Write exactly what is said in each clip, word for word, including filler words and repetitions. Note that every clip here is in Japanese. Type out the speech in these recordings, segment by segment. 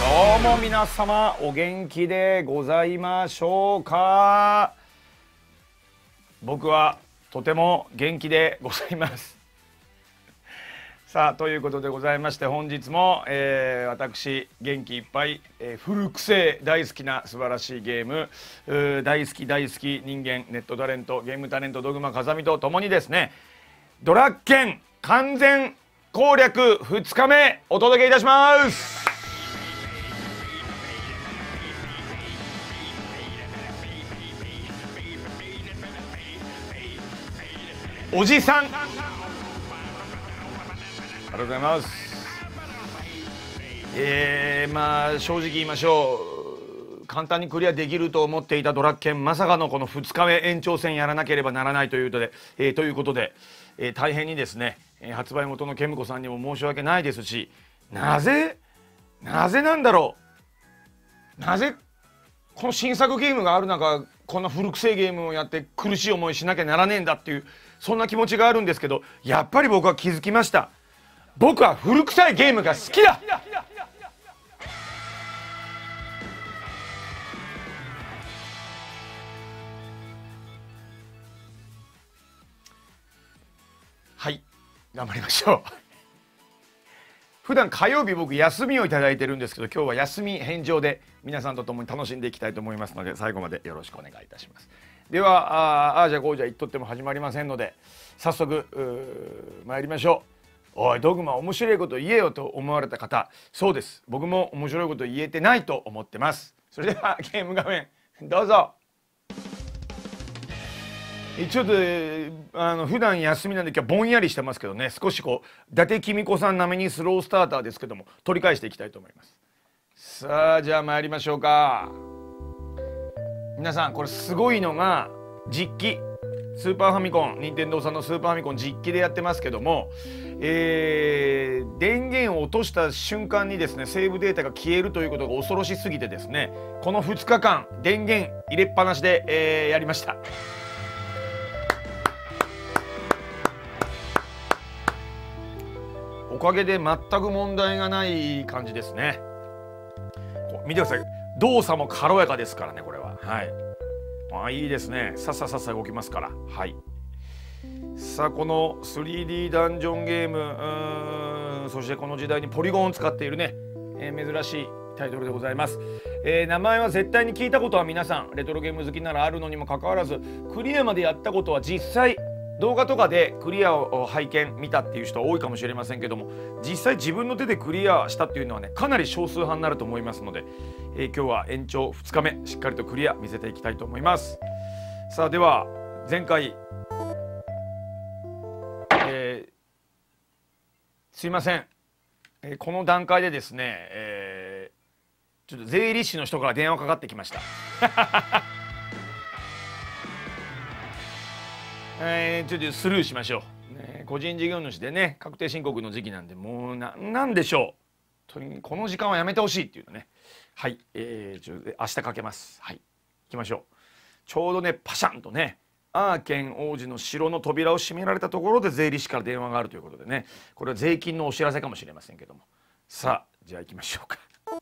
どうも皆様お元気でございましょうか。僕はとても元気でございますさあということでございまして、本日も、えー、私元気いっぱい、えー、古くせ大好きな素晴らしいゲーム、ー大好き大好き人間ネットタレントゲームタレントドグマ風見とともにですね、ドラッケン完全攻略ふつかめお届けいたします。おじさんありがとうございます。えー、まあ正直言いましょう、簡単にクリアできると思っていたドラッケン、まさかのこのふつかめ延長戦やらなければならないということで、えー、ということで、えー、大変にですね、えー、発売元のケムコさんにも申し訳ないですし、なぜなぜなんだろう、なぜこの新作ゲームがある中こんな古くせえゲームをやって苦しい思いしなきゃならねえんだっていう、そんな気持ちがあるんですけど、やっぱり僕は気づきました。僕は古臭いゲームが好きだ。はい、頑張りましょう普段火曜日僕休みをいただいてるんですけど、今日は休み返上で皆さんと共に楽しんでいきたいと思いますので、最後までよろしくお願いいたします。ではああじゃこうじゃ言っとっても始まりませんので、早速参りましょう。おいドグマ面白いこと言えよと思われた方、そうです、僕も面白いこと言えてないと思ってます。それではゲーム画面どうぞ。ちょっとあの普段休みなんで今日ぼんやりしてますけどね、少しこう伊達公子さん並みにスロースターターですけども取り返していきたいと思います。さあじゃあ参りましょうか。皆さんこれすごいのが実機スーパーファミコン、任天堂さんのスーパーファミコン実機でやってますけども、えー、電源を落とした瞬間にですねセーブデータが消えるということが恐ろしすぎてですね、このふつかかん電源入れっぱなしで、えー、やりましたおかげで全く問題がない感じですね。こう見てください、動作も軽やかですからねこれは。はい、あいいですね、さっささっさ動きますから。はい、さあこの スリーディー ダンジョンゲーム、うーんそしてこの時代にポリゴンを使っているね、えー、珍しいタイトルでございます。えー、名前は絶対に聞いたことは皆さんレトロゲーム好きならあるのにもかかわらず、クリアまでやったことは実際動画とかでクリアを拝見見たっていう人は多いかもしれませんけども、実際自分の手でクリアしたっていうのはねかなり少数派になると思いますので、えー、今日は延長ふつかめしっかりとクリア見せていきたいと思います。さあでは前回、えー、すいません、えー、この段階でですね、えー、ちょっと税理士の人から電話かかってきましたえー、ちょっとスルーしましょう、ね、個人事業主でね確定申告の時期なんで、もうななんでしょう、とにこの時間はやめてほしいっていうのね。はい、えー、ちょ明日かけます。はい、行きましょう。ちょうどねパシャンとねアーケン王子の城の扉を閉められたところで税理士から電話があるということでね、これは税金のお知らせかもしれませんけども、さあじゃあ行きましょうか。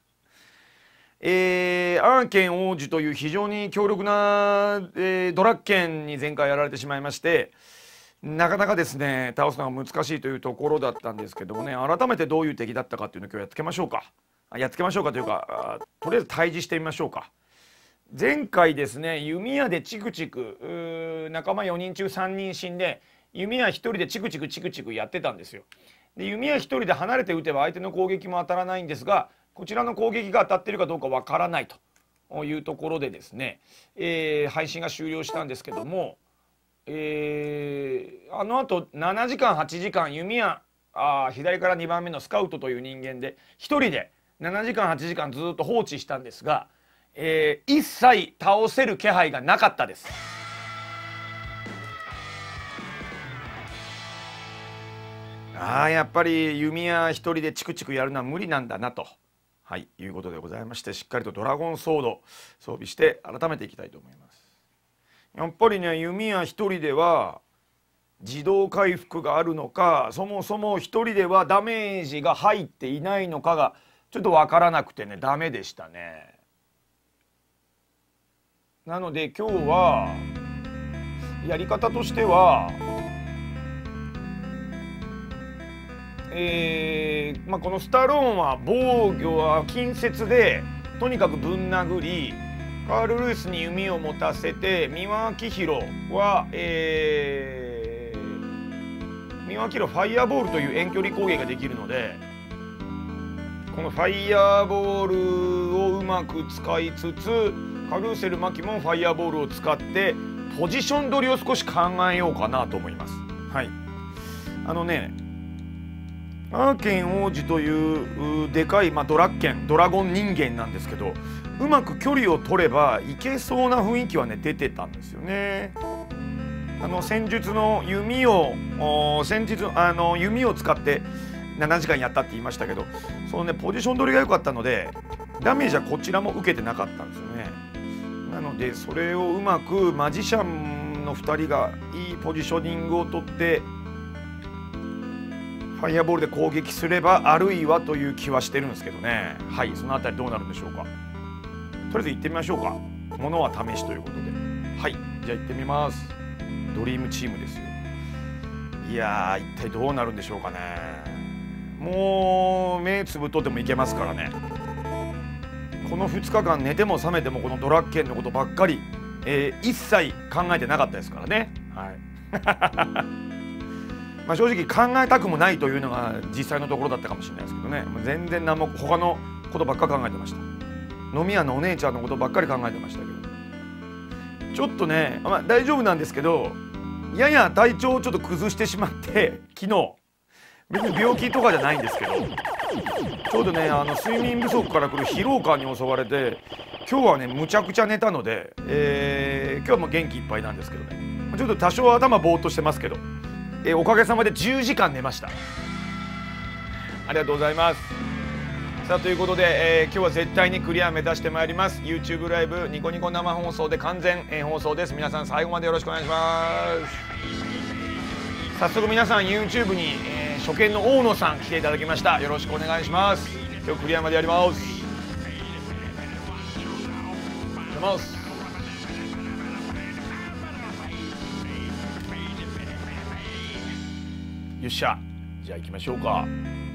えー、アーケン王子という非常に強力な、えー、ドラッケンに前回やられてしまいまして、なかなかですね倒すのが難しいというところだったんですけどもね、改めてどういう敵だったかっていうのを今日やっつけましょうか。やっつけましょうかというか、とりあえず対峙してみましょうか。前回ですね弓矢でチクチク仲間よにん中さんにん死んで、弓矢ひとりでチクチクチクチクやってたんですよ。で弓矢ひとりで離れて撃てば相手の攻撃も当たらないんですが、こちらの攻撃が当たっているかどうかわからないというところでですね、えー、配信が終了したんですけども、えー、あのあとななじかんはちじかん弓矢あ左からにばんめのスカウトという人間でひとりでななじかんはちじかんずっと放置したんですが、えー、一切倒せる気配がなかったです。あーやっぱり弓矢一人でチクチクやるのは無理なんだなと、はい、いうことでございまして、しっかりとドラゴンソード装備して改めていきたいと思います。やっぱりね弓矢一人では自動回復があるのか、そもそも一人ではダメージが入っていないのかがちょっと分からなくてねダメでしたね。なので今日はやり方としては、えーまあ、このスタローンは防御は近接でとにかくぶん殴り、カール・ルイスに弓を持たせて、三輪明宏は、えー、三輪明宏ファイアボールという遠距離攻撃ができるので、このファイアボールをうまく使いつつ、カルーセル麻紀もファイアボールを使ってポジション取りを少し考えようかなと思います。はい、あのねアーケン王子というでかい、まあ、ドラッケンドラゴン人間なんですけど、うまく距離を取ればいけそうな雰囲気はね出てたんですよね。あの戦術の弓を戦術あの弓を使ってななじかんやったって言いましたけど、そのねポジション取りが良かったのでダメージはこちらも受けてなかったんですよね。なのでそれをうまくマジシャンのふたりがいいポジショニングを取ってファイアボールで攻撃すれば、あるいはという気はしてるんですけどね。はい、そのあたりどうなるんでしょうか。とりあえず行ってみましょうか。ものは試しということで。はい、じゃあ行ってみます。ドリームチームですよ。いやー、一体どうなるんでしょうかね。もう目つぶっとってもいけますからね。このふつかかん寝ても覚めてもこのドラッケンのことばっかり、えー、一切考えてなかったですからね。はいまあ正直考えたくもないというのが実際のところだったかもしれないですけどね。全然何も他のことばっか考えてました。飲み屋のお姉ちゃんのことばっかり考えてましたけど、ちょっとね、まあ、大丈夫なんですけど、やや体調をちょっと崩してしまって昨日、別に病気とかじゃないんですけど、ちょうどねあの睡眠不足から来る疲労感に襲われて、今日はねむちゃくちゃ寝たので、えー、今日はもう元気いっぱいなんですけどね、ちょっと多少頭ぼーっとしてますけど、えー、おかげさまでじゅうじかん寝ました。ありがとうございます。さあということで、えー、今日は絶対にクリア目指してまいります。 YouTube ライブニコニコ生放送で完全、えー、放送です。皆さん最後までよろしくお願いします。早速皆さん YouTube に、えー、初見の大野さん来ていただきました。よろしくお願いします。今日クリアまでやります。やります。よっしゃ、じゃあ行きましょうか。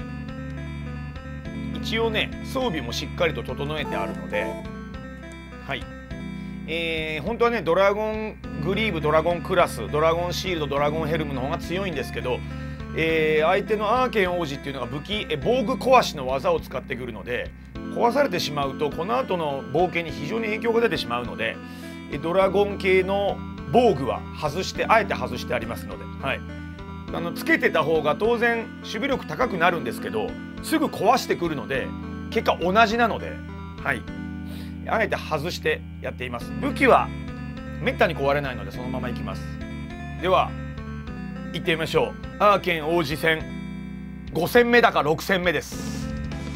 一応ね装備もしっかりと整えてあるので、はい、えー、本当はねドラゴングリーブ、ドラゴンクラス、ドラゴンシールド、ドラゴンヘルムの方が強いんですけど、えー、相手のアーケン王子っていうのが武器え防具壊しの技を使ってくるので、壊されてしまうとこの後の冒険に非常に影響が出てしまうので、ドラゴン系の防具は外してあえて外してありますので、はい、あのつけてた方が当然守備力高くなるんですけど、すぐ壊してくるので結果同じなので、はい、あえて外してやっています。武器はめったに壊れないのでそのままいきます。では行ってみましょう。アーケン王子戦ご戦目だかろく戦目です。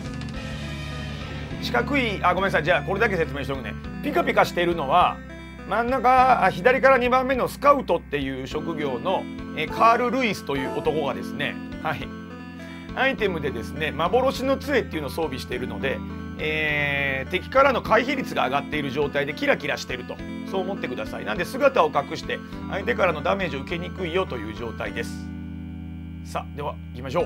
四角いあごめんなさい、じゃあこれだけ説明しておくね。ピカピカしているのは真ん中左からにばんめのスカウトっていう職業のえカール・ルイスという男がですね、はい、アイテムでですね幻の杖っていうのを装備しているので、えー、敵からの回避率が上がっている状態でキラキラしていると、そう思ってください。なんで姿を隠して相手からのダメージを受けにくいよという状態です。さあでは行きましょう。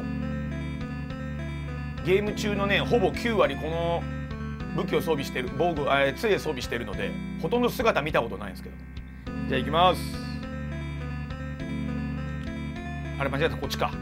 ゲーム中のねほぼきゅうわりこの武器を装備している、防具、えー、杖装備しているのでほとんど姿見たことないんですけど、じゃあ行きます。あれ間違えた、こっちか。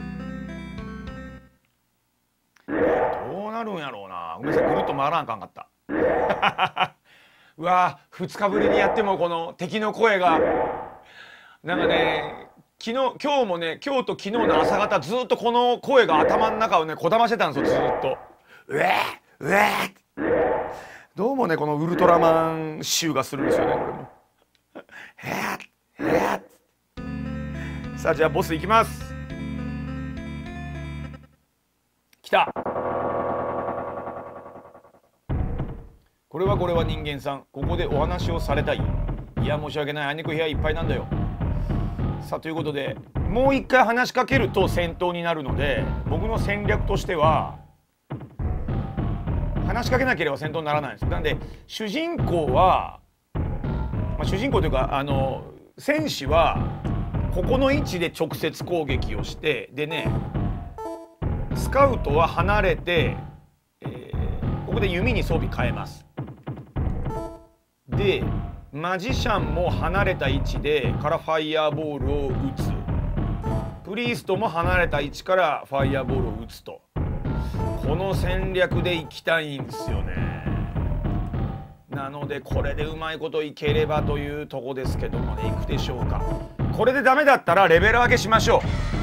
どうなるんやろうな。ごめんなさい、ぐるっと回らなあかんかったうわー、ふつかぶりにやってもこの敵の声がなんかね、昨日今日もね今日と昨日の朝方ずっとこの声が頭の中をねこだましてたんですよ、ずっと。うえーうえーどうもねこのウルトラマン臭がするんですよね、これも。へーへーさあじゃあボスいきます。来た。これはこれは人間さん、ここでお話をされたい。いや申し訳ない、あいにく部屋いっぱいなんだよ。さあということでもう一回話しかけると戦闘になるので、僕の戦略としては話しかけなければ戦闘にならないんです。なんで主人公は、まあ、主人公というかあの戦士はここの位置で直接攻撃をして、でねスカウトは離れて、えー、ここで弓に装備変えます。でマジシャンも離れた位置でからファイヤーボールを打つ。プリーストも離れた位置からファイヤーボールを打つと、この戦略でいきたいんですよね。なのでこれでうまいこといければというとこですけどもね、いくでしょうか。これでダメだったらレベル上げしましょ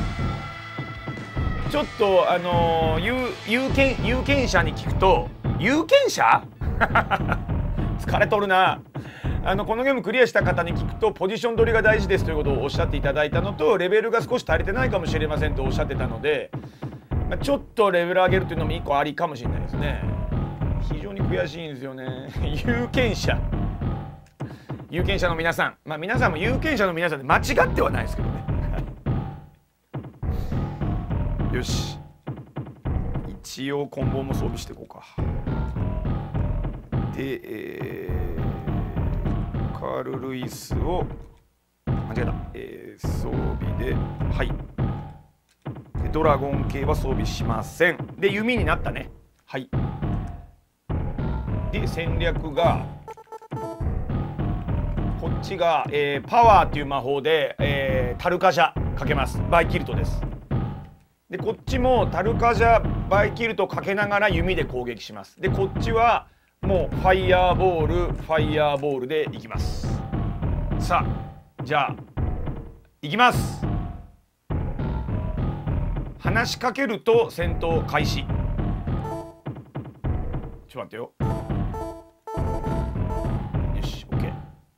う。ちょっとあのー、有, 有, 権有権者に聞くと、有権者疲れとるな。あのこのゲームクリアした方に聞くとポジション取りが大事ですということをおっしゃっていただいたのと、レベルが少し足りてないかもしれませんとおっしゃってたので、まあ、ちょっとレベル上げるというのも一個ありかもしれないですね。非常に悔しいんですよね。有権者有権者の皆さん、まあ皆さんも有権者の皆さんで間違ってはないですけどね。よし、一応コンボも装備していこうか。で、えー、カール・ルイスを間違えた、えー、装備で、はいでドラゴン系は装備しません。で弓になったね。はい。で戦略がこっちが、えー、パワーっていう魔法で、えー、タルカジャかけます。バイキルトです。でこっちもタルカジャバイキルトかけながら弓で攻撃します。でこっちはもうファイヤーボールファイヤーボールでいきます。さあじゃあいきます。話しかけると戦闘開始。ちょっと待ってよ。よし OK。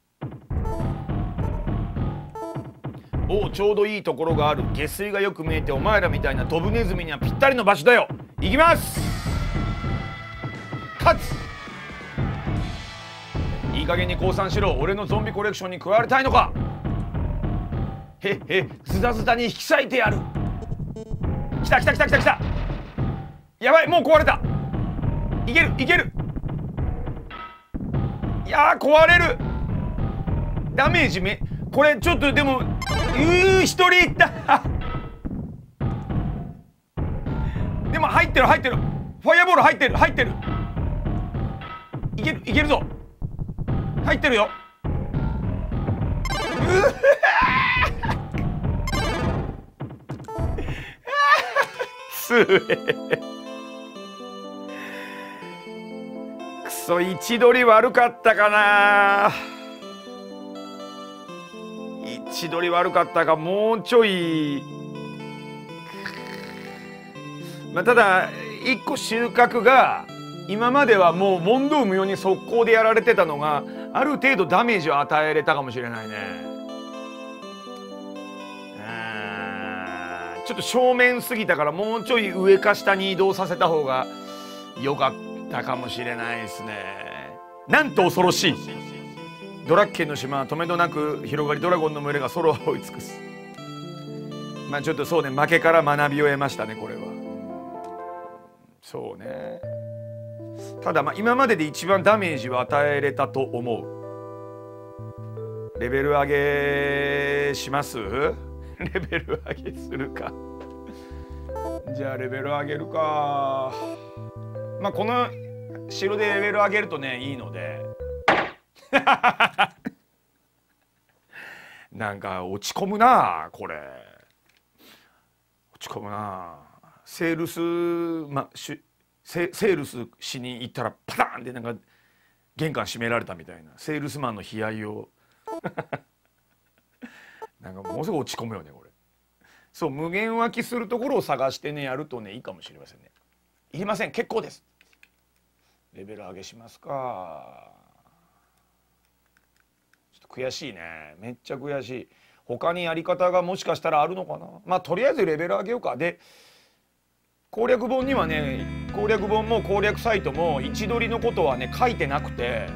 おおちょうどいいところがある。下水がよく見えてお前らみたいなドブネズミにはぴったりの場所だよ。いきます。勝つ。いい加減に降参しろ。俺のゾンビコレクションに加わりたいのか。へっへズタズタに引き裂いてやる。来た来た来た来た来た。やばいもう壊れた。いけるいける。いやー壊れる。ダメージめこれちょっとでもうー一人いったでも入ってる入ってる。ファイアボール入ってる入ってる。いけるいけるぞ。入ってるよ。つえくそ位置取り悪かったかな。位置取り悪かったか。もうちょい、まあ、ただ一個収穫が今まではもう問答無用に速攻でやられてたのがある程度ダメージを与えれたかもしれないね。ちょっと正面すぎたからもうちょい上か下に移動させた方が良かったかもしれないですね。なんと恐ろしい。ドラッケンの島は止めどなく広がり、ドラゴンの群れが空を追い尽くす。まあちょっとそうね、負けから学びを得ましたねこれは。そうね。ただまあ今までで一番ダメージを与えれたと思う。レベル上げします？レベル上げするか。じゃあレベル上げるか。まあこの城でレベル上げるとねいいのでなんか落ち込むなこれ。落ち込むな。セールスましセセールスしに行ったらパターンってなんか玄関閉められたみたいなセールスマンの悲哀をなんかものすごい落ち込むよねこれ。そう無限湧きするところを探してねやるとねいいかもしれませんね。いりません結構です。レベル上げしますか。ちょっと悔しいね。めっちゃ悔しい。他にやり方がもしかしたらあるのかな。まあとりあえずレベル上げようか。で攻略本にはね攻略本も攻略サイトも位置取りのことはね書いてなくて、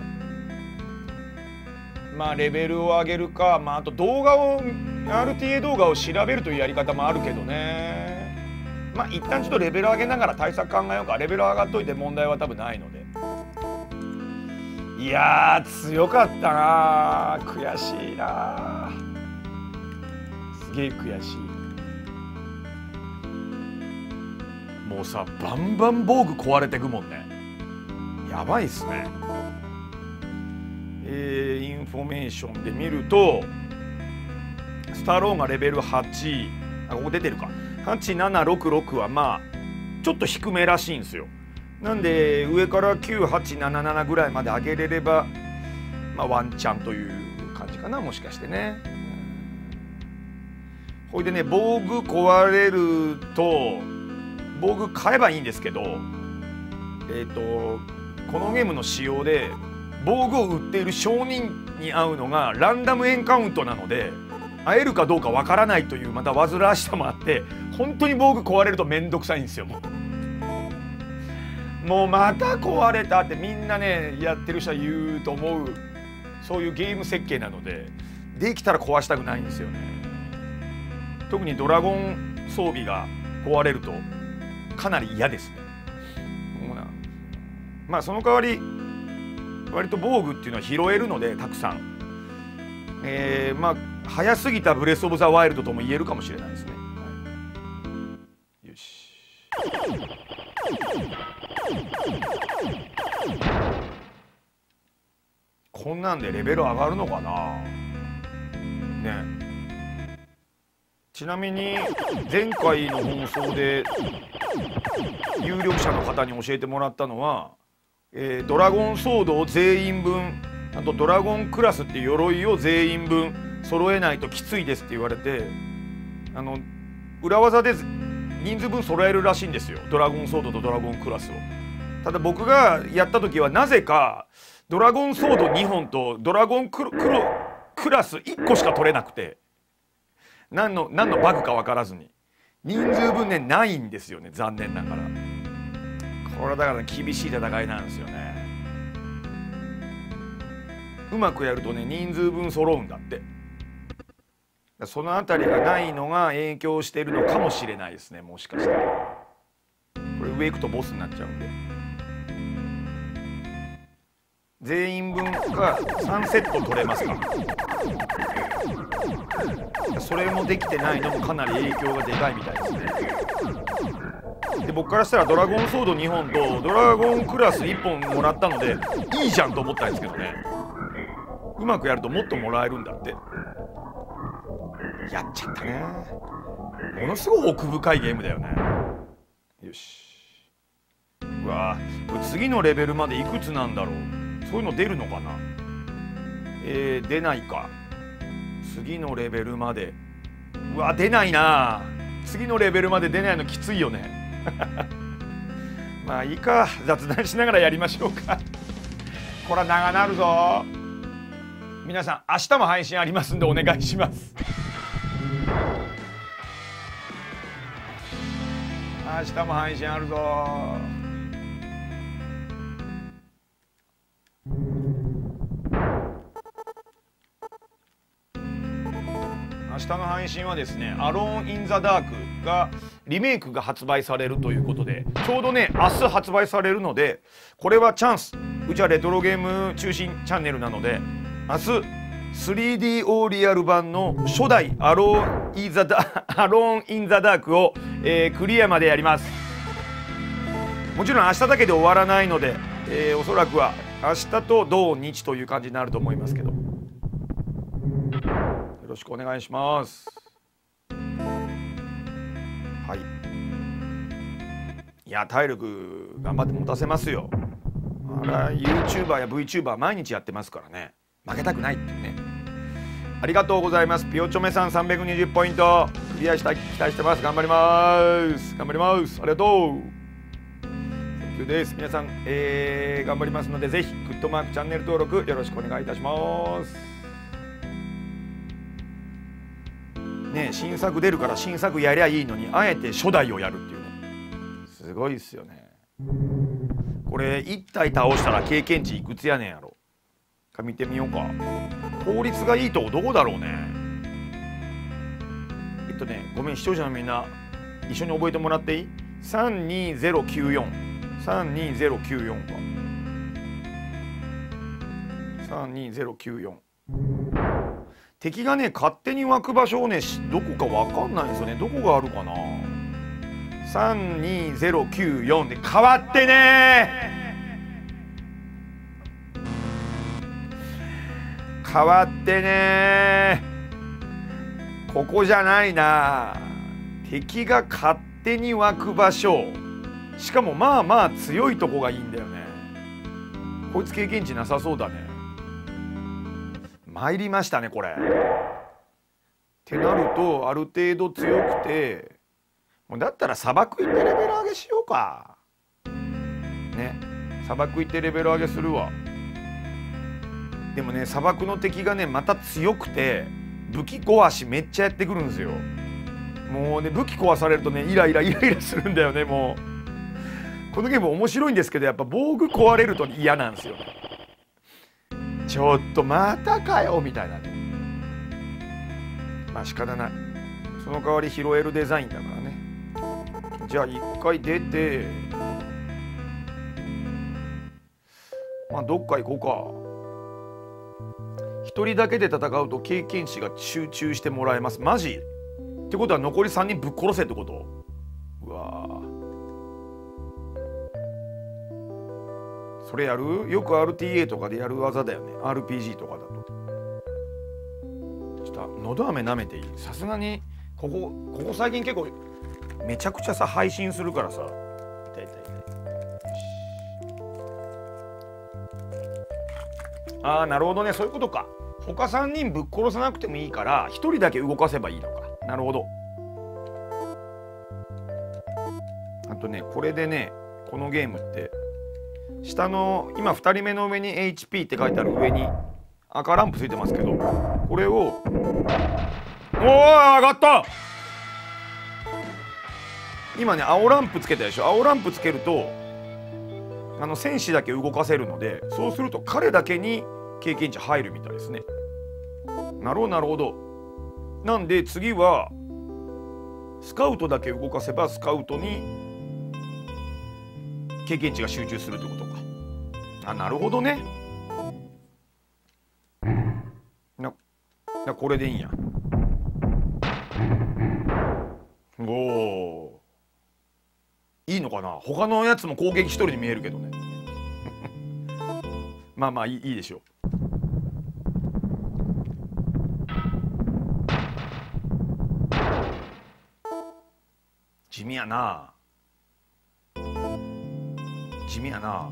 まあレベルを上げるか、まああと動画を アールティーエー 動画を調べるというやり方もあるけどね。 まあ一旦ちょっとレベル上げながら対策考えようか。レベル上がっといて問題は多分ないので。いやー強かったなー、悔しいなー、すげえ悔しい。もうさバンバン防具壊れてくもんね。やばいっすね。えー、インフォメーションで見るとスタローンがレベルはち、あここ出てるか、はちななろくろくはまあちょっと低めらしいんですよ。なんで上からきゅうはちななななぐらいまで上げれれば、まあ、ワンチャンという感じかな、もしかしてね。ほいでね防具壊れると防具買えばいいんですけど、えっとこのゲームの仕様で防具を売っている商人に会うのがランダムエンカウントなので会えるかどうかわからないというまた煩わしさもあって、本当に防具壊れると面倒くさいんですよ。もうもうまた壊れたってみんなねやってる人は言うと思う、そういうゲーム設計なのでできたら壊したくないんですよね。特にドラゴン装備が壊れるとかなり嫌ですね。もうなまあその代わり割と防具っていうのは拾えるのでたくさん、えー、まあ早すぎたブレス・オブ・ザ・ワイルドとも言えるかもしれないですね。はい、よしこんなんでレベル上がるのかなね。ちなみに前回の放送で有力者の方に教えてもらったのは、えー、ドラゴンソードを全員分、あとドラゴンクラスっていう鎧を全員分揃えないときついですって言われて、あの裏技で人数分揃えるらしいんですよ、ドラゴンソードとドラゴンクラスを。ただ僕がやった時はなぜかドラゴンソードにほんとドラゴンクロクロクラスいっこしか取れなくて、何の何のバグか分からずに人数分ねないんですよね、残念ながら。これはだから、ね、厳しい戦いなんですよね。うまくやるとね人数分揃うんだって。そのあたりがないのが影響しているのかもしれないですね、もしかしたら。これ上行くとボスになっちゃうんで。全員分がさんセット取れますか。それもできてないのもかなり影響がでかいみたいですね。で僕からしたらドラゴンソードにほんとドラゴンクラスいっぽんもらったのでいいじゃんと思ったんですけどね、うまくやるともっともらえるんだって。やっちゃったね。ものすごい奥深いゲームだよね。よし、うわぁ次のレベルまでいくつなんだろう。そういうの出るのかな。えー、出ないか。次のレベルまで、うわ出ないな。次のレベルまで出ないのきついよねまあいいか、雑談しながらやりましょうかこれは長なるぞ。皆さん明日も配信ありますんでお願いします明日も配信あるぞ。明日の配信はですね、アローン・イン・ザ・ダークがリメイクが発売されるということで、ちょうどね明日発売されるので、これはチャンス。うちはレトロゲーム中心チャンネルなので、明日 スリーディー オーリアル版の初代アローン・イン・ザ・ダークを、えー、クリアまでやります。もちろん明日だけで終わらないので、えー、おそらくは明日と土日という感じになると思いますけど、よろしくお願いします。はい。いや体力頑張って持たせますよ。あら YouTuber や VTuber 毎日やってますからね、負けたくないっていうね。ありがとうございます。ピオチョメさんさんびゃくにじゅうポイントクリアしたい、期待してます。頑張ります頑張ります。ありがとうです。皆さん、えー、頑張りますのでぜひグッドマークチャンネル登録よろしくお願いいたしますね。新作出るから新作やりゃいいのに、あえて初代をやるっていうね、すごいっすよね。これいち体倒したら経験値いくつやねんやろか。見てみようか。効率がいいとこどこだろうね。えっとねごめん視聴者のみんな、 一緒に覚えてもらっていい？ さんにゼロきゅうよん さんにゼロきゅうよんかさんにゼロきゅうよん。敵がね勝手に湧く場所をねどこかわかんないんですよね。どこがあるかな。さんにゼロきゅうよんで変わってね変わってねここじゃないな。敵が勝手に湧く場所、しかもまあまあ強いとこがいいんだよね。こいつ経験値なさそうだね。参りましたねこれ。ってなるとある程度強くて、もうだったら砂漠行ってレベル上げしようかね。砂漠行ってレベル上げするわ。でもね砂漠の敵がねまた強くて武器壊しめっちゃやってくるんですよ。もうね武器壊されるとねイライライライラするんだよね。もうこのゲーム面白いんですけどやっぱ防具壊れると嫌なんですよ。ちょっとまたかよみたいなね。まあ仕方ない。その代わり拾えるデザインだからね。じゃあ一回出てまあどっか行こうか。一人だけで戦うと経験値が集中してもらえます。マジってことは残りさんにんぶっ殺せってこと？うわそれやる？よく アールティーエー とかでやる技だよね。 アールピージー とかだと。ちょっとのど飴舐めていい？さすがにここここ最近結構めちゃくちゃさ配信するからさ。痛い痛い痛い。ああなるほどね、そういうことか。他さんにんぶっ殺さなくてもいいからひとりだけ動かせばいいのか。なるほど。あとねこれでねこのゲームって下の今ふたりめの上に エイチピー って書いてある上に赤ランプついてますけど、これをおー上がった。今ね青ランプつけたでしょ。青ランプつけるとあの戦士だけ動かせるので、そうすると彼だけに経験値入るみたいですね。なるほどなるほど。なんで次はスカウトだけ動かせばスカウトに経験値が集中するってことか。あなるほどね。ななこれでいいんや。おおいいのかな。他のやつも攻撃一人に見えるけどねまあまあいい、いいでしょう。地味やな地味やな。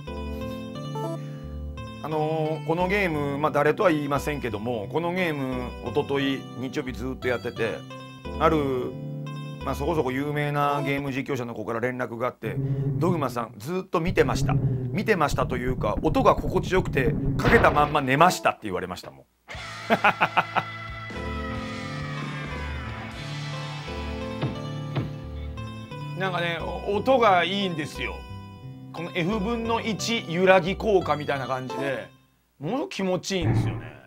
あのー、このゲーム、まあ、誰とは言いませんけども、このゲーム一昨日日曜日ずっとやってて、ある、まあ、そこそこ有名なゲーム実況者の子から連絡があって「ドグマさんずっと見てました見てました」というか音が心地よくてかけたまんま寝ましたって言われましたもんなんかね音がいいんですよ。この エフぶんのいち揺らぎ効果みたいな感じでもの気持ちいいんですよね。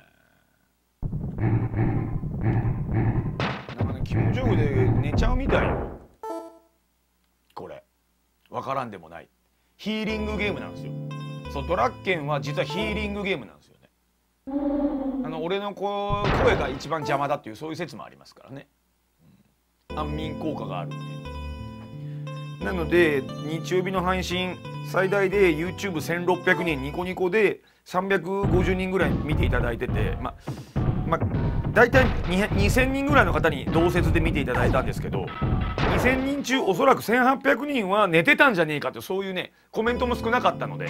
なんかね気持ちよくで寝ちゃうみたいよ。これわからんでもないヒーリングゲームなんですよ。そうドラッケンは実はヒーリングゲームなんですよね。あの俺のこう声が一番邪魔だっていうそういう説もありますからね、うん、安眠効果があるっていう。なので日曜日の配信最大で ユーチューブせんろっぴゃくにんニコニコでさんびゃくごじゅうにんぐらい見ていただいてて、まま大体にせんにんぐらいの方に同説で見ていただいたんですけど、にせんにん中おそらくせんはっぴゃくにんは寝てたんじゃねえかとそういうねコメントも少なかったので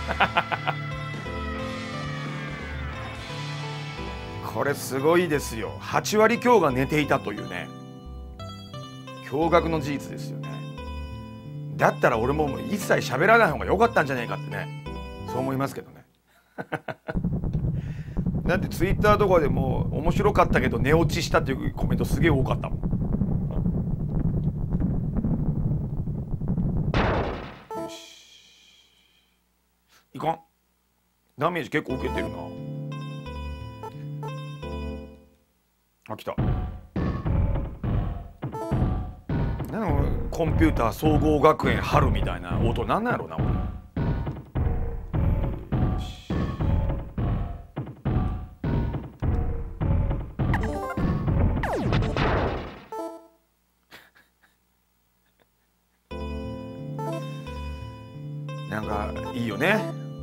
これすごいですよ。はちわり強が寝ていたというね驚愕の事実ですよね。だったら俺ももう一切喋らない方が良かったんじゃないかってねそう思いますけどねだってツイッターとかでも面白かったけど寝落ちしたっていうコメントすげえ多かったもん。よしいかんダメージ結構受けてるな。あ来た。 あのコンピューター総合学園春みたいな音なんなんやろうなこれ。なんかいいよね。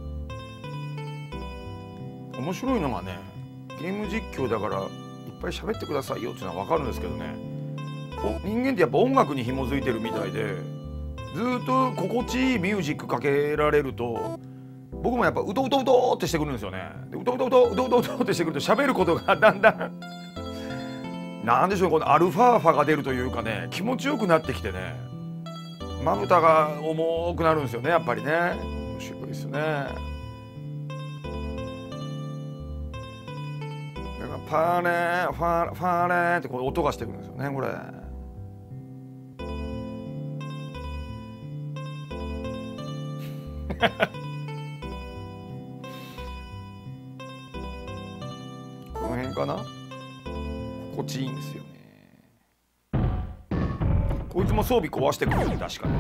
面白いのがね、ゲーム実況だからいっぱい喋ってくださいよっていうのは分かるんですけどね、人間ってやっぱ音楽に紐づいてるみたいで、ずっと心地いいミュージックかけられると僕もやっぱうとうとうとってしてくるんですよね。でうとうとうとうとうとうとってしてくると喋ることがだんだんなんでしょう、このアルファーファが出るというかね、気持ちよくなってきてね、まぶたが重くなるんですよね、やっぱりね。面白いですね。だからパーレーファーファーレーってこう音がしてくるんですよね、これ。この辺かな、心地いいんですよね。こいつも装備壊してくるよね、確かに。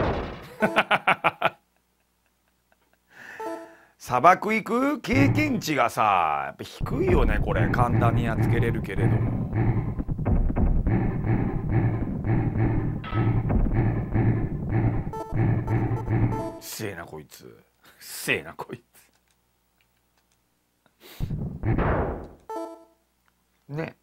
砂漠行く経験値がさやっぱ低いよね、これ。簡単にやっつけれるけれども。せえなこいつ、せえなこいつね。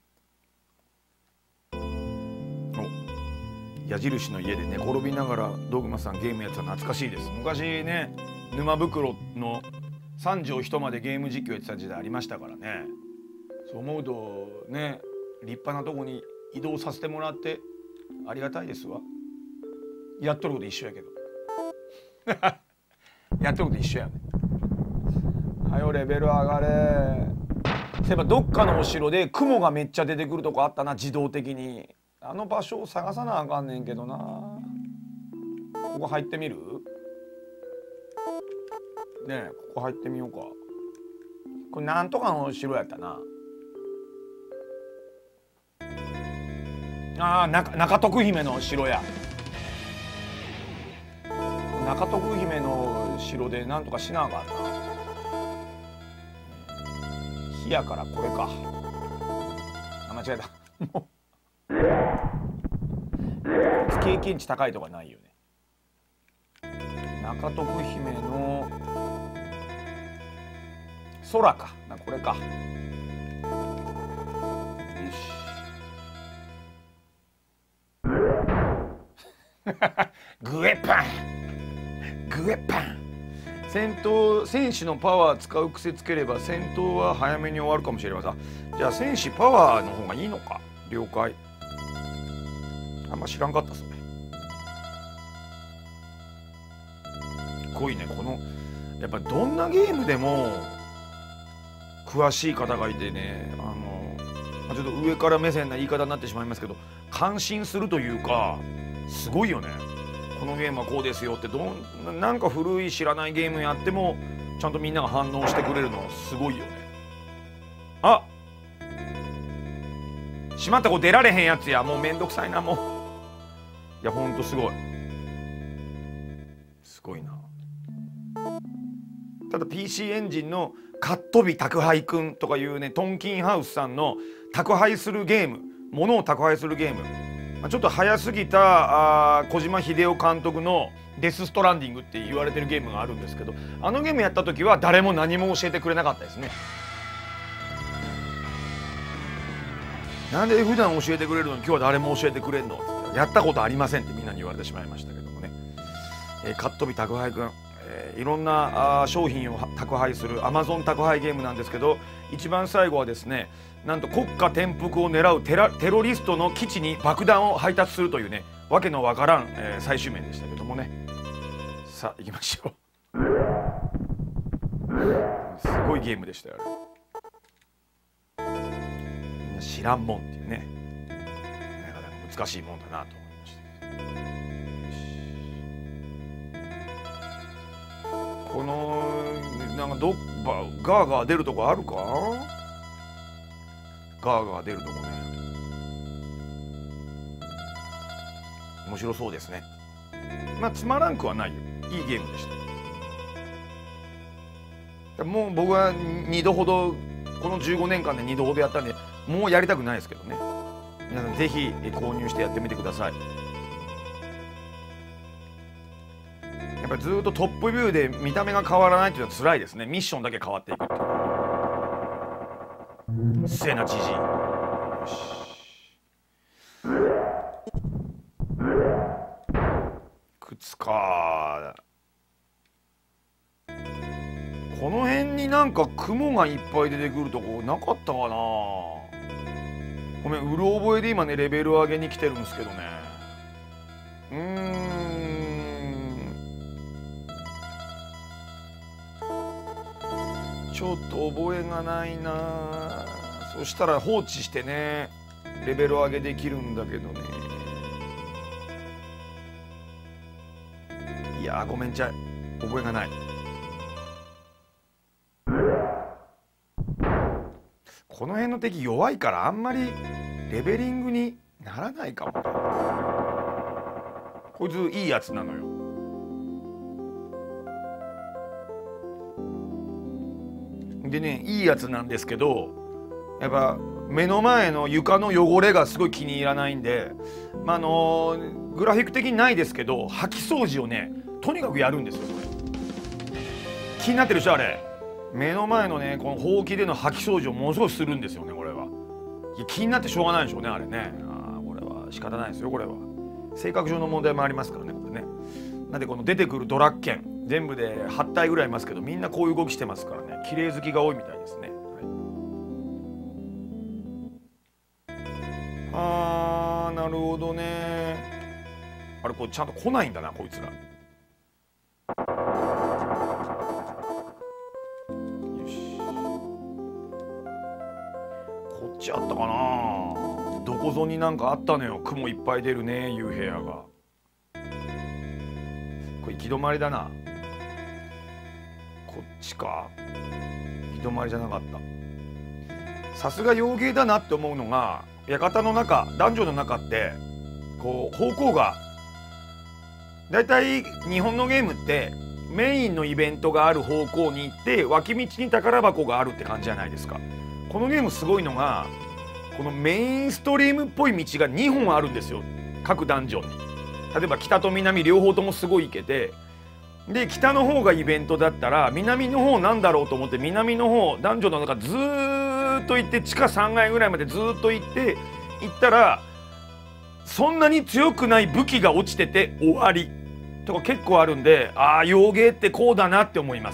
矢印の家で寝転びながらドグマさんゲームやってた懐かしいです。昔ね、沼袋の三畳一間でゲーム実況やってた時代ありましたからね。そう思うとね、立派なとこに移動させてもらってありがたいですわ。やっとること一緒やけどやっとること一緒やね。はよレベル上がれ。そういえばどっかのお城で雲がめっちゃ出てくるとこあったな、自動的に。あの場所を探さなあかんねんけどな。ここ入ってみる？ねえ、ここ入ってみようか。これなんとかの城やったな。ああ、中中徳姫の城や。中徳姫の城でなんとかしなあかんな。火やからこれか。あ、間違えた。もう経験値高いとかないよね。中徳姫の空かな、これか。よしグエパングエパン。戦闘戦士のパワー使う癖つければ戦闘は早めに終わるかもしれません。じゃあ戦士パワーの方がいいのか。了解。あんま知らんかったっすね。すごいね、このやっぱどんなゲームでも詳しい方がいてね、あのちょっと上から目線な言い方になってしまいますけど、感心するというかすごいよね。このゲームはこうですよって、どんなんか古い知らないゲームやってもちゃんとみんなが反応してくれるのはすごいよね。あ、しまった、こう出られへんやつや。もうめんどくさいな、もう。いやほんとすごいすごいな。ただ ピーシー エンジンのかっ飛び宅配くんとかいうね、トンキンハウスさんの宅配するゲーム、物を宅配するゲーム、ちょっと早すぎたあ小島秀夫監督のデスストランディングって言われてるゲームがあるんですけど、あのゲームやった時は誰も何も教えてくれなかったですね。なんで普段教えてくれるのに今日は誰も教えてくれんのって言ったら、やったことありませんってみんなに言われてしまいましたけどもね。えー、かっ飛び宅配くん、えー、いろんなあ商品を宅配するアマゾン宅配ゲームなんですけど、一番最後はですね、なんと国家転覆を狙うテラテロリストの基地に爆弾を配達するというね、わけのわからん、えー、最終面でしたけどもね。さあ行きましょうすごいゲームでしたよ、あれ。みんな知らんもんっていうね、なかなか難しいもんだなと思いました。このなんかどっかガーガー出るとこあるか。ガーガー出るとこね。 面白そうですね。まあつまらんくはないよ。いいゲームでした。もう僕はにどほどこのじゅうごねんかんでにどほどやったんで、もうやりたくないですけどね。皆さんぜひ購入してやってみてください。やっぱりずっとトップビューで見た目が変わらないっていうのは辛いですね。ミッションだけ変わっていくっていう。せな知事。よし。靴か。この辺になんか雲がいっぱい出てくるとこなかったかな。ごめん、うろ覚えで今ねレベル上げに来てるんですけどね。うーん。ちょっと覚えがないな。そしたら放置してねレベル上げできるんだけどね。いやーごめんちゃい、覚えがない。この辺の敵弱いからあんまりレベリングにならないかもな。こいついいやつなのよ。でね、いいやつなんですけど、やっぱ目の前の床の汚れがすごい気に入らないんで、まあ、あのグラフィック的にないですけど掃き掃除をねとにかくやるんですよ。これ気になってるでしょあれ。目の前のねこのほうきでの掃き掃除をものすごいするんですよね。これはいや気になってしょうがないでしょうねあれね。あーこれは仕方ないですよ。これは性格上の問題もありますからねこれね。なんでこの出てくるドラッケン全部ではち体ぐらいいますけど、みんなこういう動きしてますからね。綺麗好きが多いみたいですね。はい、あーなるほどね。あれこれちゃんと来ないんだなこいつら。こっちあったかな。どこぞになんかあったのよ。雲いっぱい出るねいう部屋が。これ行き止まりだな。こっちか。行き止まりじゃなかった。さすが洋芸だなって思うのが、館の中ダンジョンの中ってこう方向がだいたい日本のゲームってメインのイベントがある方向に行って脇道に宝箱があるって感じじゃないですか。このゲームすごいのがこのメインストリームっぽい道がにほんあるんですよ。各ダンジョンに。例えば北と南両方ともすごい行けて、で北の方がイベントだったら南の方なんだろうと思って南の方ダンジョンの中ずーっと行って地下さんがいぐらいまでずーっと行って行ったらそんなに強くない武器が落ちてて終わりとか結構あるんで、ああ洋芸ってこうだなって思います。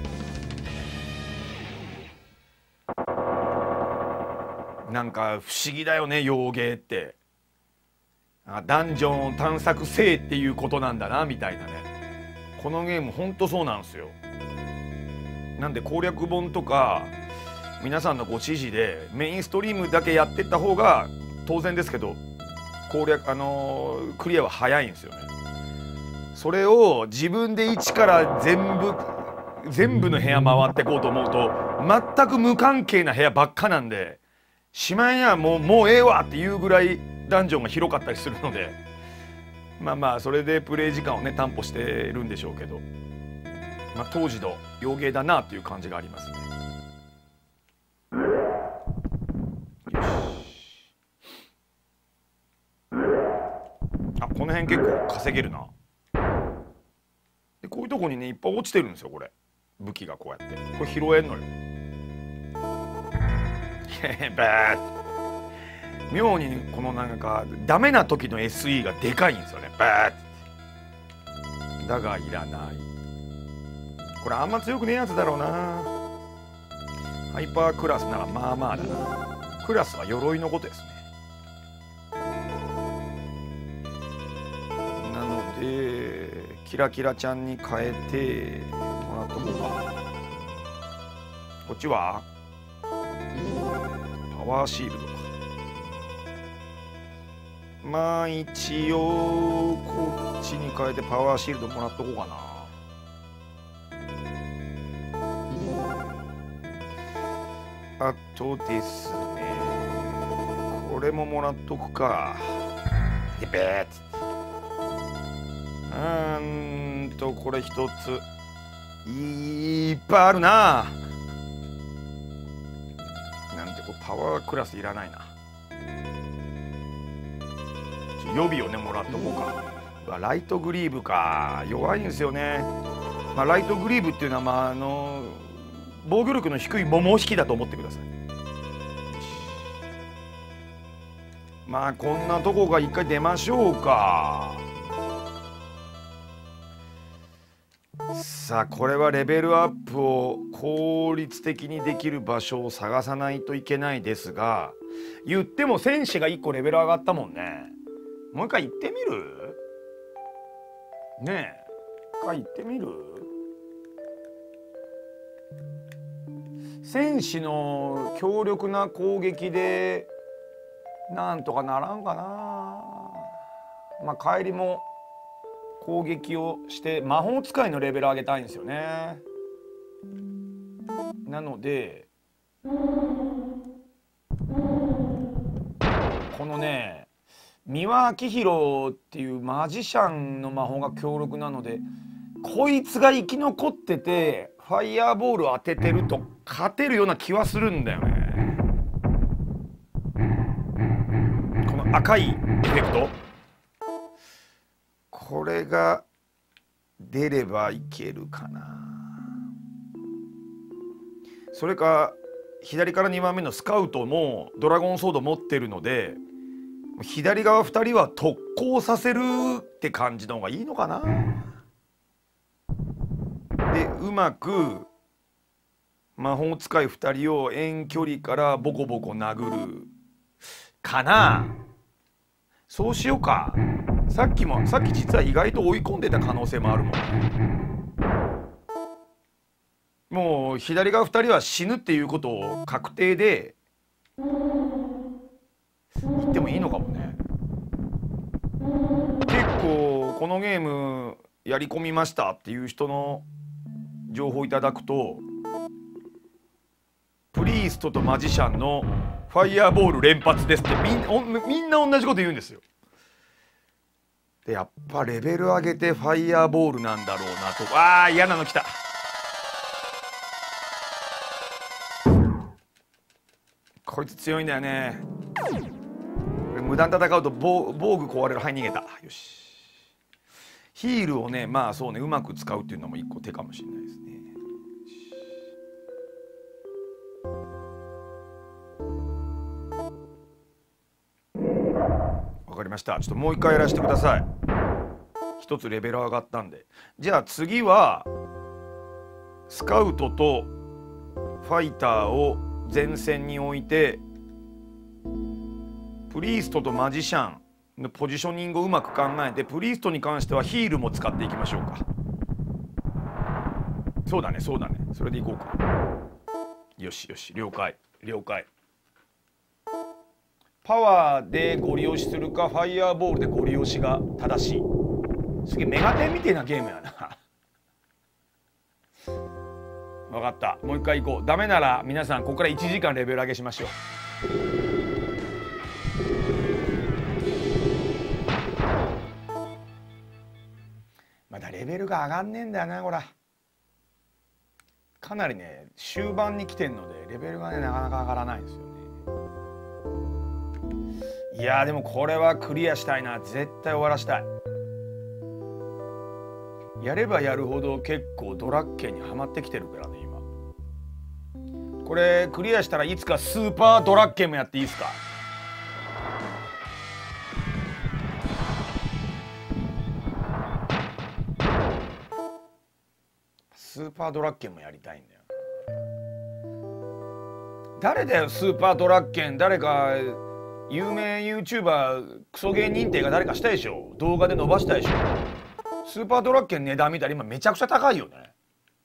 なんか不思議だよね洋芸って。あダンジョンを探索せえっていうことなんだなみたいなね。このゲームほんとそうなんですよ。なんで攻略本とか皆さんのご指示でメインストリームだけやってった方が当然ですけど攻略あのー、クリアは早いんですよね。それを自分で一から全部全部の部屋回ってこうと思うと全く無関係な部屋ばっかなんで、しまいにはもうもうええわっていうぐらいダンジョンが広かったりするので、まあまあそれでプレイ時間をね担保してるんでしょうけど、まあ、当時の洋芸だなっていう感じがありますね。よし。あこの辺結構稼げるな。でこういうとこにねいっぱい落ちてるんですよこれ。武器がこうやってこれ拾えんのよ。バーッ妙にこのなんかダメな時の エスイー がでかいんですよね。バーッだがいらない。これあんま強くねえやつだろうな。ハイパークラスならまあまあだな。クラスは鎧のことですね。なのでキラキラちゃんに変えてもらっとこうか。こっちはパワーシールドか。まあ一応こっちに変えてパワーシールドもらっとこうかな。あとですねこれももらっとくか。でべーっつってーんとこれ一ついっぱいあるな。なんてこうパワークラスいらないな。予備をねもらっとこうか。ライトグリーブか、弱いんですよね。まあ、ライトグリーブっていうのは、まあ、あの防御力の低い桃引きだと思ってください。まあこんなとこが一回出ましょうか。さあこれはレベルアップを効率的にできる場所を探さないといけないですが、言っても戦士がいっこレベル上がったもんね。もう一回行ってみる？ねえ、一回行ってみる？戦士の強力な攻撃でなんとかならんかな。まあ帰りも攻撃をして魔法使いのレベル上げたいんですよね。なのでこのね三輪明宏っていうマジシャンの魔法が強力なので、こいつが生き残っててファイヤーボールを当ててると勝てるような気はするんだよね。この赤いエフェクト、これが出ればいけるかな。それか左からにばんめのスカウトもドラゴンソード持ってるので、左側ふたりは特攻させるって感じの方がいいのかな。でうまく魔法使いふたりを遠距離からボコボコ殴るかな。そうしようか。さっきもさっき実は意外と追い込んでた可能性もあるもんね。もう左側ふたりは死ぬっていうことを確定で言ってもいいのかもね。結構このゲームやり込みましたっていう人の情報いただくと、プリーストとマジシャンのファイヤーボール連発ですってみんみんな同じこと言うんですよ。でやっぱレベル上げてファイヤーボールなんだろうなと。あー嫌なの来た。こいつ強いんだよね。無駄に戦うと防防具壊れる。はい逃げた。よし。ヒールをねまあそうねうまく使うっていうのも一個手かもしれないですね。わかりました。ちょっともう一回やらせてください。一つレベル上がったんで。じゃあ次はスカウトとファイターを前線に置いて、プリーストとマジシャンのポジショニングをうまく考えて、プリーストに関してはヒールも使っていきましょうか。そうだねそうだね、それでいこうか。よしよし了解了解。パワーでゴリ押しするかファイヤーボールでゴリ押しが正しい。すげえメガテンみたいなゲームやな。分かった、もう一回行こう。ダメなら皆さんここからいちじかんレベル上げしましょう。まだレベルが上がんねえんだよなこれ。かなりね終盤に来てんのでレベルがねなかなか上がらないんですよね。いやーでもこれはクリアしたいな。絶対終わらしたい。やればやるほど結構ドラッケンにはまってきてるからね今。これクリアしたらいつかスーパードラッケンもやっていいですか。スーパードラッケンもやりたいんだよ。誰だよスーパードラッケン。誰か有名 YouTuber クソ芸認定が誰かしたでしょ。動画で伸ばしたでしょ。スーパードラッケン値段見たら今めちゃくちゃ高いよね。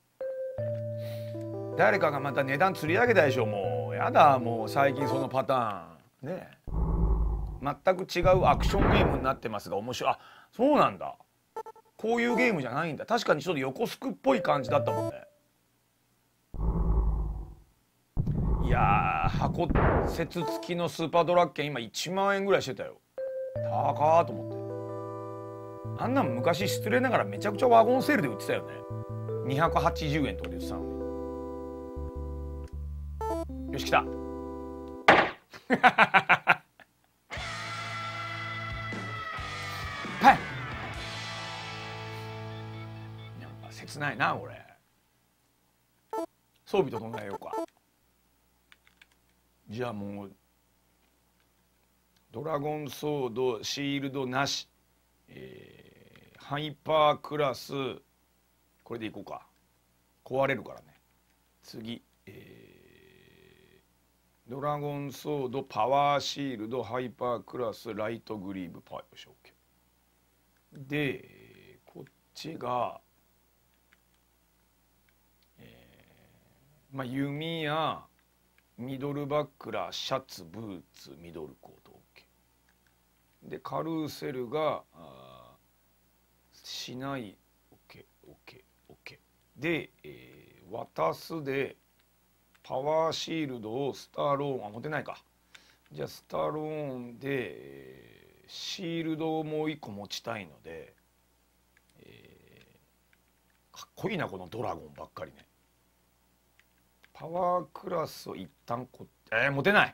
誰かがまた値段釣り上げたでしょ。もうやだ、もう最近そのパターンね。全く違うアクションゲームになってますが面白い。あ、そうなんだ。こういうゲームじゃないんだ。確かにちょっと横スクっぽい感じだったもんね。いやー箱節付きのスーパードラッケン今いちまんえんぐらいしてたよ。高ーと思って。 あんなん昔失礼ながらめちゃくちゃワゴンセールで売ってたよね。にひゃくはちじゅうえんとかで売ってたのに。よし来たはいなんか切ないなこれ。装備整えようか。じゃあもうドラゴンソードシールドなし、えー、ハイパークラスこれでいこうか。壊れるからね。次、えー、ドラゴンソードパワーシールドハイパークラスライトグリーブパワー。よし OK でこっちが、えー、まあ弓やミドルバックラーシャツブーツミドルコート OK でカルーセルがしない OKOKOK で、えー、渡すでパワーシールドをスターローンあ持てないか。じゃあスターローンで、えー、シールドをもう一個持ちたいので、えー、かっこいいなこのドラゴンばっかりね。パワークラスを一旦こえー、持てない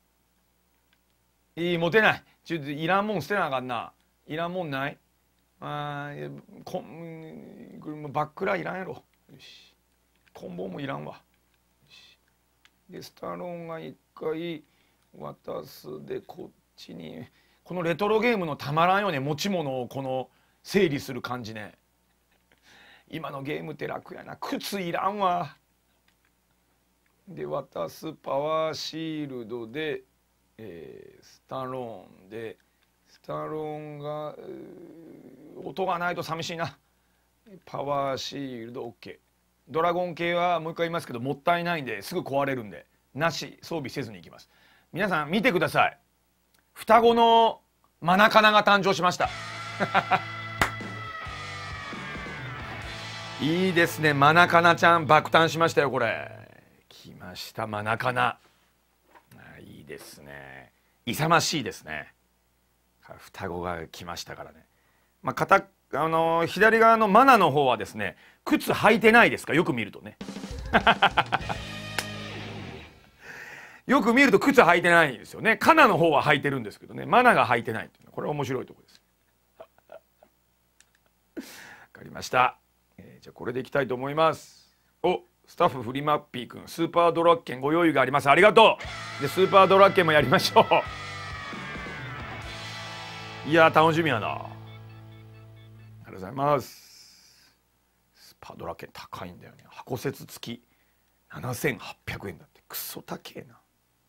いい持てないちょっといらんもん捨てなあかんな。いらんもんないあーこんバックラいらんやろ。よしコンボもいらんわ。でスタローンが一回渡すでこっちにこのレトロゲームのたまらんよね。持ち物をこの整理する感じね。今のゲームって楽やな。靴いらんわ。で渡すパワーシールドで、えー、スタローンでスタローンが音がないと寂しいな。パワーシールド OK。 ドラゴン系はもう一回言いますけどもったいないんですぐ壊れるんでなし装備せずにいきます。皆さん見てください。双子のマナカナが誕生しましたいいですね。マナカナちゃん爆誕しましたよ。これ来ましたマナカナ。いいですね。勇ましいですね。双子が来ましたからね。まあ、片あのー、左側のマナの方はですね靴履いてないですか。よく見るとねよく見ると靴履いてないんですよね。カナの方は履いてるんですけどねマナが履いてないっていうのはこれは面白いところですわかりました、えー、じゃあこれでいきたいと思います。おスタッフフリマッピーくんスーパードラッケンご用意があります。ありがとう。でスーパードラッケンもやりましょういや楽しみやな。ありがとうございます。スーパードラッケン高いんだよね。箱節付きななせんはっぴゃくえんだってクソ高えな。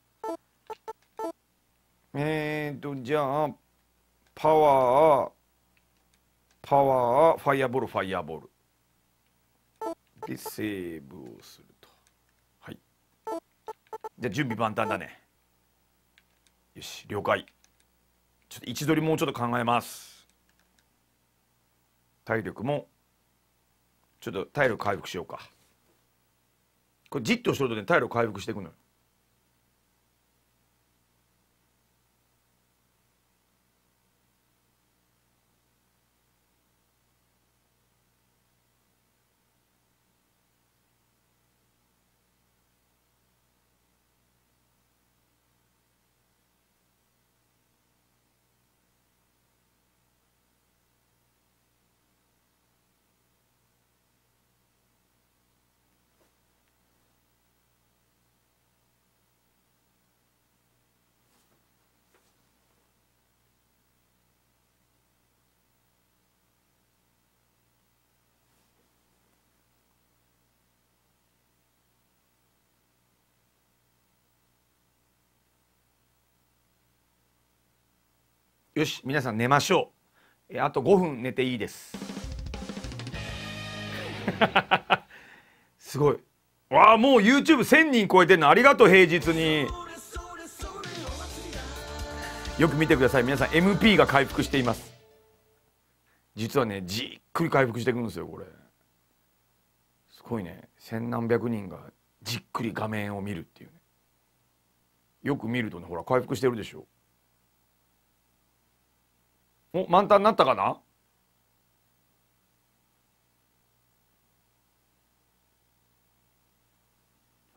えーとじゃあパワーパワーファイアボールファイアボールでセーブをすると。はいじゃあ準備万端だね。よし了解。ちょっと位置取りもうちょっと考えます。体力もちょっと体力回復しようか。これじっとしとるとね体力回復していくのよ。よし皆さん寝ましょう。えあとごふん寝ていいですすごいわあもう ユーチューブせんにん超えてんの。ありがとう。平日によく見てください。皆さん エムピー が回復しています。実はねじっくり回復していくんですよ。これすごいね。千何百人がじっくり画面を見るっていうね。よく見るとねほら回復してるでしょ。お満タンになったかな。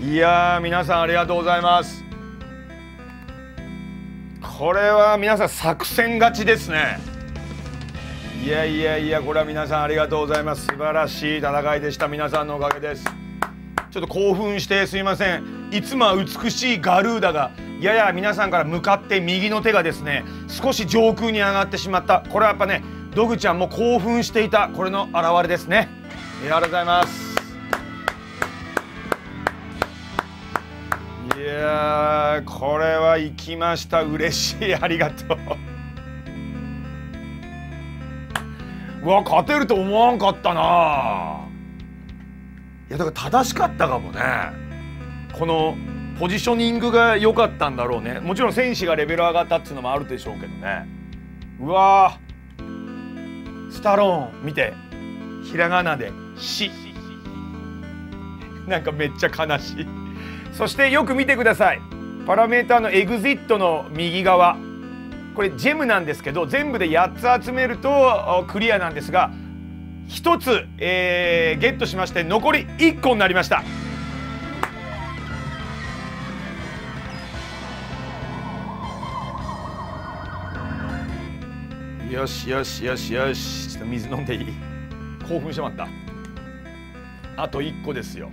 いやー、皆さんありがとうございます。これは皆さん作戦勝ちですね。いやいやいや、これは皆さんありがとうございます。素晴らしい戦いでした。皆さんのおかげです。ちょっと興奮してすいません。いつもは美しいガルーダがやや皆さんから向かって右の手がですね、少し上空に上がってしまった。これはやっぱね、ドグちゃんも興奮していた、これの表れですね。ありがとうございます。いやー、これは行きました。嬉しい、ありがとう。うわ、勝てると思わんかったな。いや、だから正しかったかもね。このポジショニングが良かったんだろうね。もちろん選手がレベル上がったっていうのもあるでしょうけどね。うわー、スタローン見て、ひらがなで「し」なんかめっちゃ悲しい。そしてよく見てください。パラメーターのエグジットの右側、これジェムなんですけど、全部でやっつ集めるとクリアなんですが、ひとつ、えー、ゲットしまして、残りいっこになりました。よしよしよしよし、ちょっと水飲んでいい？興奮してまった。あといっこですよ。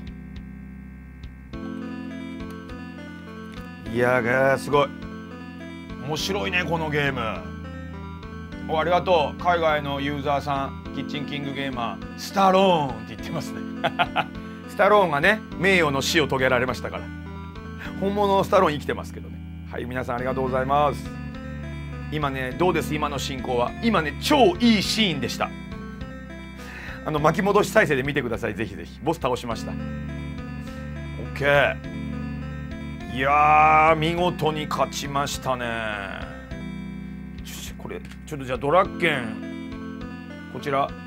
いやー、すごい面白いね、このゲーム。お、ありがとう。海外のユーザーさん、キッチンキングゲーマー、スタローンって言ってますね。スタローンがね、名誉の死を遂げられましたから。本物のスタローン生きてますけどね。はい、皆さんありがとうございます。今ね、どうです？今の進行は。今ね、超いいシーンでした。あの巻き戻し再生で見てください。ぜひぜひ。ボス倒しました。 OK。 いやー、見事に勝ちましたね。これちょっとじゃあドラッケン、こちら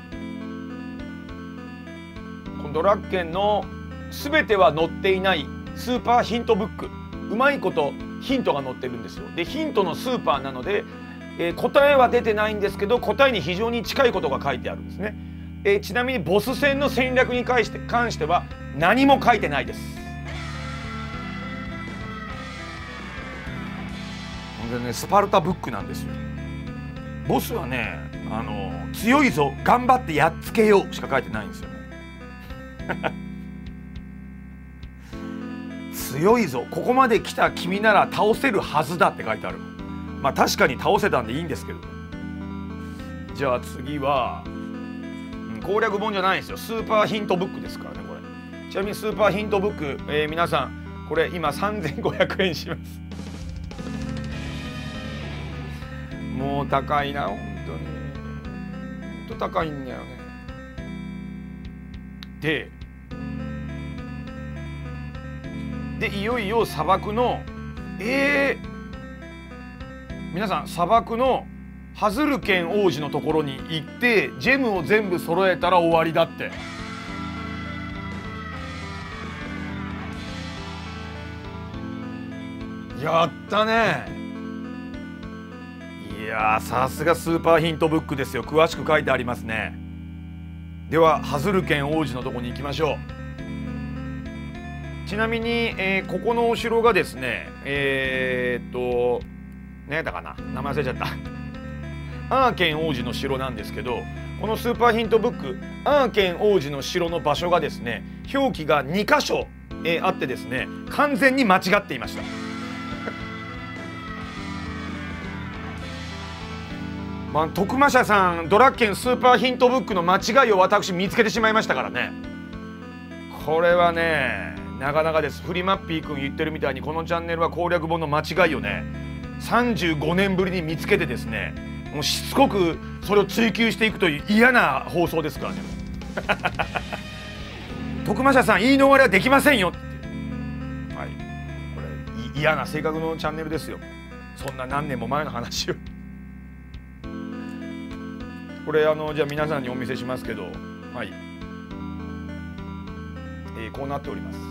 このドラッケンの全ては載っていないスーパーヒントブック、うまいことヒントが載ってるんですよ。でヒントのスーパーなので、えー、答えは出てないんですけど、答えに非常に近いことが書いてあるんですね。えー、ちなみにボス戦の戦略に関して関しては何も書いてないです。ほんでね、スパルタブックなんですよ。ボスはね、あの強いぞ、頑張ってやっつけようしか書いてないんですよね。強いぞ、ここまで来た君なら倒せるはずだって書いてある。まあ確かに倒せたんでいいんですけどね。じゃあ次は、うん、攻略本じゃないんですよ。スーパーヒントブックですからね、これ。ちなみにスーパーヒントブック、えー、皆さんこれ今さんぜんごひゃくえんします。もう高いな、本当に。本当高いんだよね。で、でいよいよ砂漠の、えー、皆さん砂漠のハズルケン王子のところに行ってジェムを全部揃えたら終わりだって。やったね。いやー、さすがスーパーヒントブックですよ。詳しく書いてありますね。ではハズルケン王子のところに行きましょう。ちなみに、えー、ここのお城がですね、えー、っと何だかな、名前忘れちゃった。アーケン王子の城なんですけど、このスーパーヒントブック、アーケン王子の城の場所がですね、表記がに箇所、えー、あってですね、完全に間違っていました。まあ、徳間社さん、ドラッケンスーパーヒントブックの間違いを私見つけてしまいましたからね。これはね、なかなかです。フリマッピーくん言ってるみたいに、このチャンネルは攻略本の間違いをね、さんじゅうごねんぶりに見つけてですね、もうしつこくそれを追求していくという嫌な放送ですからね。徳間社さん、言い逃れはできませんよって。はい、これ嫌な性格のチャンネルですよ。そんな何年も前の話を。これあのじゃあ皆さんにお見せしますけど、はい、えー、こうなっております。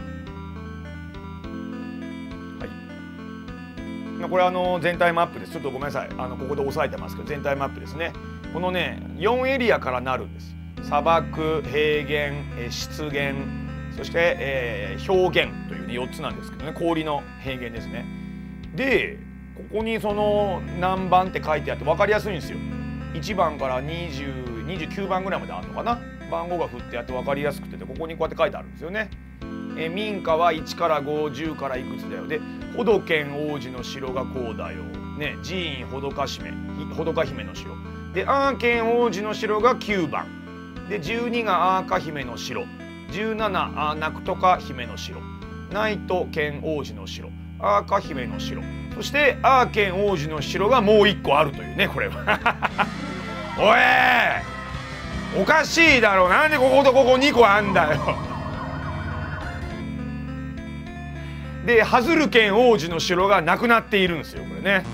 はい、これあの全体マップです。ちょっとごめんなさい、あのここで押さえてますけど全体マップですね。このねよんエリアからなるんです。砂漠、平原、えー、湿原、 そして、えー、表現というねよっつなんですけどね、氷の平原ですね。でここにその何番って書いてあって分かりやすいんですよ。いちばんからにじゅう、にじゅうきゅうばんぐらいまであるのかな、番号が振ってあって分かりやすくて、ここにこうやって書いてあるんですよね。え民家はいちからご、じゅうからいくつだよ。でほどけん王子の城がこうだよ、ね、寺院ほどか姫ほどか姫の城で、アーケン王子の城がきゅうばんで、じゅうにがアーカ姫の城、じゅうななあナクトカ姫の城、ナイトケン王子の城、アーカ姫の城、そしてアーケン王子の城がもういっこあるというね、これはおいおかしいだろう、なんでこことここにこあんだよでハズルケン王子の城がなくなっているんですよ、これね。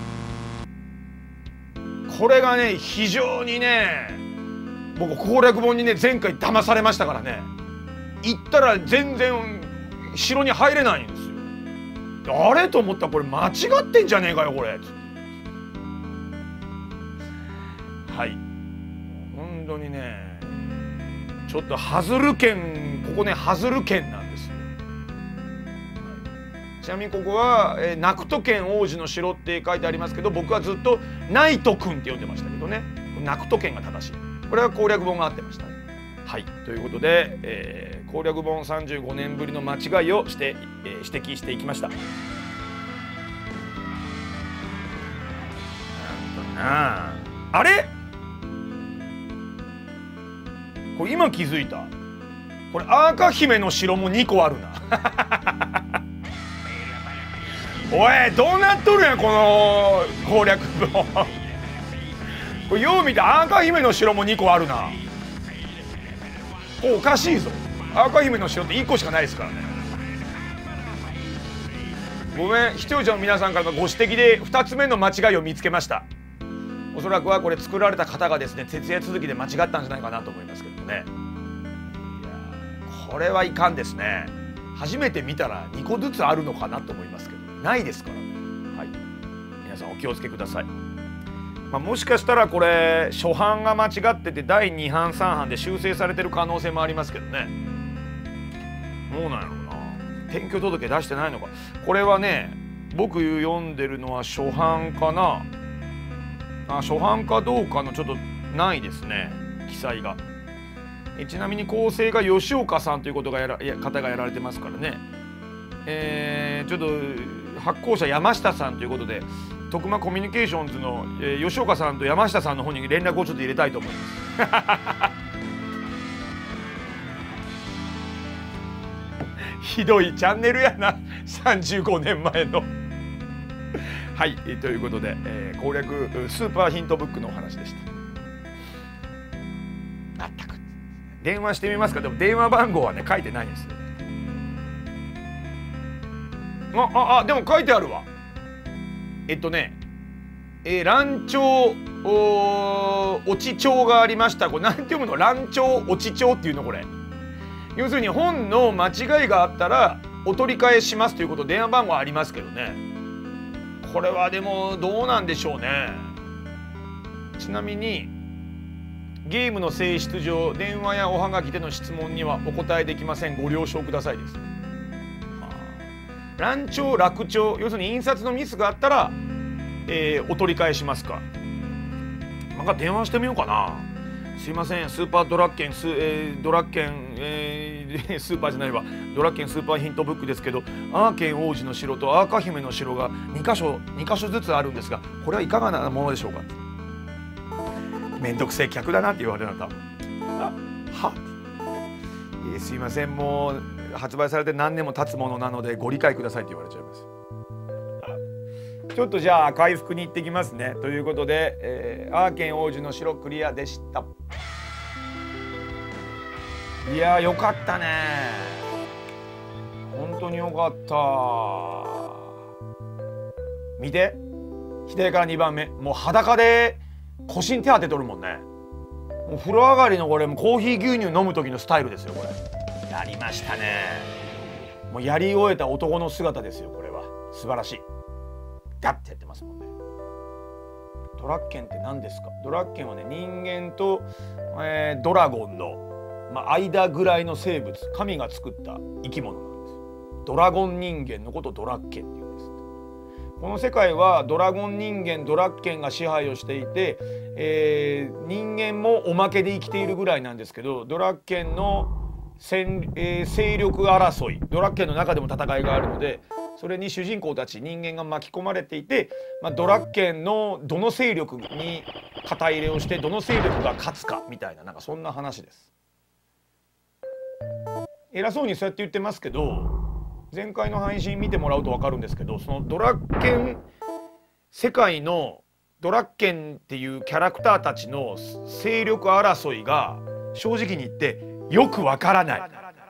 これがね非常にね、僕攻略本にね前回騙されましたからね、行ったら全然城に入れないんですよ。あれと思ったらこれ間違ってんじゃねえかよこれ。はい、本当にねちょっとハズル県、ここねハズル県なんですよ。ちなみにここは、えー、ナクト県王子の城って書いてありますけど、僕はずっとナイト君って呼んでましたけどね、ナクト県が正しい。これは攻略本が合ってましたね。はい、ということで、えー、攻略本さんじゅうごねんぶりの間違いをして、えー、指摘していきました。なんだなあれこれ今気づいた、これアーカ姫の城もにこあるなおいどうなっとるんやこの攻略本これよう見てアーカ姫の城もにこあるな。これおかしいぞ、アーカ姫の城っていっこしかないですからね。ごめん、視聴者の皆さんからのご指摘でふたつめの間違いを見つけました。おそらくはこれ作られた方がですね徹夜続きで間違ったんじゃないかなと思いますけどね。いやこれはいかんですね。初めて見たらにこずつあるのかなと思いますけどないですからね。はい、皆さんお気をつけください。まあ、もしかしたらこれ初版が間違っててだいに版さん版で修正されてる可能性もありますけどね。どうなんやろうな、転居届出してないのか。これはね僕読んでるのは初版かなあ、初版かどうかのちょっとないですね記載が。えちなみに構成が吉岡さんということがやら方がやられてますからね。えー、ちょっと発行者山下さんということで徳間コミュニケーションズの、えー、吉岡さんと山下さんの方に連絡をちょっと入れたいと思いますひどいチャンネルやなさんじゅうごねんまえのはい、ということで、えー、攻略スーパーヒントブックのお話でした。まったく電話してみますか。でも電話番号はね書いてないんですよ。あああでも書いてあるわ。えっとね、えー、乱調落ち帳がありました。これなんて読むの？乱調落ち帳っていうのこれ。要するに本の間違いがあったらお取り替えしますということ電話番号ありますけどね。これはでもどうなんでしょうね。ちなみにゲームの性質上電話やおはがきでの質問にはお答えできません。ご了承くださいです。乱調落調、要するに印刷のミスがあったら、えー、お取り替えしますか。なんか電話してみようかな。すいません、スーパードラッケンス、えー、ドラッケン、えー、スーパーじゃないわ、ドラッケンスーパーヒントブックですけど、アーケン王子の城とアーカ姫の城がにかしょにかしょずつあるんですが、これはいかがなものでしょうか。めんどくせえ客だなって言われたの多分。あは、えー、すいません、もう発売されて何年も経つものなのでご理解くださいって言われちゃいます。ちょっとじゃあ回復に行ってきますね。ということで、えー、アーケン王子の城クリアでした。いやーよかったね。本当によかった。見て、左からにばんめ、もう裸で腰に手当てとるもんね。もう風呂上がりのこれもコーヒー牛乳飲む時のスタイルですよこれ。やりましたね。もうやり終えた男の姿ですよこれは。素晴らしい。ガッてやってますもんね。ドラッケンって何ですか。ドラッケンはね人間と、えー、ドラゴンのまあ、間ぐらいの生物、神が作った生き物なんです。ドラゴン人間のことをドラッケンっていうんです。この世界はドラゴン人間ドラッケンが支配をしていて、えー、人間もおまけで生きているぐらいなんですけど、ドラッケンの戦、えー、勢力争い、ドラッケンの中でも戦いがあるので、それに主人公たち人間が巻き込まれていて、まあ、ドラッケンのどの勢力に肩入れをしてどの勢力が勝つかみたいな、なんかそんな話です。偉そうにそうやって言ってますけど、前回の配信見てもらうと分かるんですけど、そのドラッケン世界のドラッケンっていうキャラクターたちの勢力争いが正直に言ってよく分からない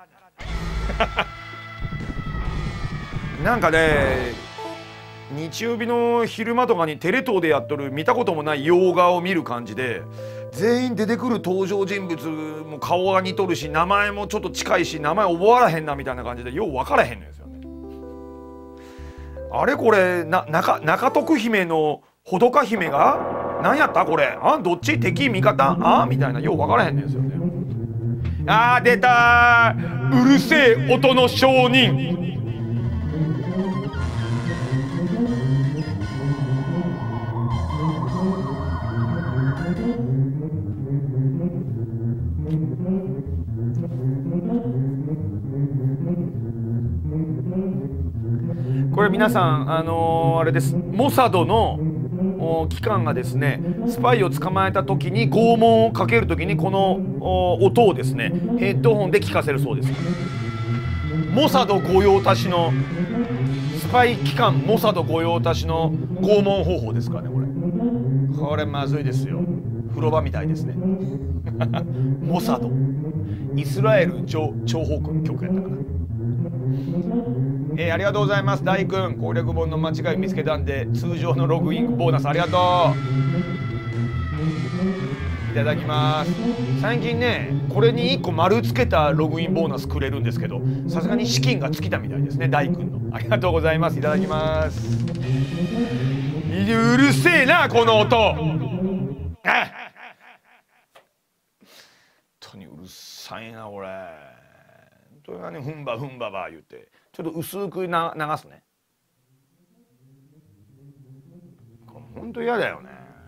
なんかね、日曜日の昼間とかにテレ東でやっとる見たこともない洋画を見る感じで、全員出てくる登場人物も顔が似とるし、名前もちょっと近いし、名前覚わらへんなみたいな感じでよう分からへんのですよね。あれこれな中中徳姫のほどか姫が何やったこれ、あどっち敵味方あみたいな、よう分からへんのですよね。あー出たー、うるせえ音の証人。これ皆さん、あのー、あれです、モサドの機関がですね、スパイを捕まえた時に拷問をかける時にこの音をですねヘッドホンで聞かせるそうです。モサド御用達のスパイ機関、モサド御用達の拷問方法ですからね。これこれまずいですよ。風呂場みたいですねモサド、イスラエル諜報局やったかな。えー、ありがとうございます。大君、攻略本の間違い見つけたんで通常のログインボーナスありがとう。いただきます。最近ねこれにいっこ丸つけたログインボーナスくれるんですけど、さすがに資金が尽きたみたいですね。大君のありがとうございます。いただきます。うるせえなこの音あ本当にうるさいなこれ。本当にね、ふんばふんばば言ってちょっと薄くな流すね。ほんと嫌だよね。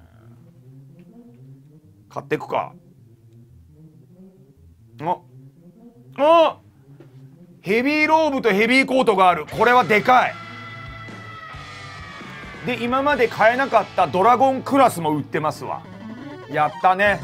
買ってくか。ああヘビーローブとヘビーコートがある。これはでかい。で今まで買えなかったドラゴンクラスも売ってますわ。やったね。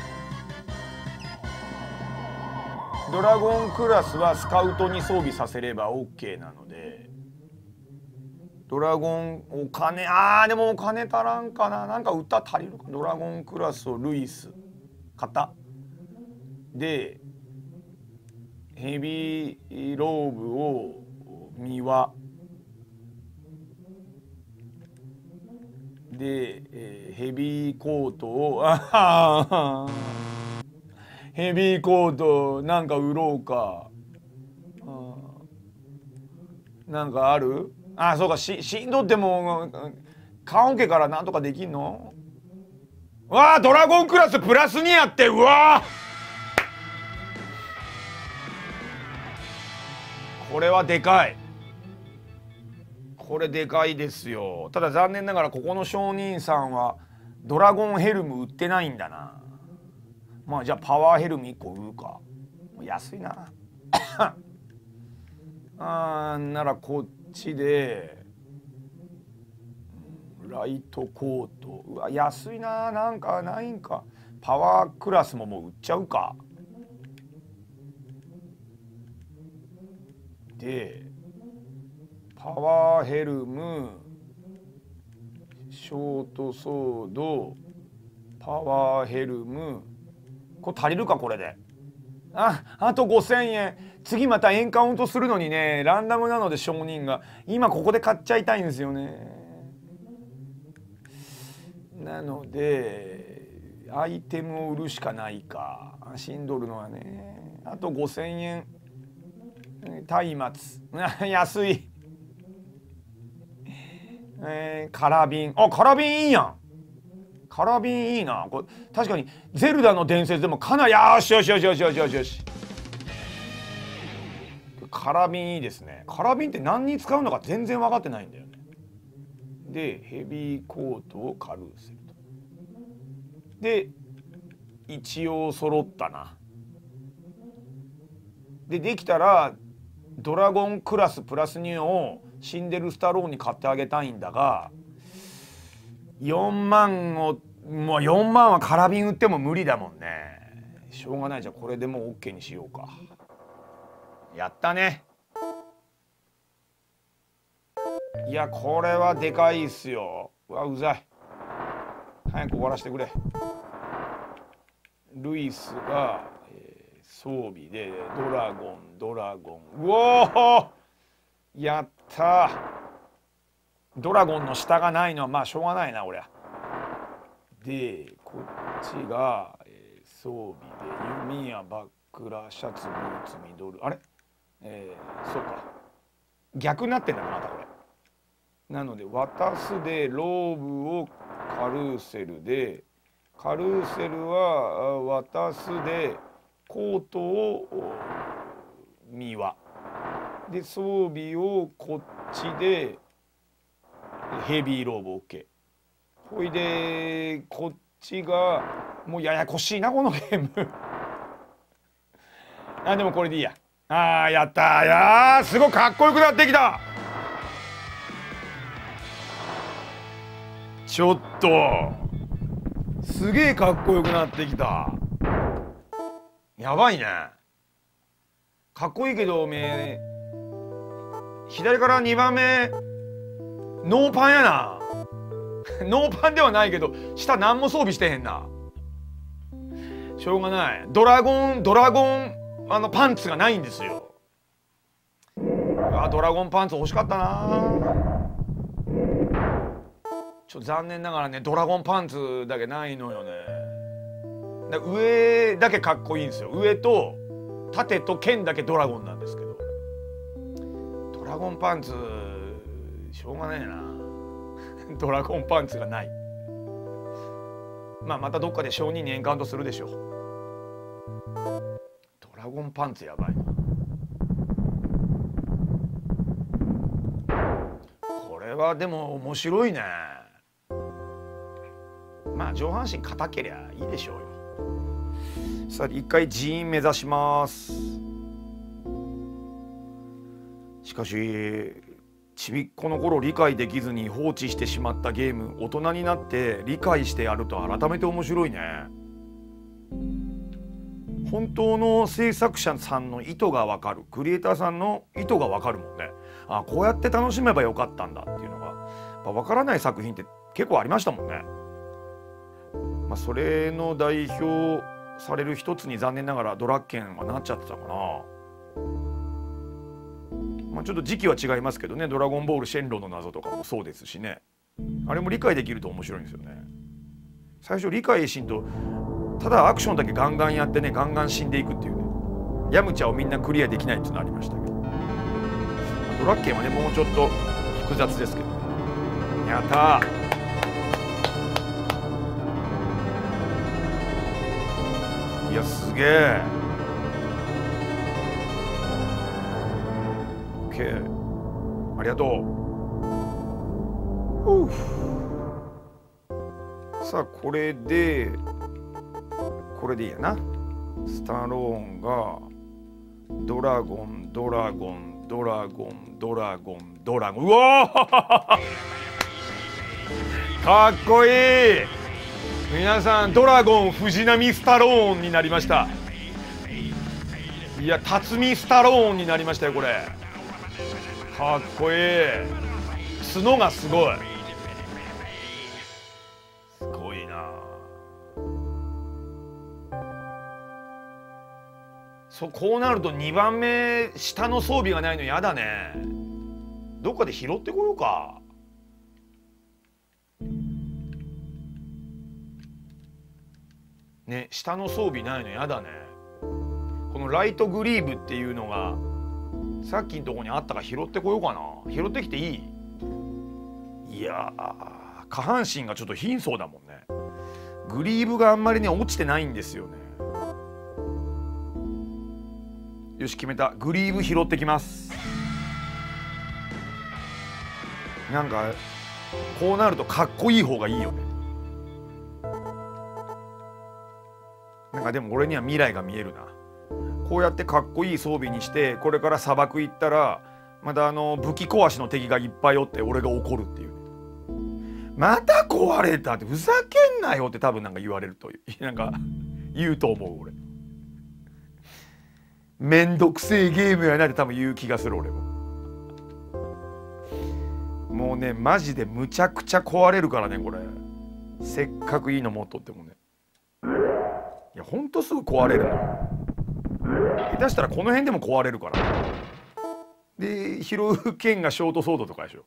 ドラゴンクラスはスカウトに装備させれば OK なので、ドラゴンお金、あーでもお金足らんかな。なんか歌足りるか。ドラゴンクラスをルイス型でヘビーローブをミワで、えー、ヘビーコートをあヘビーコートなんか売ろうか。なんかある？あ、そうか、ししんどっても棺桶からなんとかできんの？わあドラゴンクラスプラスにやって、うわこれはでかい。これでかいですよ。ただ残念ながらここの商人さんはドラゴンヘルム売ってないんだな。まあじゃあパワーヘルムいっこ売るか。安いなあーならこっちでライトコート、うわ安いな。なんかないんか。パワークラスももう売っちゃうか。でパワーヘルム、ショートソード、パワーヘルム、これ足りるかこれで。あ、あとごせんえん。次またエンカウントするのにね、ランダムなので証人が今ここで買っちゃいたいんですよね。なのでアイテムを売るしかないか。しんどるのはね。あとごせんえん。松明安い。えー、カラビン、あカラビンいいやん。 カラビンいいな。これ確かにゼルダの伝説でもかなり、よしよしよしよしよしよしよし。カラビンいいですね。カラビンって何に使うのか全然分かってないんだよね。でヘビーコートをカルーセルと。で一応揃ったな。でできたらドラゴンクラスプラスにを死んでるスタローンに買ってあげたいんだが、よんまんをもうよんまんはカラビン売っても無理だもんね。しょうがない。じゃあこれでもう OK にしようか。やったね。いやこれはでかいっすよ。うわうざい。早く終わらせてくれ。ルイスが、えー、装備でドラゴンドラゴン。うおーやったー。ドラゴンの下がないのはまあしょうがないな俺は。でこっちが、えー、装備で弓やバックラシャツブーツミドルあれ、えー、そうか逆になってんだなまたこれ。なので渡すでローブをカルーセルで、カルーセルは渡すでコートをミワで、装備をこっちでヘビーローブ OK。 ほいでこっちがもうややこしいなこのゲームあでもこれでいいや。あーやったー。いやーすごいかっこよくなってきた。ちょっとすげえかっこよくなってきた。やばいね。かっこいいけどおめえ左からにばんめノーパンやなノーパンではないけど下何も装備してへんな。しょうがない。ドラゴンドラゴンあのパンツがないんですよ。あドラゴンパンツ欲しかったな。ちょっと残念ながらねドラゴンパンツだけないのよね。だ上だけかっこいいんですよ。上と縦と剣だけドラゴンなんですけど、ドラゴンパンツしょうがないなドラゴンパンツがない。まあまたどっかで証人にエンカウントするでしょう。ドラゴンパンツやばいな。これはでも面白いね。まあ上半身硬けりゃいいでしょうよ。さあ一回ジーン目指します。しかしちびっこの頃理解できずに放置してしまったゲーム、大人になって理解してやると改めて面白いね。本当の制作者さんの意図が分かる、クリエイターさんの意図が分かるもんね。あこうやって楽しめばよかったんだっていうのがやっぱ分からない作品って結構ありましたもんね。まあ、それの代表される一つに残念ながらドラッケンはなっちゃってたかな。まあ、ちょっと時期は違いますけどね、ドラゴンボールシェンロンの謎とかもそうですしね、あれも理解できると面白いんですよね。最初理解しんとただアクションだけガンガンやってねガンガン死んでいくっていうね、ヤムチャをみんなクリアできないっていうのありましたけど、ドラッケンはねもうちょっと複雑ですけどね。やったー。いやすげえ。 OK ありがとう。さあこれでこれでいいやな。スタローンがドラゴンドラゴンドラゴンドラゴンドラゴン、うわかっこいい。皆さんドラゴン藤波スタローンになりました。いや辰巳スタローンになりましたよこれ。かっこいい。角がすごいすごいな。そうこうなるとにばんめ下の装備がないのやだね。どっかで拾ってこようか。ね、下の装備ないのやだね。このライトグリーブっていうのがさっきのとこにあったから拾ってこようかな。拾ってきていい？いやー下半身がちょっと貧相だもんね。 グリーブがあんまりね落ちてないんですよね。よし決めた。グリーブ拾ってきます。なんかこうなるとかっこいい方がいいよね。なんかでも俺には未来が見えるな。こうやってかっこいい装備にしてこれから砂漠行ったらまたあの武器壊しの敵がいっぱいおって俺が怒るっていう。また壊れたってふざけんなよって多分なんか言われるというなんか言うと思う俺。めんどくせえゲームやなって多分言う気がする俺も。もうねマジでむちゃくちゃ壊れるからねこれ。せっかくいいの持っとってもね。いやほんとすぐ壊れるの。下手したらこの辺でも壊れるから。で拾う剣がショートソードとかでしょ。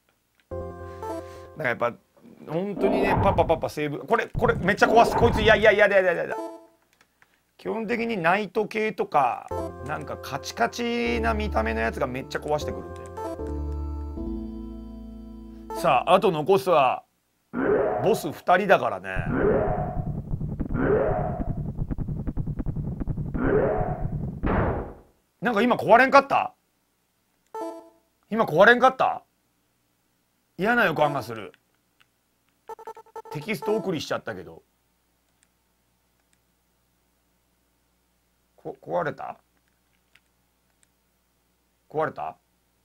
だからやっぱ本当にねパパパパセーブこれこれめっちゃ壊すこいついやいやいやいやいやいや。基本的にナイト系とかなんかカチカチな見た目のやつがめっちゃ壊してくるんで。さああと残すはボスふたりだからね。なんか今壊れんかった？今壊れんかった？嫌な予感がする。テキスト送りしちゃったけど。こ壊れた？壊れた？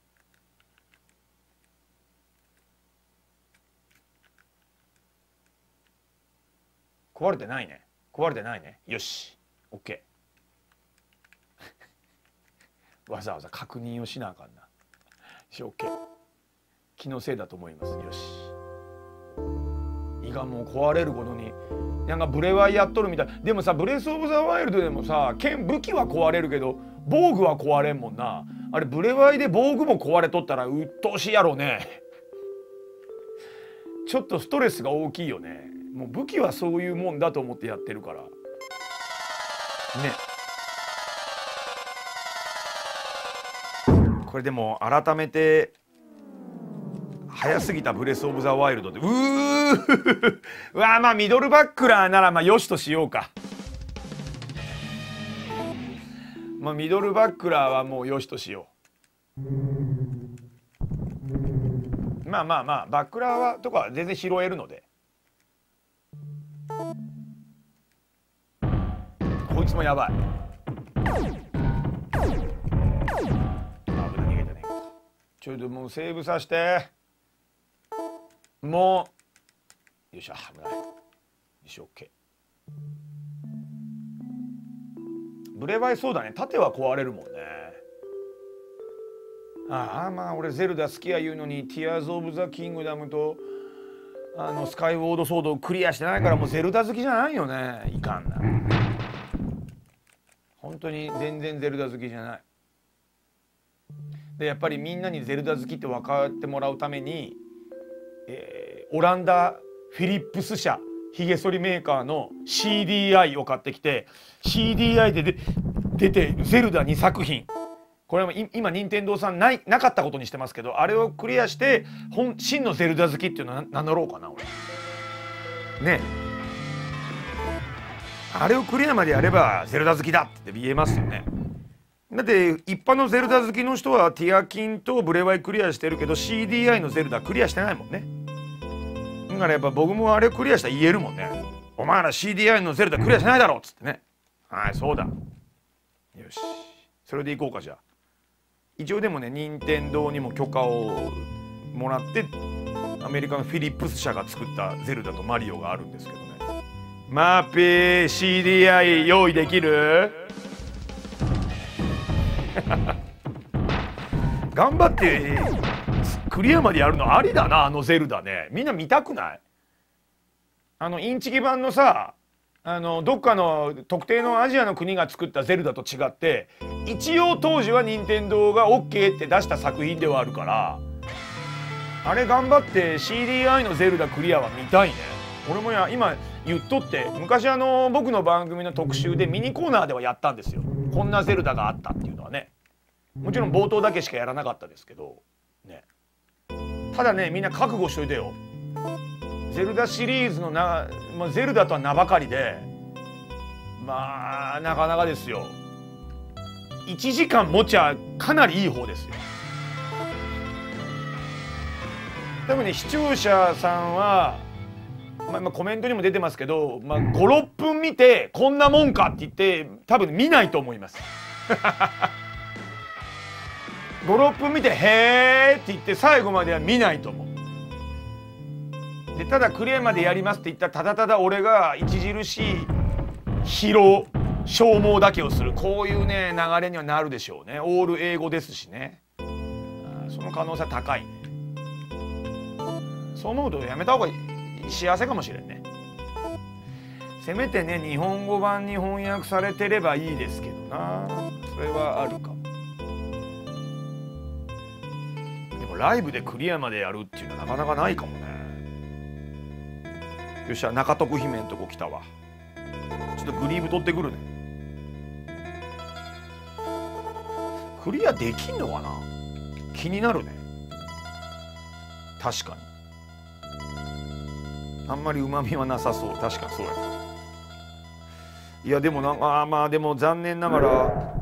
壊れてないね。壊れてないね。よし。オッケー。わざわざ確認をしなあかんな。よし、オッケー。気のせいだと思います。よし。胃がもう壊れることに。なんかブレワイやっとるみたい。でもさブレス・オブ・ザ・ワイルドでもさ剣武器は壊れるけど防具は壊れんもんな。あれブレワイで防具も壊れとったらうっとうしいやろうね。ちょっとストレスが大きいよね。もう武器はそういうもんだと思ってやってるからね。これでも改めて早すぎたブレス・オブ・ザ・ワイルドでうーうわまあミドルバックラーならまあよしとしようか。まあミドルバックラーはもうよしとしよう。まあまあまあバックラーはとかは全然拾えるので。こいつもやばい。危ない逃げてね。ちょっともうセーブさせて。もうよいしょ危ない。よし オーケー。ブレワイそうだね盾は壊れるもんね。ああまあ俺ゼルダ好きや言うのにティアーズ・オブ・ザ・キングダムとあのスカイウォード・ソードをクリアしてないからもうゼルダ好きじゃないよね。いかんな。本当に全然ゼルダ好きじゃない。でやっぱりみんなにゼルダ好きって分かってもらうために、えー、オランダフィリップス社ひげ剃りメーカーの シーディーアイ を買ってきて シーディーアイ でで出てゼルダにさく品これも今任天堂さんないなかったことにしてますけどあれをクリアして本真のゼルダ好きっていうのを名乗ろうかな俺ね。あれをクリアまでやればゼルダ好きだって言えますよね。だって一般のゼルダ好きの人はティアキンとブレワイクリアしてるけど シーディーアイ のゼルダクリアしてないもんね。だからやっぱ僕もあれクリアしたら言えるもんね。お前ら シーディーアイ のゼルダクリアしてないだろっつってね。はいそうだ。よしそれでいこうか。じゃあ一応でもね任天堂にも許可をもらってアメリカのフィリップス社が作ったゼルダとマリオがあるんですけどね。マーピー シーディーアイ 用意できる？頑張ってクリアまでやるのありだなあのゼルダね。みんな見たくない？あのインチキ版のさあのどっかの特定のアジアの国が作ったゼルダと違って一応当時は任天堂が オーケー って出した作品ではあるからあれ頑張って シーディーアイ のゼルダクリアは見たいね。俺もや今言っとって昔あの僕の番組の特集でミニコーナーではやったんですよ。こんなゼルダがあったっていうのはね。もちろん冒頭だけしかやらなかったですけどね。ただねみんな覚悟しといてよ。 ゼルダシリーズのな、まあ、ゼルダとは名ばかりで、まあなかなかですよ。いちじかん持ちゃかなりいい方ですよ。多分ね、視聴者さんは、まあ、まあコメントにも出てますけど、まあ、ごろっぷん見てこんなもんかって言って多分見ないと思います。ごろっぷん見てへーって言って最後までは見ないと思う。でただクリアまでやりますって言ったらただただ俺が著しい疲労消耗だけをする、こういうね流れにはなるでしょうね。オール英語ですしね。その可能性は高いね。そう思うとやめた方が幸せかもしれんね。せめてね日本語版に翻訳されてればいいですけどな。それはあるかも。でもライブでクリアまでやるっていうのはなかなかないかもね。よっしゃ、中徳姫んとこ来たわ。ちょっとグリーブ取ってくるね。クリアできんのかな、気になるね。確かにあんまりうまみはなさそう。確かにそうやな。いやでもなんか、あまあでも残念ながら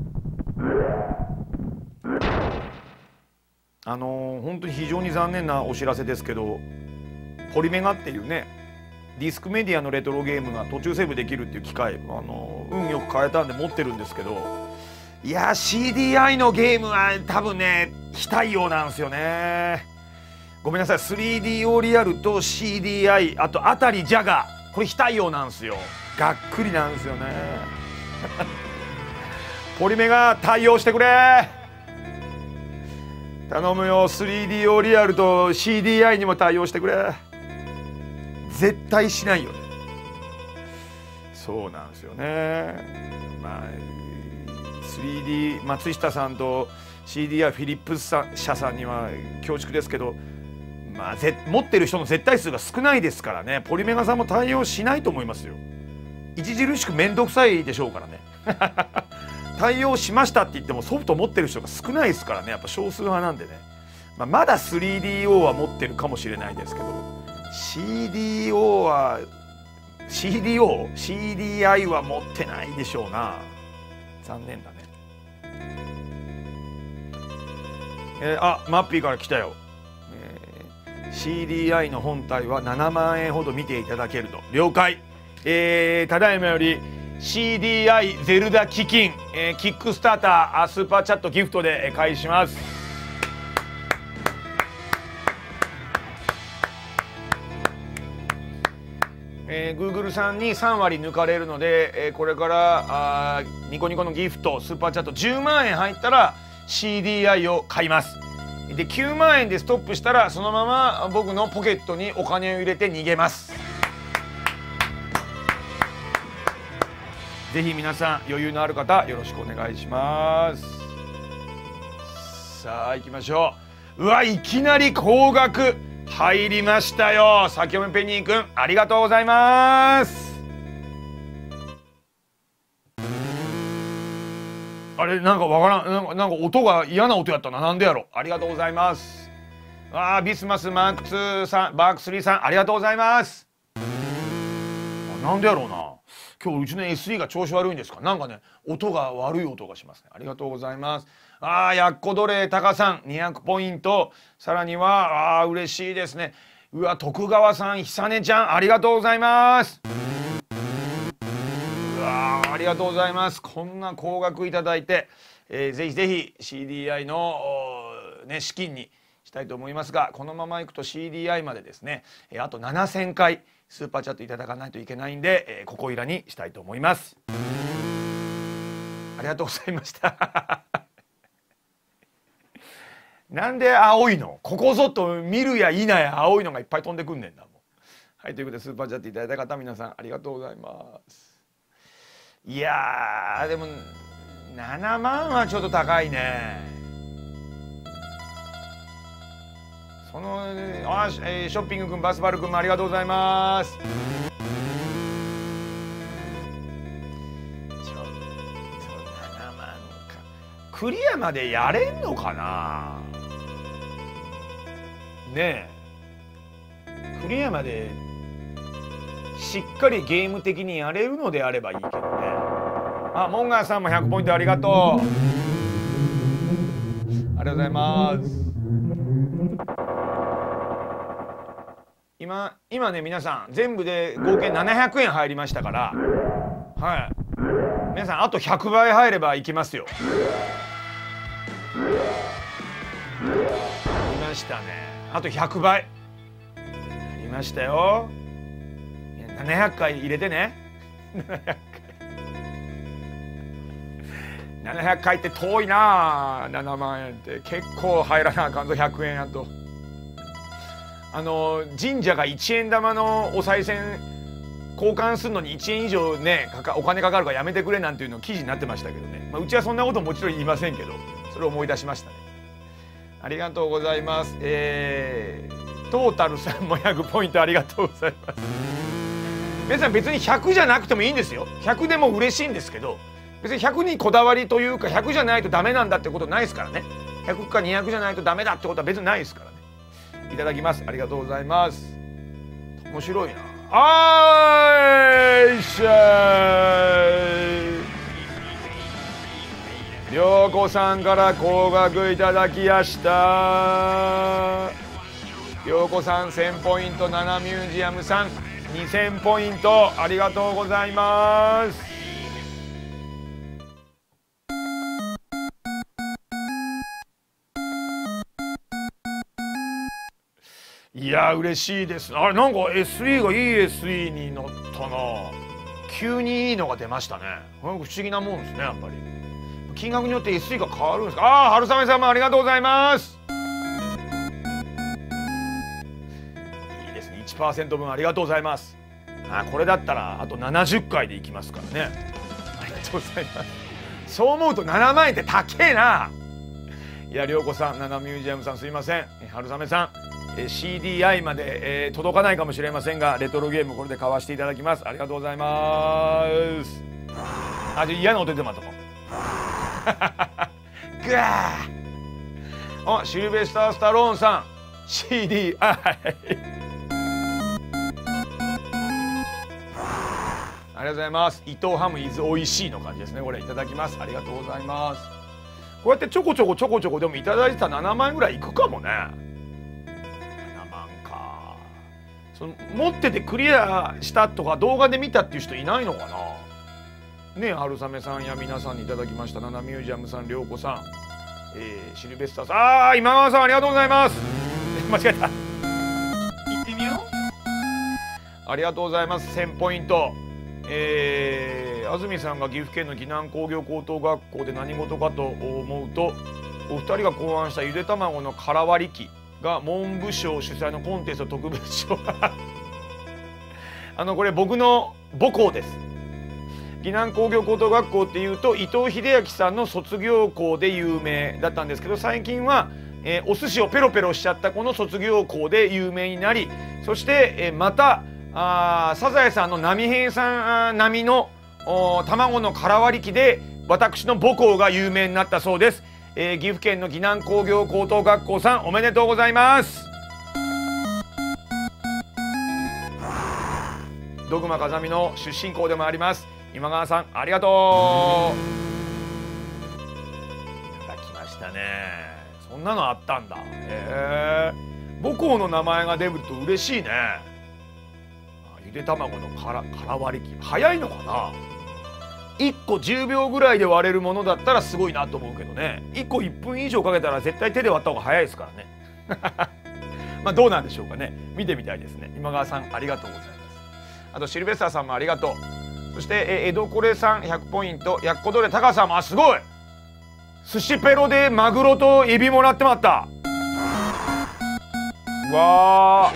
あのー、本当に非常に残念なお知らせですけど、ポリメガっていうねディスクメディアのレトロゲームが途中セーブできるっていう機械、あのー、運よく買えたんで持ってるんですけど、いや シーディーアイ のゲームは多分ね非対応なんですよね。ごめんなさい、 スリーディー オーリアルと シーディーアイ、 あとあたりジャガー、これ非対応なんですよ。がっくりなんですよね。ポリメが対応してくれ、頼むよ。 スリーディー オーリアルと シーディーアイ にも対応してくれ。絶対しないよね。そうなんですよね。まあ スリーディー 松下さんと シーディーアイ フィリップス社さんには恐縮ですけど、まあ、ぜ持ってる人の絶対数が少ないですからね。ポリメガさんも対応しないと思いますよ。著しく面倒くさいでしょうからね。対応しましたって言ってもソフト持ってる人が少ないですからね。やっぱ少数派なんでね、まあ、まだ スリーディーオー は持ってるかもしれないですけど シーディーオー は シーディーオー? シーディーアイ は持ってないでしょうな。残念だね。えー、あマッピーから来たよ。シーディーアイ の本体はななまんえんほど見ていただけると。了解。えー、ただいまより シーディーアイ ゼルダ基金、えー、キックスタータースーパーチャットギフトで開始します。えー、Google さんにさんわり抜かれるので、えー、これからあニコニコのギフトスーパーチャットじゅうまんえん入ったら シーディーアイ を買います。できゅうまんえんでストップしたらそのまま僕のポケットにお金を入れて逃げます。ぜひ皆さん余裕のある方よろしくお願いします。さあ行きましょう。うわいきなり高額入りましたよ。先読みペニーくんありがとうございます。あれなんかわからん、なんか、なんか音が嫌な音やったな。なんでやろ。ありがとうございます。あービスマスマークツーさんマークスリーさんありがとうございます。あなんでやろうな。今日うちの エスイー が調子悪いんですか。なんかね音が悪い音がしますね。ありがとうございます。あーやっこ奴隷タカさんにひゃくポイント。さらにはあー嬉しいですね。うわ徳川さんひさねちゃんありがとうございます。うわありがとうございます。こんな高額いただいて、えー、ぜひぜひ シーディーアイ の、ね、資金にしたいと思いますが、このままいくと シーディーアイ までですねあとななせんかいスーパーチャットいただかないといけないんで、えー、ここいらにしたいと思います。ありがとうございました。なんで青いの、ここぞと見るや否や青いのがいっぱい飛んでくんねんだもん。はい、ということでスーパーチャットいただいた方皆さんありがとうございます。いやーでもななまんはちょっと高いね。そのあ、えー、ショッピングくんバスバルくんもありがとうございます。ちょちょななまんかクリアまでやれんのかなねえ。ククリアまでしっかりゲーム的にやれるのであればいいけどね。あ、モンガーさんもひゃくポイントありがとう。ありがとうございます。今今ね、皆さん全部で合計ななひゃくえん入りましたから、はい、皆さんあとひゃくばい入ればいきますよ。いましたね。あとひゃくばいいましたよ。ななひゃっかい入れてね。ななひゃっかいって遠いなあ。ななまんえんって結構入らなあかんぞ。ひゃくえんやとあの神社がいちえん玉のお賽銭交換するのにいちえん以上ねかかお金かかるからやめてくれなんていうの記事になってましたけどね、まあ、うちはそんなこともちろん言いませんけど、それを思い出しましたね。ありがとうございます。えー、トータルさんもひゃくポイントありがとうございます。皆さん別にひゃくじゃなくてもいいんですよ。ひゃくでも嬉しいんですけど、別にひゃくにこだわりというかひゃくじゃないとダメなんだってことないですからね。ひゃくかにひゃくじゃないとダメだってことは別にないですからね。いただきます。ありがとうございます。面白いな。あーいしゃい。りょうこさんから高額いただきやした。りょうこさんせんポイント、ナナミュージアムさんにせんポイントありがとうございます。いや嬉しいです。あれなんか エスイー がいい エスイー になったな。急にいいのが出ましたね。不思議なもんですね。やっぱり金額によって エスイー が変わるんですか。ああ、春雨さんもありがとうございます。いいですね。いちパーセント 分ありがとうございます。あ、これだったらあとななじゅっかいでいきますからね。ありがとうございます。そう思うとななまんえんって高えな。いや、りょうこさん、ナナミュージアムさんすいません。春雨さん、シーディーアイ まで、えー、届かないかもしれませんが、レトロゲームこれで買わせていただきます。ありがとうございます。あ、じゃ嫌な音出てますもん。ぐわー。あ、シルベスター・スタローンさん シーディーアイ ありがとうございます。伊藤ハムイズおいしいの感じですね。これいただきます。ありがとうございます。こうやってちょこちょこちょこちょこでもいただいてたななまんえんぐらいいくかもね。その持っててクリアしたとか動画で見たっていう人いないのかなね。春雨さんや皆さんにいただきました。ナナミュージアムさん、りょうこさん、えー、シルベスターさん、あー今川さんありがとうございます。間違えた。行ってみよう。ありがとうございます。せんポイント。えー、安住さんが岐阜県の岐南工業高等学校で何事かと思うと、お二人が考案したゆで卵の殻割り機が文部省主催のコンテスト特別賞あのこれ僕の母校です。岐南工業高等学校っていうと伊藤英明さんの卒業校で有名だったんですけど、最近は、えー、お寿司をペロペロしちゃったこの卒業校で有名になり、そして、えー、またあサザエさんの波平さん並みの卵の殻割り機で私の母校が有名になったそうです。えー、岐阜県の岐南工業高等学校さんおめでとうございます。ドグマ風見の出身校でもあります今川さんありがとう。いただきましたね。そんなのあったんだ。へえ。母校の名前が出ると嬉しいね。ゆで卵の殻殻割り機早いのかな。いっこじゅうびょうぐらいで割れるものだったらすごいなと思うけどね、いっこいっぷん以上かけたら絶対手で割った方が早いですからねまあどうなんでしょうかね。見てみたいですね。今川さんありがとうございます。あとシルベスターさんもありがとう。そしてえ江戸コレさんひゃくポイント、やっこどれタカさんもあすごい寿司ペロでマグロとエビもらってまった。わー、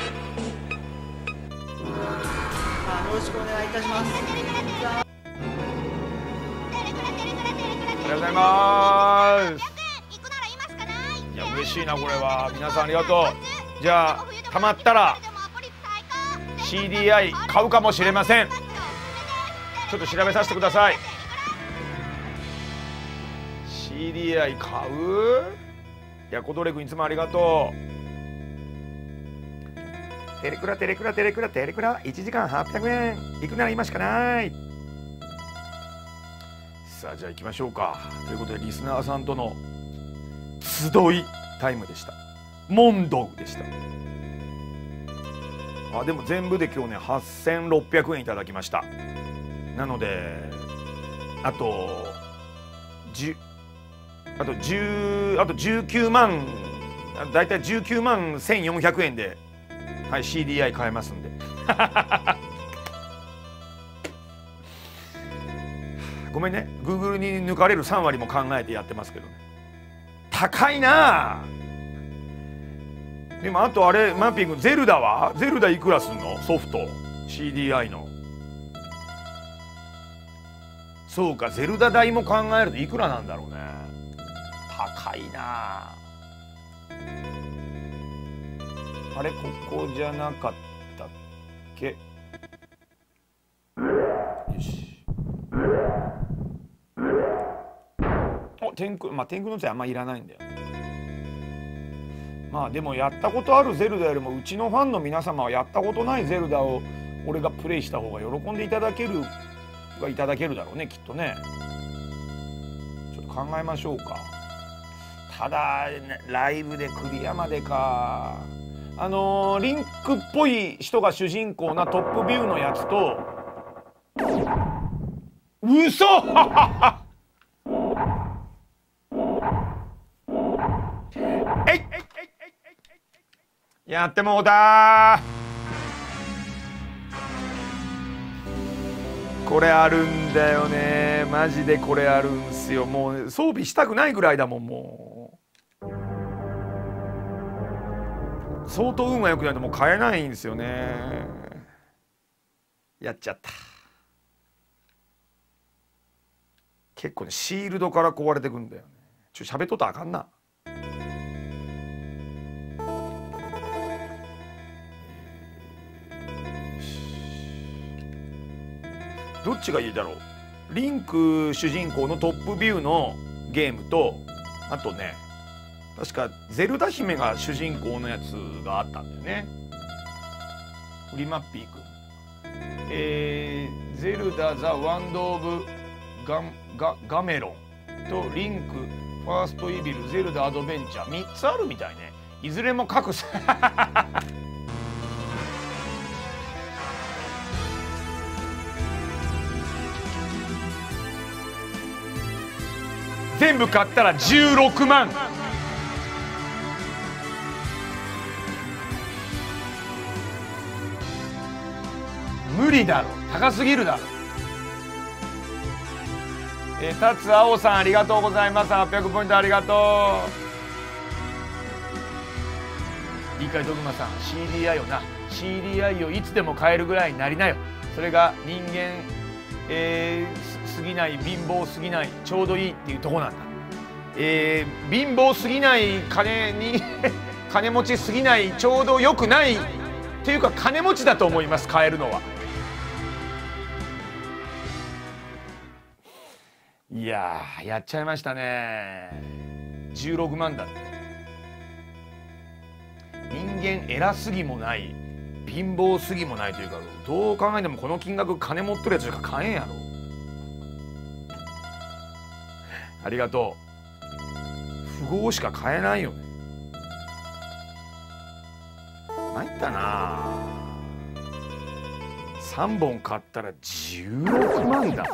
よろしくお願いいたします。 ありがとうございます。いや嬉しいなこれは。皆さんありがとう。じゃあたまったら シーディーアイ 買うかもしれません。ちょっと調べさせてください。 シーディーアイ 買う。やこどれくんいつもありがとう。 テレクラテレクラテレクラテレクラいちじかんはっぴゃくえん行くなら今しかない。さあじゃあ行きましょうか。ということでリスナーさんとの集いタイムでした。モンドウでした。あでも全部で今日ねはっせんろっぴゃくえんいただきました。なのであとじゅうあとじゅうあとじゅうきゅうまんだいたいじゅうきゅうまんせんよんひゃくえんで、はい、シーディーアイ 買えますんでごめんね Google に抜かれるさんわりも考えてやってますけどね。高いなあ。でもあとあれマッピングゼルダはゼルダいくらすんのソフト シーディーアイ の。そうかゼルダ代も考えるといくらなんだろうね。高いなあ。あれここじゃなかったっけ。よし。お天空まあ天空の茶あんまいらないんだよ。まあでもやったことあるゼルダよりもうちのファンの皆様はやったことないゼルダを俺がプレイした方が喜んでいただけるはいただけるだろうねきっとね。ちょっと考えましょうか。ただライブで栗山でかあのー、リンクっぽい人が主人公なトップビューのやつと嘘えいやってもうたこれあるんだよねマジでこれあるんすよ。もう装備したくないぐらいだもん。もう相当運が良くないともう買えないんですよね。やっちゃった。結構ねシールドから壊れてくんだよね。ちょ喋っとったらあかんな。どっちがいいだろう。リンク主人公のトップビューのゲームとあとね確かゼルダ姫が主人公のやつがあったんだよね。フリマッピーくん、えー、ゼルダ・ザ・ワンド・オブ・ガンガガメロンとリンク・ファースト・イビル・ゼルダ・アドベンチャーみっつあるみたいね。いずれも各全部買ったらじゅうろくまん。無理だろ高すぎるだろ。えー、タツアオさんありがとうございます。はっぴゃくポイントありがとう。いいかいドグマさん シーディーアイ をな シーディーアイ をいつでも買えるぐらいになりなよ。それが人間えー、過ぎない貧乏すぎないちょうどいいっていうとこなんだ。えー、貧乏すぎない金に金持ちすぎないちょうどよくないっていうか金持ちだと思います買えるのは。いやーやっちゃいましたね。じゅうろくまんだって。人間偉すぎもない貧乏すぎもないというかどう考えてもこの金額金持ってるやつしか買えんやろ。ありがとう。富豪しか買えないよね。参ったな。さんぼん買ったらじゅうろくまんだ。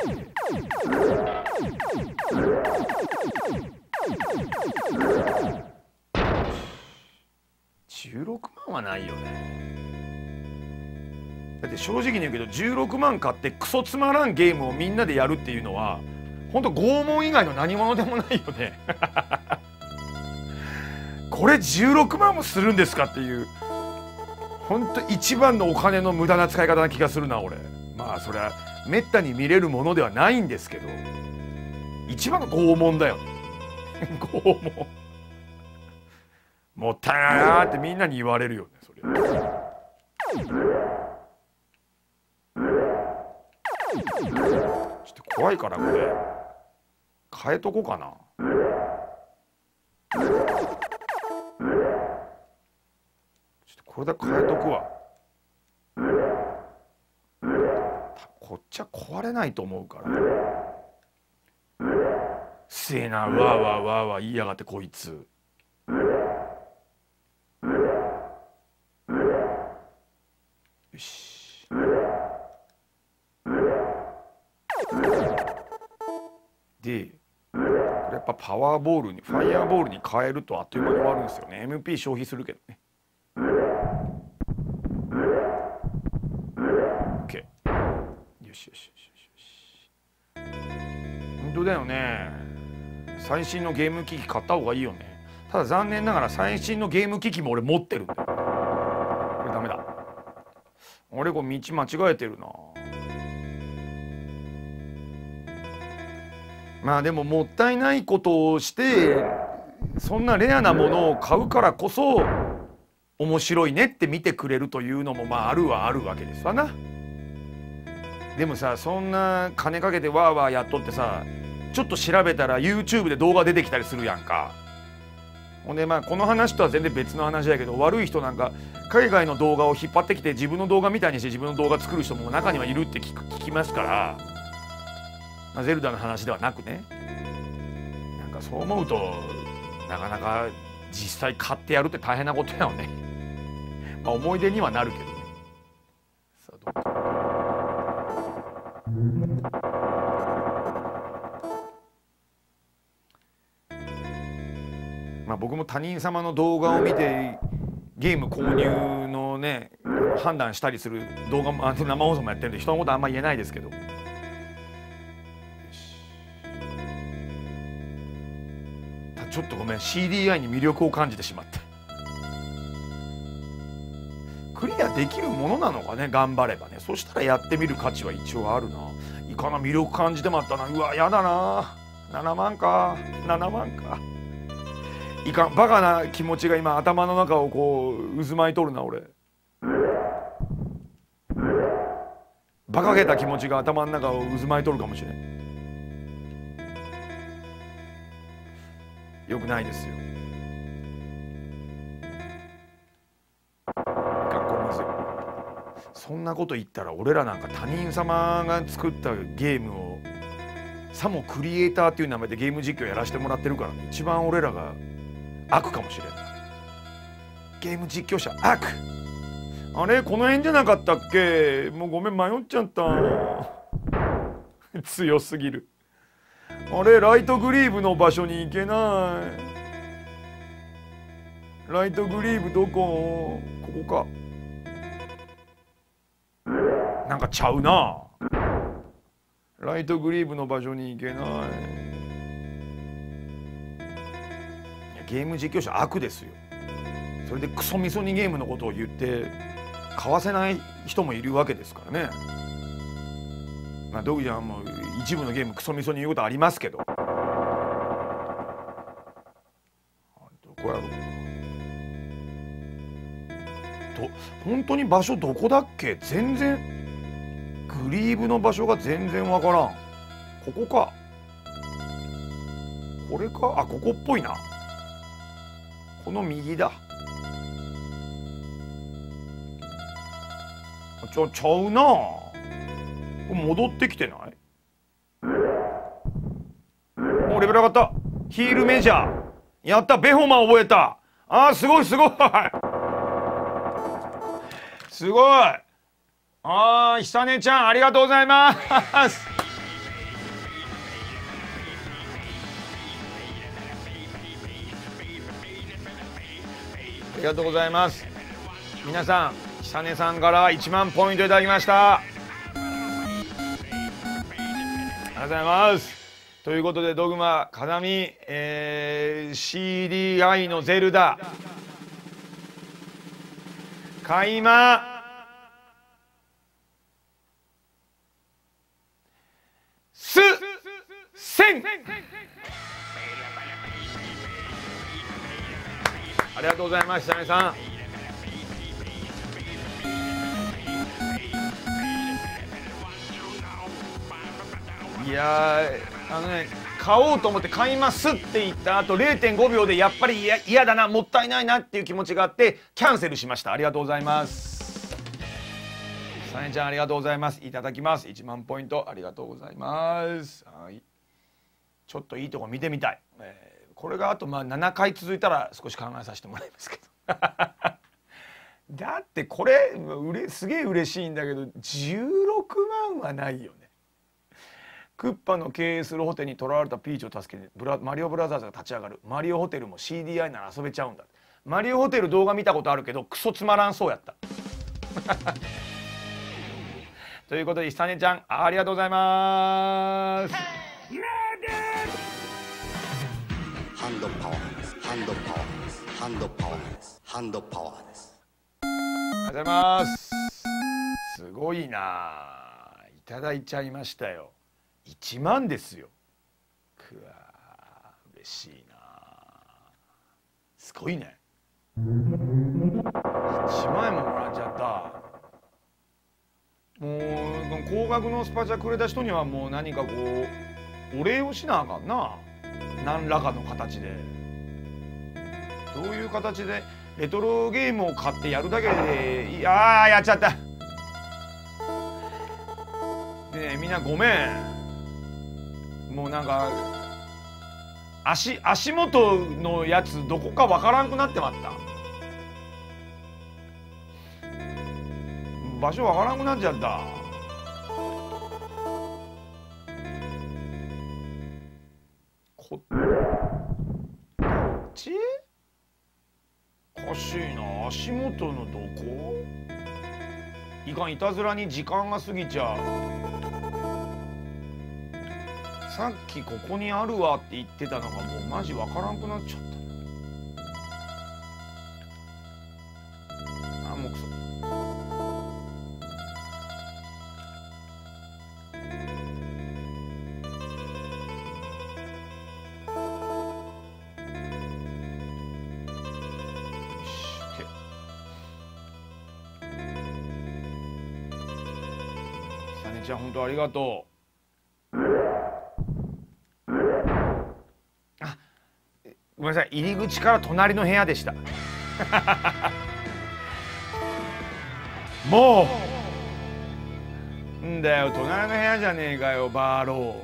じゅうろくまんはないよね。だって正直に言うけどじゅうろくまん買ってクソつまらんゲームをみんなでやるっていうのは本当拷問以外の何物でもないよねこれじゅうろくまんもするんですかっていう本当一番のお金の無駄な使い方な気がするな俺。まあそれはめったに見れるものではないんですけど一番の拷問だよ拷問もったいないなってみんなに言われるよねそれ。ちょっと怖いからこれ変えとこうかな。ちょっとこれだけ変えとくわ。 こっちは壊れないと思うから。せえな、わーわーわーわー言いやがってこいつ。よし。で、これやっぱパワーボールにファイヤーボールに変えるとあっという間に終わるんですよね。エムピー 消費するけどね。OK。よしよしよしよし。本当だよね。最新のゲーム機器買った方がいいよね。ただ残念ながら最新のゲーム機器も俺持ってるんだよ。これダメだ。俺これ道間違えてるな。まあでももったいないことをしてそんなレアなものを買うからこそ面白いねって見てくれるというのもまああるはあるわけですわな。でもさ、そんな金かけてワーワーやっとってさ、ちょっと調べたら YouTube で動画出てきたりするやんか。ほんでまあこの話とは全然別の話だけど、悪い人なんか海外の動画を引っ張ってきて自分の動画みたいにして自分の動画作る人も中にはいるって聞く聞きますから、まあ、ゼルダの話ではなくね。なんかそう思うとなかなか実際買ってやるって大変なことやよね。まあ思い出にはなるけどね。さあどうか。まあ僕も他人様の動画を見てゲーム購入のね判断したりする動画もあ生放送もやってるんで人のことあんま言えないですけど。ちょっとごめん シーディーアイ に魅力を感じてしまって。クリアできるものなのかね、頑張ればね。そしたらやってみる価値は一応あるな。いかな、魅力感じてまったな。うわやだな。ななまんかななまんかいかん。バカな気持ちが今頭の中をこう渦巻いとるな俺。バカげた気持ちが頭の中を渦巻いとるかもしれん。よくないですよ。学校まずい。そんなこと言ったら俺らなんか他人様が作ったゲームをさもクリエイターっていう名前でゲーム実況やらせてもらってるから、ね、一番俺らが悪かもしれない。ゲーム実況者悪。あれこの辺じゃなかったっけ。もうごめん迷っちゃった強すぎる。あれライトグリーブの場所に行けない。ライトグリーブどこ。ここか。なんかちゃうな。ライトグリーブの場所に行けない。いやゲーム実況者悪ですよ。それでクソみそにゲームのことを言って買わせない人もいるわけですからね。まあドグちゃんも一部のゲームクソみそに言うことありますけど。どこやろう。と本当に場所どこだっけ。全然グリーブの場所が全然わからん。ここか。これか。あ、ここっぽいな。この右だ。ちゃちゃうな。戻ってきてない。もうレベル上がった。ヒールメジャーやった。ベホマ覚えた。あーすごいすごいすごい。あー久根ちゃんありがとうございますありがとうございます。皆さん久根さんからいちまんポイントいただきました。ありがとうございます。ということでドグマ風見、えー、シーディーアイ のゼルダ買いますせん。ありがとうございます久根さん。いやあのね買おうと思って買いますって言った後 れいてんごびょうでやっぱり嫌だなもったいないなっていう気持ちがあってキャンセルしました。ありがとうございます。 サネちゃんありがとうございます。いただきます。いちまんポイントありがとうございます。はい。ちょっといいとこ見てみたい。えー、これがあとまあななかい続いたら少し考えさせてもらいますけど。だってこれうれすげえ嬉しいんだけどじゅうろくまんはないよね。クッパの経営するホテルに囚われたピーチを助けてブラマリオブラザーズが立ち上がる。マリオホテルも シーディーアイ なら遊べちゃうんだ。マリオホテル動画見たことあるけどクソつまらんそうやった。ということで久根ちゃんありがとうございます。 ハンドパワーです。ハンドパワーです。ハンドパワーです。ハンドパワーです。 ありがとうございます。すごいな。いただいちゃいましたよ。いちまんですよ。くわ嬉しいな。すごいね。いちまんえんももらっちゃった。もう高額のスパチャくれた人にはもう何かこうお礼をしなあかんな。何らかの形で。どういう形でレトロゲームを買ってやるだけでいやーやっちゃった。でねみんなごめん。もうなんか足足元のやつどこかわからんくなってまった。場所わからんくなっちゃった。こっちおかしいな。足元のどこいかん。いたずらに時間が過ぎちゃう。さっきここにあるわって言ってたのがもうマジわからんくなっちゃった。あもうくそ。さねちゃん本当ありがとう。あ、ごめんなさい。入り口から隣の部屋でした。もうんだよ隣の部屋じゃねえかよバーロー。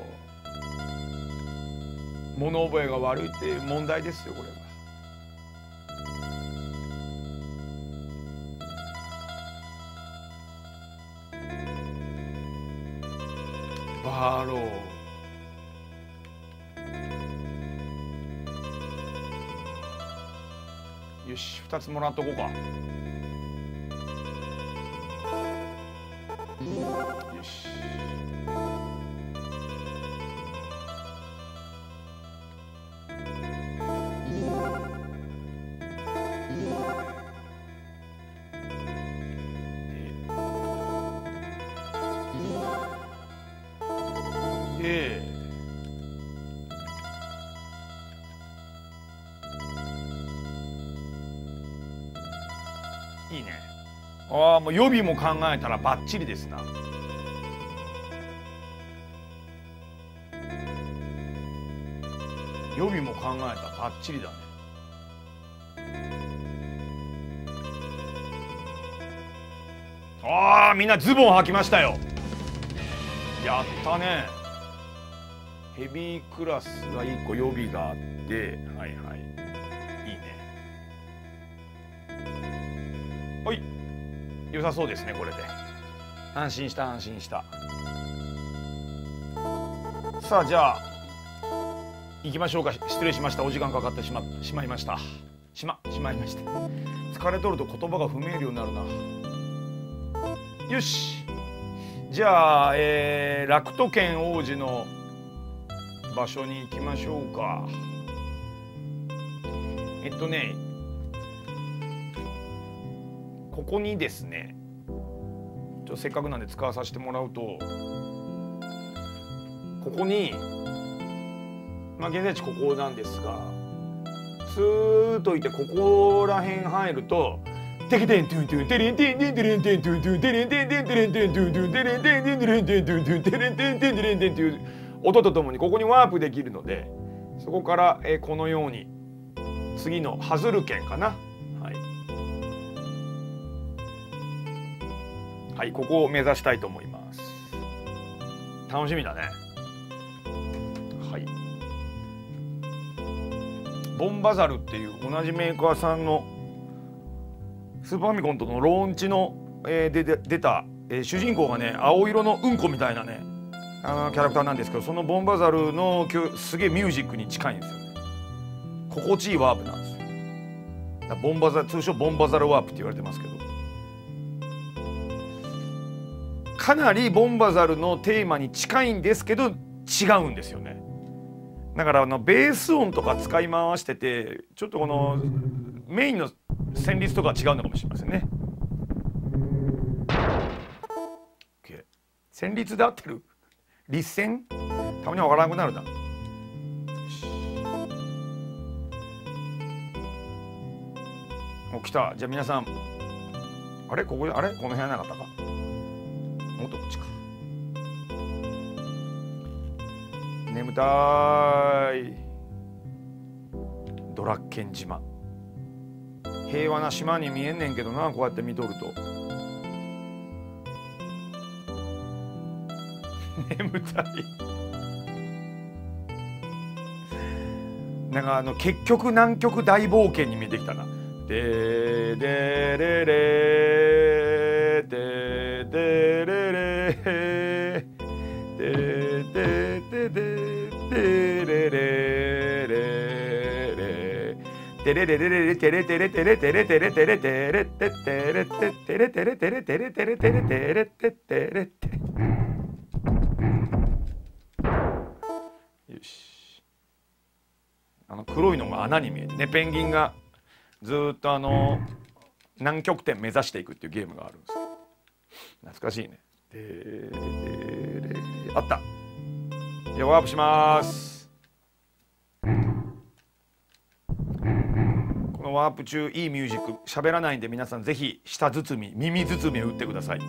物覚えが悪いっていう問題ですよこれは。バーロー。よしふたつもらっとこうか。よし。ででいいね。ああもう予備も考えたらバッチリですな。予備も考えたらバッチリだね。ああみんなズボン履きましたよ。やったね。ヘビークラスがいっこ予備があってはいはいいいね。はい良さそうですねこれで。安心した安心した。さあじゃあ行きましょうか。失礼しました。お時間かかってしましまいました。しましまいました。疲れとると言葉が不明瞭になるな。よしじゃあ、えー、楽都県王子の場所に行きましょうか。えっとねここにですねちょせっかくなんで使わさせてもらうとここにまあ現在地ここなんですがスーッといてここら辺入るとテケテントゥントゥンテレンテンテンテレンテントゥントゥンテレンテンテンテレンテントゥントゥンテレンテンテンテレンテントゥントゥンテレンテンテンテレンテンという音とともにここにワープできるのでそこからえこのように次のハズル県かな。はいはい、ここを目指したいと思います。楽しみだね。はい、ボンバザルっていう同じメーカーさんのスーパーファミコンとのローンチの、えー、でで出た、えー、主人公がね青色のうんこみたいなねあのキャラクターなんですけど、そのボンバザルのすげえミュージックに近いんですよね。心地いいワープなんですよ。だボンバザ通称ボンバザルワープって言われてますけど、かなりボンバザルのテーマに近いんですけど違うんですよね。だからあのベース音とか使い回しててちょっとこのメインの旋律とかは違うのかもしれませんね。旋律で合ってる？立旋？たまにわからなくなるな。お、来た。じゃあ皆さん、あれここあれこの部屋なかったか？もっとこっちか。眠たい。ドラッケン島。平和な島に見えんねんけどな、こうやって見とると。眠たい。なんかあの結局南極大冒険に見えてきたな。ででれれででれれでででででれれれテレレレレテレテレテレテレテレテレテレテテレテテレテレテレテレテレテレテレテテレテ。よし。あの黒いのが穴に見えてね、ペンギンがずっとあの南極点目指していくっていうゲームがあるんですよ。懐かしいね。ででであった。じゃあワープします。このワープ中いいミュージック喋らないんで皆さんぜひ舌包み耳包みを打ってください。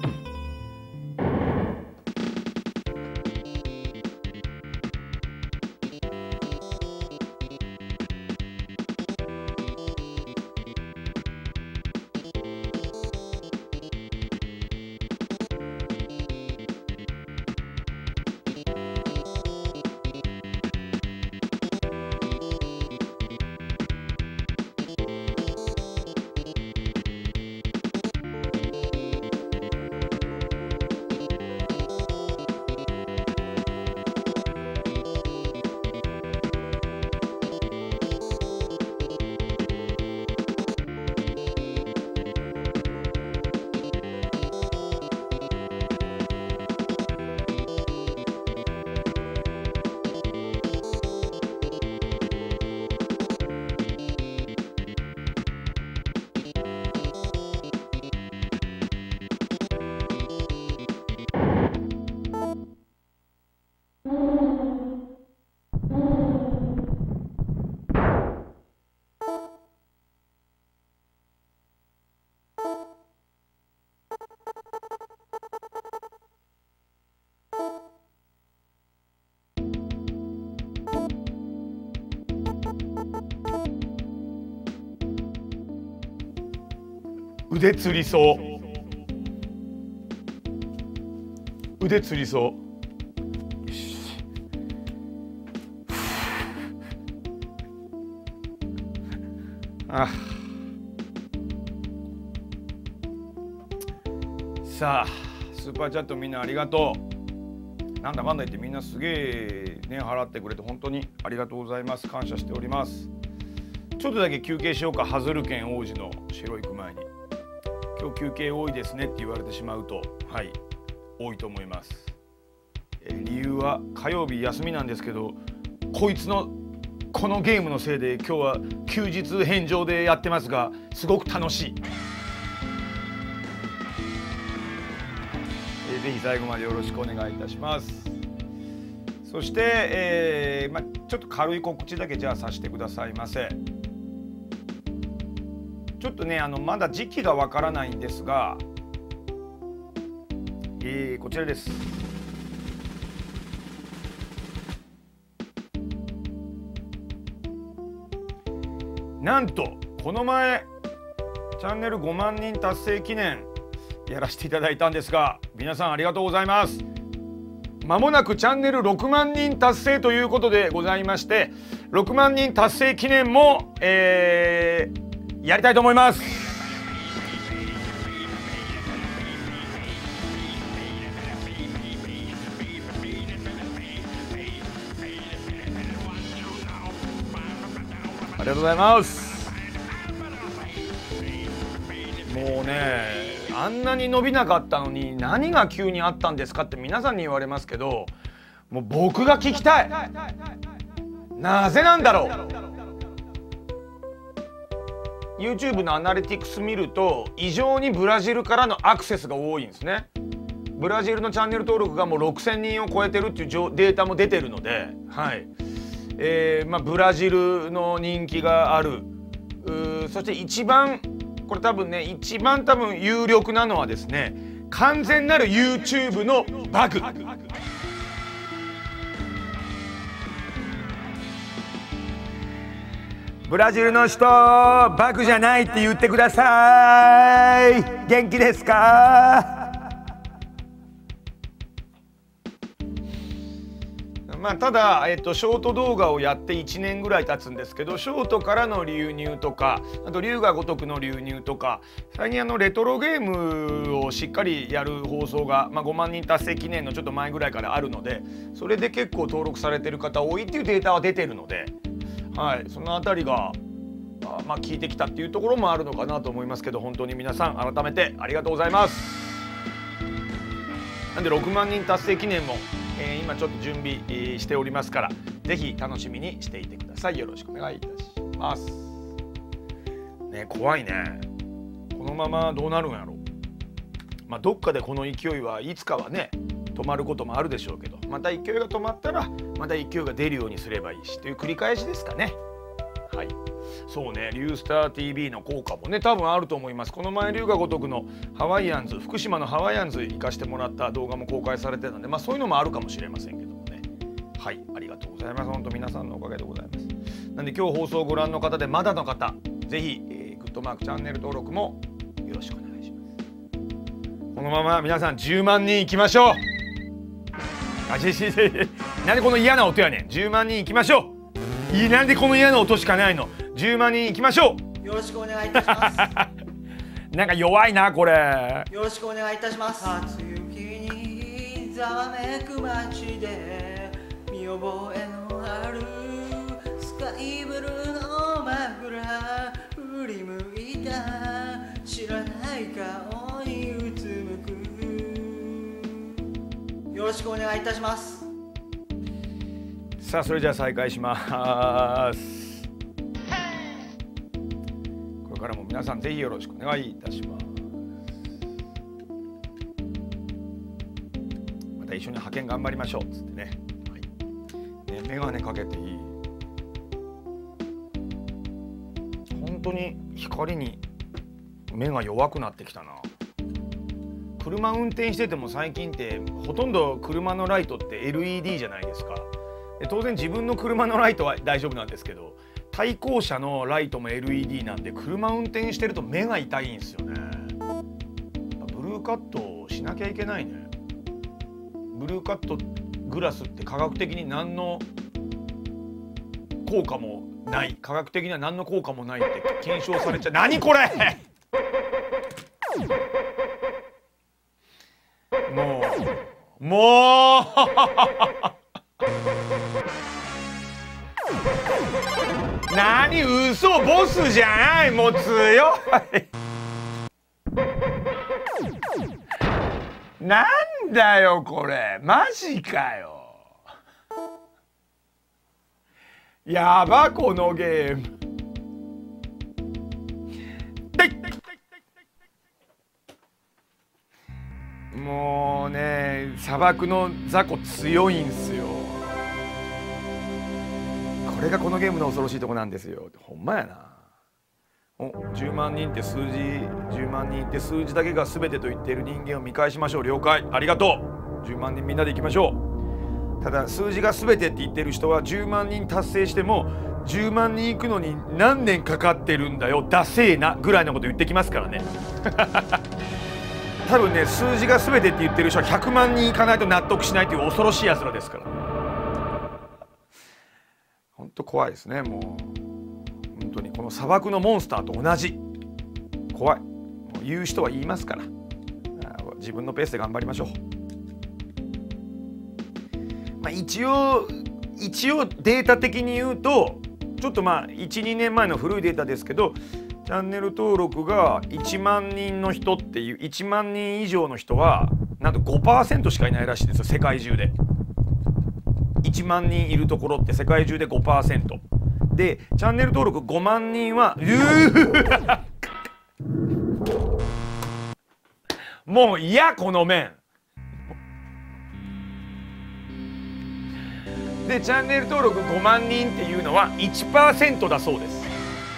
腕つりそう腕つりそう。あさあスーパーチャットみんなありがとう。なんだかんだ言ってみんなすげえね払ってくれて本当にありがとうございます。感謝しております。ちょっとだけ休憩しようか。ハズル県王子の城行く前に今日休憩多いですねって言われてしまうとはい多いと思います。えー、理由は火曜日休みなんですけどこいつのこのゲームのせいで今日は休日返上でやってますがすごく楽しい。えー、ぜひ最後までよろしくお願いいたします。そして、えーま、ちょっと軽い告知だけじゃあさせてくださいませ。ちょっとねあのまだ時期がわからないんですが、えー、こちらです。なんとこの前チャンネルごまんにん達成記念やらせていただいたんですが、皆さんありがとうございます。まもなくチャンネルろくまんにん達成ということでございまして、ろくまんにん達成記念も、えー、やりたいと思います。ありがとうございます。もうね、あんなに伸びなかったのに何が急にあったんですかって皆さんに言われますけど、もう僕が聞きたい。なぜなんだろう。 YouTube のアナリティクス見ると異常にブラジルからのアクセスが多いんですね。ブラジルのチャンネル登録がもうろくせんにんを超えてるっていうデータも出てるので、はい、えーまあ、ブラジルの人気がある。そして一番これ多分ね、一番多分有力なのはですね、完全なる YouTube のバグ。ブラジルの人、バグじゃないって言ってください。元気ですか？まあ、ただ、えっと、ショート動画をやっていちねんぐらい経つんですけど、ショートからの流入とか、あと龍が如くの流入とか、最近あのレトロゲームをしっかりやる放送が、まあ、ごまんにん達成記念のちょっと前ぐらいからあるので、それで結構登録されてる方多いっていうデータは出てるので、はい、そのあたりがまあ効いてきたっていうところもあるのかなと思いますけど、本当に皆さん改めてありがとうございます。なんでろくまんにん達成記念も、えー、今ちょっと準備、えー、しておりますから、ぜひ楽しみにしていてください。よろしくお願いいたします。ね、怖いね。このままどうなるんやろ。まあどっかでこの勢いはいつかはね止まることもあるでしょうけど、また勢いが止まったらまた勢いが出るようにすればいいしという繰り返しですかね。はい、そうね、リュースター ティーブイ の効果もね多分あると思います。この前龍が如くのハワイアンズ、福島のハワイアンズ行かしてもらった動画も公開されてたので、まあそういうのもあるかもしれませんけどもね。はい、ありがとうございます。本当皆さんのおかげでございます。なんで今日放送をご覧の方でまだの方、ぜひ、えー、グッドマークチャンネル登録もよろしくお願いします。このまま皆さんじゅうまんにん行きましょう。あ、しししなんでこの嫌な音やねん。じゅうまんにん行きましょう。いい、なんでこの嫌な音しかないの。じゅうまんにん行きましょよろしくお願いいたします。 なんか弱いなこれ。 よろしくお願いいたします。初雪にざわめく街で見覚えのあるスカイブルーのマフラー振り向いた知らない顔にうつむく。よろしくお願いいたします。 さあそれじゃあ再開します。これからも皆さんぜひよろしくお願いいたします。また一緒に派遣頑張りましょうっつってね。はい、ね、メガネかけていい。本当に光に目が弱くなってきたな。車運転してても最近ってほとんど車のライトって エルイーディー じゃないですか。で当然自分の車のライトは大丈夫なんですけど、対向車のライトも エルイーディー なんで車運転してると目が痛いんですよね。ブルーカットしなきゃいけないね。ブルーカットグラスって科学的に何の効果もない、科学的には何の効果もないって検証されちゃう。何これもうもう何、嘘、ボスじゃない、もう強いなんだよこれ、マジかよ。やばこのゲーム。もうね、砂漠の雑魚強いんすよ。これがこのゲームの恐ろしいとこなんですよ。ほんまやな。お、じゅうまんにんって数字、じゅうまんにんって数字だけが全てと言っている人間を見返しましょう。了解、ありがとう。じゅうまんにんみんなで行きましょう。ただ数字が全てって言ってる人はじゅうまんにん達成してもじゅうまんにん行くのに何年かかってるんだよ、ダセーなぐらいのこと言ってきますからね多分ね数字が全てって言ってる人はひゃくまんにんいかないと納得しないという恐ろしいやつらですから。本当怖いですね。もう本当にこの砂漠のモンスターと同じ怖い。もう言う人は言いますから、自分のペースで頑張りましょう。まあ、一応一応データ的に言うとちょっとまあいちにねんまえの古いデータですけど、チャンネル登録がいちまんにんの人っていういちまんにん以上の人はなんと ごパーセント しかいないらしいですよ、世界中で。いちまんにんいるところって世界中で ごパーセント で、チャンネル登録ごまんにんはもう嫌この面で、チャンネル登録ごまんにんっていうのは いちパーセント だそうです。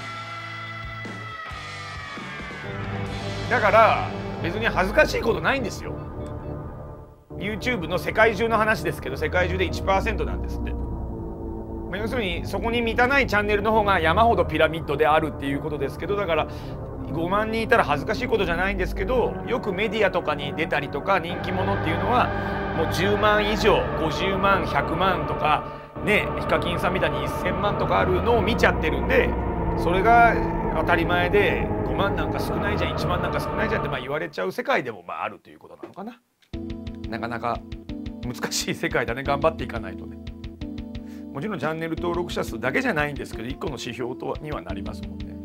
だから別に恥ずかしいことないんですよ。 YouTube の世界中の話ですけど、世界中で いちパーセント なんですって。まあ、要するにそこに満たないチャンネルの方が山ほどピラミッドであるっていうことですけど、だからごまんにんいたら恥ずかしいことじゃないんですけど、よくメディアとかに出たりとか人気者っていうのはもうじゅうまん以上ごじゅうまんひゃくまんとかね、ヒカキンさんみたいにせんまんとかあるのを見ちゃってるんで、それが当たり前でごまんなんか少ないじゃん、いちまんなんか少ないじゃんってまあ言われちゃう世界でもまああるということなのかな。なかなか難しい世界だね。頑張っていかないとね。もちろんチャンネル登録者数だけじゃないんですけど、いっこの指標とにはなりますもんね。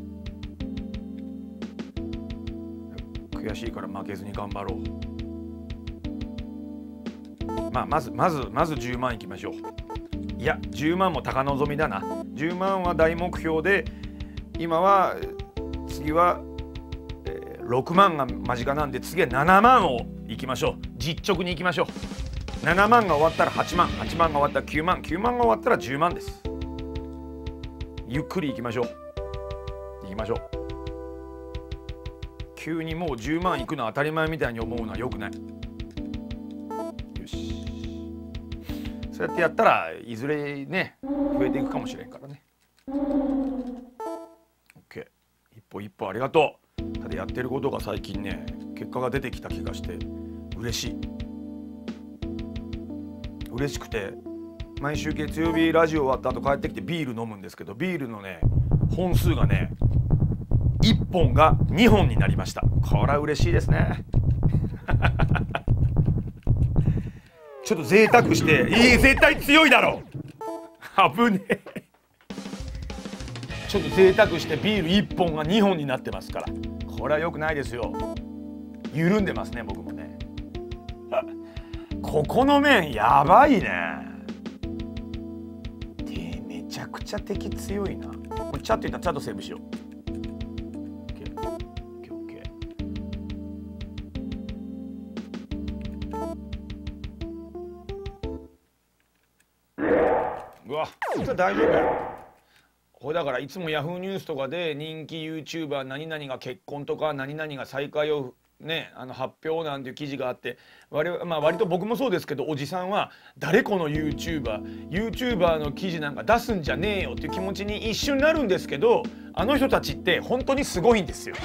悔しいから負けずに頑張ろう。まあまずまずまずじゅうまんいきましょう。いやじゅうまんも高望みだな。じゅうまんは大目標で、今は次は、えー、ろくまんが間近なんで、次はななまんをいきましょう。実直にいきましょう。ななまんが終わったらはちまん、はちまんが終わったらきゅうまん、きゅうまんが終わったらじゅうまんです。ゆっくりいきましょう。いきましょう。急にもうじゅうまんいくの当たり前みたいに思うのは良くない。よし、そうやってやったらいずれね増えていくかもしれんからね。 OK、 一歩一歩ありがとう。ただやってることが最近ね結果が出てきた気がして嬉しい。嬉しくて毎週月曜日ラジオ終わった後帰ってきてビール飲むんですけど、ビールのね本数がねいっぽんがにほんになりました。これは嬉しいですね。ちょっと贅沢して、いい絶対強いだろう。危ねえ。ちょっと贅沢してビールいっぽんがにほんになってますから、これは良くないですよ。緩んでますね僕もね。ここの面やばいね。でめちゃくちゃ敵強いな。これチャット言ったらチャットセーブしよう。うわ、これ大丈夫やろ。これだからいつもヤフーニュースとかで人気 YouTuber 何々が結婚とか何々が再会をねあの発表なんていう記事があって、割、まあ、割と僕もそうですけど、おじさんは誰この YouTuber YouTuber の記事なんか出すんじゃねえよっていう気持ちに一瞬なるんですけど、あの人たちって本当にすごいんですよ。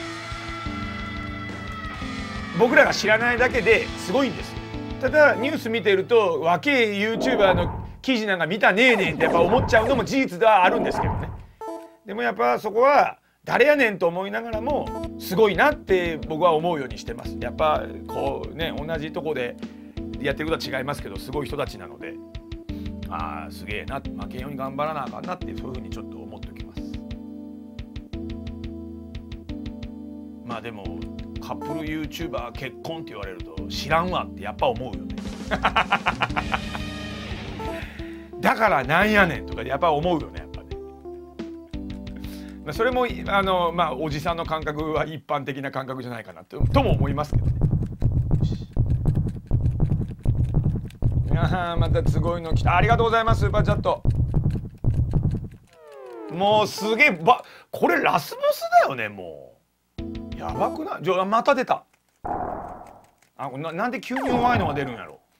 僕らが知らないだけですごいんです。ただニュース見てると若え YouTuber の記事なんか見たねえねんってやっぱ思っちゃうのも事実ではあるんですけどね。でもやっぱそこは誰やねんと思いながらもすごいなって僕は思うようにしてます。やっぱこうね同じとこでやってることは違いますけどすごい人たちなので、ああすげえな、負けんように頑張らなあかんなってそういうふうにちょっと思っておきます。まあでもカップル YouTuber 結婚って言われると知らんわってやっぱ思うよね。だからなんやねんとかやっぱ思うよね。やっぱね。それもあのまあおじさんの感覚は一般的な感覚じゃないかなととも思いますけどね。あまたすごいの来た。ありがとうございますスーパーチャット。もうすげえばこれラスボスだよね。もうやばくない？じゃあまた出た。あ な, なんで急に弱いのが出るんやろ。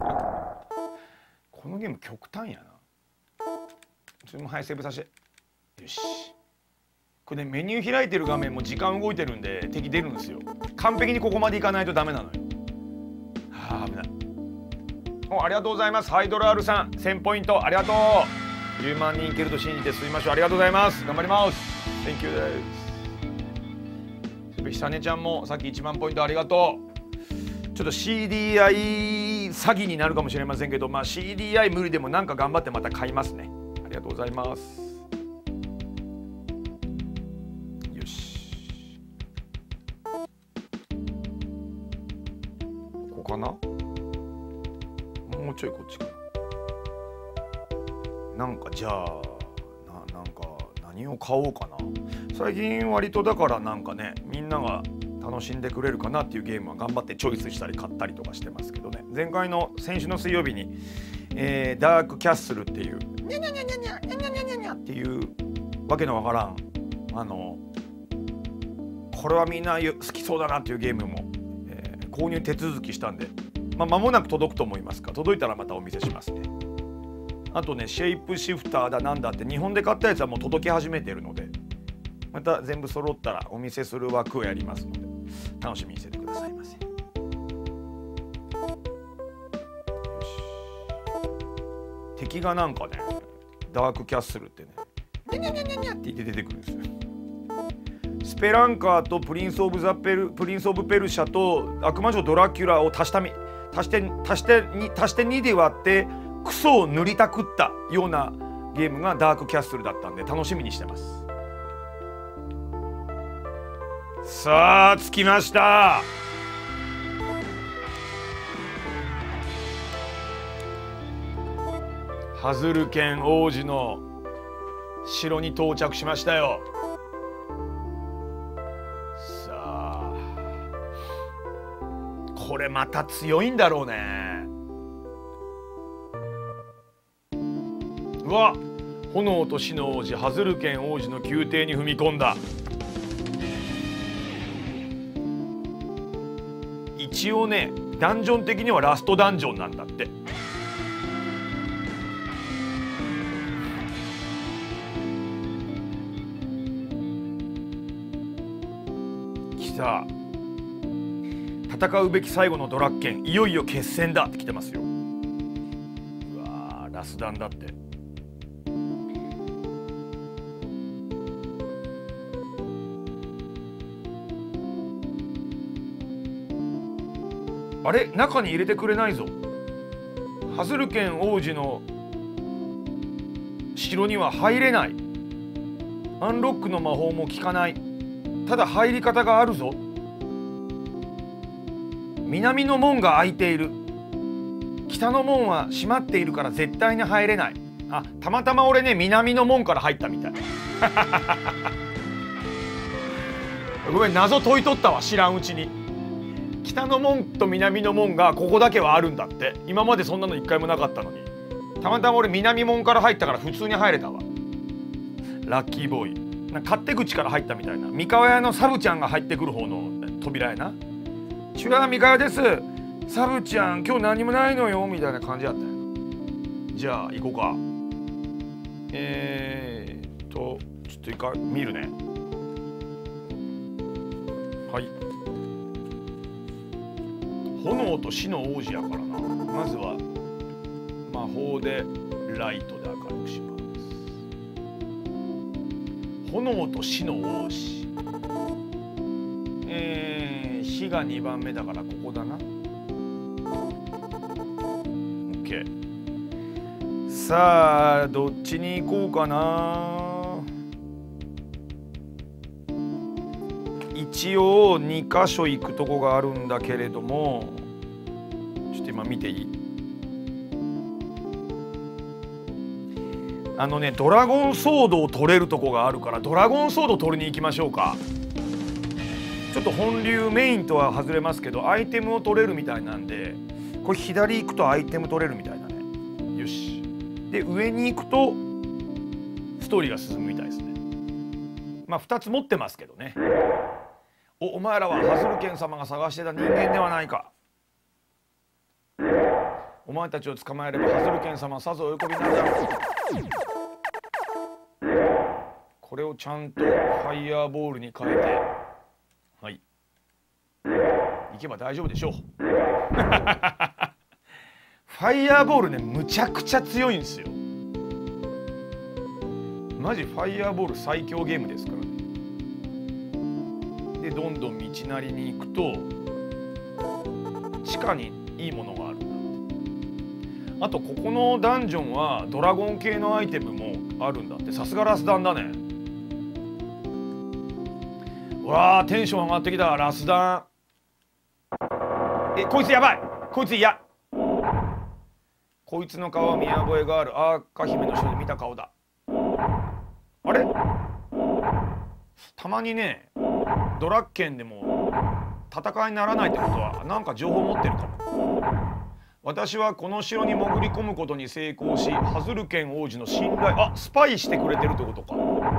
このゲーム極端やな。それもはいセーブさせて。よしこれね、メニュー開いてる画面も時間動いてるんで敵出るんですよ。完璧にここまでいかないとダメなのよ。はあ、危ない。お、ありがとうございます。ハイドロ R さんせんポイントありがとう。じゅうまんにんいけると信じて進みましょう。ありがとうございます。頑張ります。 Thank you です。ひさねちゃんもさっきいちまんポイントありがとう。ちょっと シーディーアイ 詐欺になるかもしれませんけど、まあ シーディーアイ 無理でもなんか頑張ってまた買いますね。ありがとうございます。よし、ここかな。もうちょいこっちかな。なんかじゃあ な, なんか何を買おうかな。最近割とだからなんかね、みんなが楽しんでくれるかなっていうゲームは頑張ってチョイスしたり買ったりとかしてますけどね。前回の先週の水曜日に、えー、ダークキャッスルっていうニャニャニャニャニャニャニャニャニャニャっていうわけのわからん、あのこれはみんな好きそうだなっていうゲームも、えー、購入手続きしたんで、まあ、間もなく届くと思いますが、届いたらまたお見せしますね。あとね、シェイプシフターだなんだって日本で買ったやつはもう届き始めてるので、また全部揃ったらお見せする枠をやりますので楽しみにしててくださいませ。よし、敵がなんかね、ダークキャッスルってね、ニャニャニャニャニャって言って出てくるんですよ。スペランカーとプリンスオブザペルプリンスオブペルシャと悪魔女ドラキュラを足したみ足して足してに足してにで割ってクソを塗りたくったようなゲームがダークキャッスルだったんで楽しみにしてます。さあ着きました。ハズルケン王子の城に到着しましたよ。さあこれまた強いんだろうね。うわ、炎と死の王子ハズルケン王子の宮廷に踏み込んだ。一応ね、ダンジョン的にはラストダンジョンなんだって。来た。戦うべき最後のドラッケン、いよいよ決戦だって来てますよ。うわー、ラスダンだって。あれ、中に入れてくれないぞ。ハズルケン王子の城には入れない。アンロックの魔法も効かない。ただ入り方があるぞ。南の門が開いている。北の門は閉まっているから絶対に入れない。あ、たまたま俺ね、南の門から入ったみたい。ごめん、謎解いとったわ、知らんうちに。北の門と南の門がここだけはあるんだって。今までそんなの一回もなかったのに、たまたま俺南門から入ったから普通に入れたわ。ラッキーボーイ。なんか勝手口から入ったみたいな。三河屋のサブちゃんが入ってくる方の扉やな。チュラ三河屋です、サブちゃん今日何もないのよみたいな感じだったよ。じゃあ行こうか。えーっとちょっと一回見るね。はい、炎と死の王子やからな。まずは魔法でライトで明るくします。炎と死の王子、えー、火がにばんめだからここだな。 OK。 さあどっちに行こうかな。一応にかしょ行くとこがあるんだけれども、ちょっと今見ていい？あのね、ドラゴンソードを取れるとこがあるから、ドラゴンソード取りに行きましょうか。ちょっと本流メインとは外れますけど、アイテムを取れるみたいなんで、これ左行くとアイテム取れるみたいだね。よし。で上に行くとストーリーが進むみたいですね。まあふたつ持ってますけどね。お、お前らはハズルケン様が探してた人間ではないか。お前たちを捕まえればハズルケン様はさぞお喜びになるだろう。ここれをちゃんとファイヤーボールに変えて、はい、いけば大丈夫でしょう。ファイヤーボールね、むちゃくちゃ強いんですよ。マジファイヤーボール最強ゲームですからね。でどんどん道なりに行くと地下にいいものがあるんだって。あとここのダンジョンはドラゴン系のアイテムもあるんだって。さすがラスダンだね。うわー、テンション上がってきた。ラスダン、えこいつやばい、こいつ嫌。こいつの顔は見覚えがある。赤姫の城で見た顔だ。あれ、たまにねドラッケンでも戦いにならないってことはなんか情報持ってるかも。私はこの城に潜り込むことに成功し、ハズルケン王子の信頼、あ、スパイしてくれてるってことか。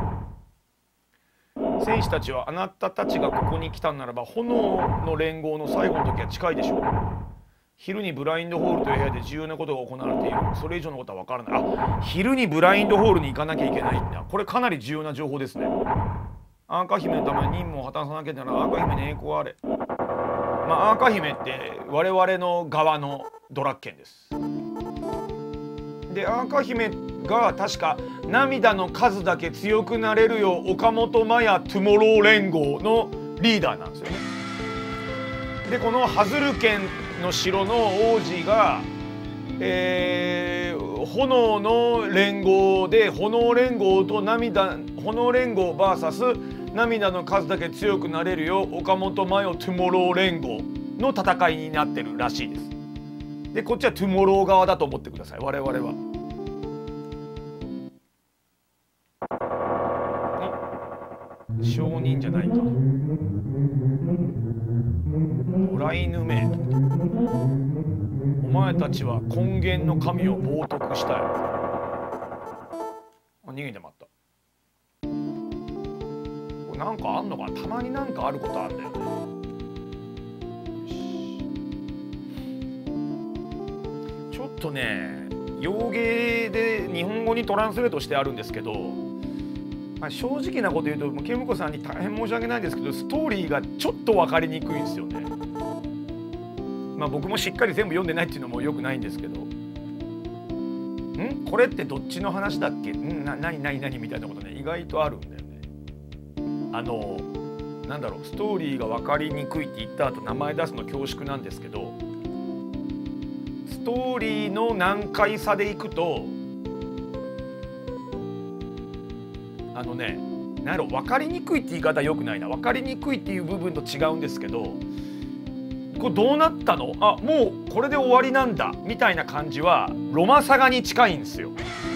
戦士たちはあなたたちがここに来たならば炎の連合の最後の時は近いでしょう。昼にブラインドホールという部屋で重要なことが行われている。それ以上のことは分からない。あ、昼にブラインドホールに行かなきゃいけないんだ。これかなり重要な情報ですね。赤姫のために任務を果たさなきゃなら赤姫に栄光あれ。まあ赤姫って我々の側のドラッケンです。で赤姫が確か涙の数だけ強くなれるよ岡本麻也トゥモロー連合のリーダーなんですよね。でこのハズルケンの城の王子が、えー、炎の連合で炎連合と涙炎連合 ブイエス 涙の数だけ強くなれるよ岡本麻也トゥモロー連合の戦いになってるらしいです。でこっちはトゥモロー側だと思ってください。我々は証人じゃないか。野良犬め、お前たちは根源の神を冒涜したよ。あ、逃げてまった。これなんかあんのかな。たまになんかあることあんだよね。ちょっとね洋芸で日本語にトランスレートしてあるんですけど、まあ、正直なこと言うとケムコさんに大変申し訳ないんですけどストーリーがちょっと分かりにくいんですよね。まあ僕もしっかり全部読んでないっていうのもよくないんですけど、んこれってどっちの話だっけ、んな何何何みたいなことね意外とあるんだよね。あのなんだろう、ストーリーが分かりにくいって言った後名前出すの恐縮なんですけど、ストーリーの難解さでいくとあのね、なんやろ、分かりにくいって言い方よくないな。分かりにくいっていう部分と違うんですけど、これどうなったの、あもうこれで終わりなんだみたいな感じはロマサガに近いんですよ。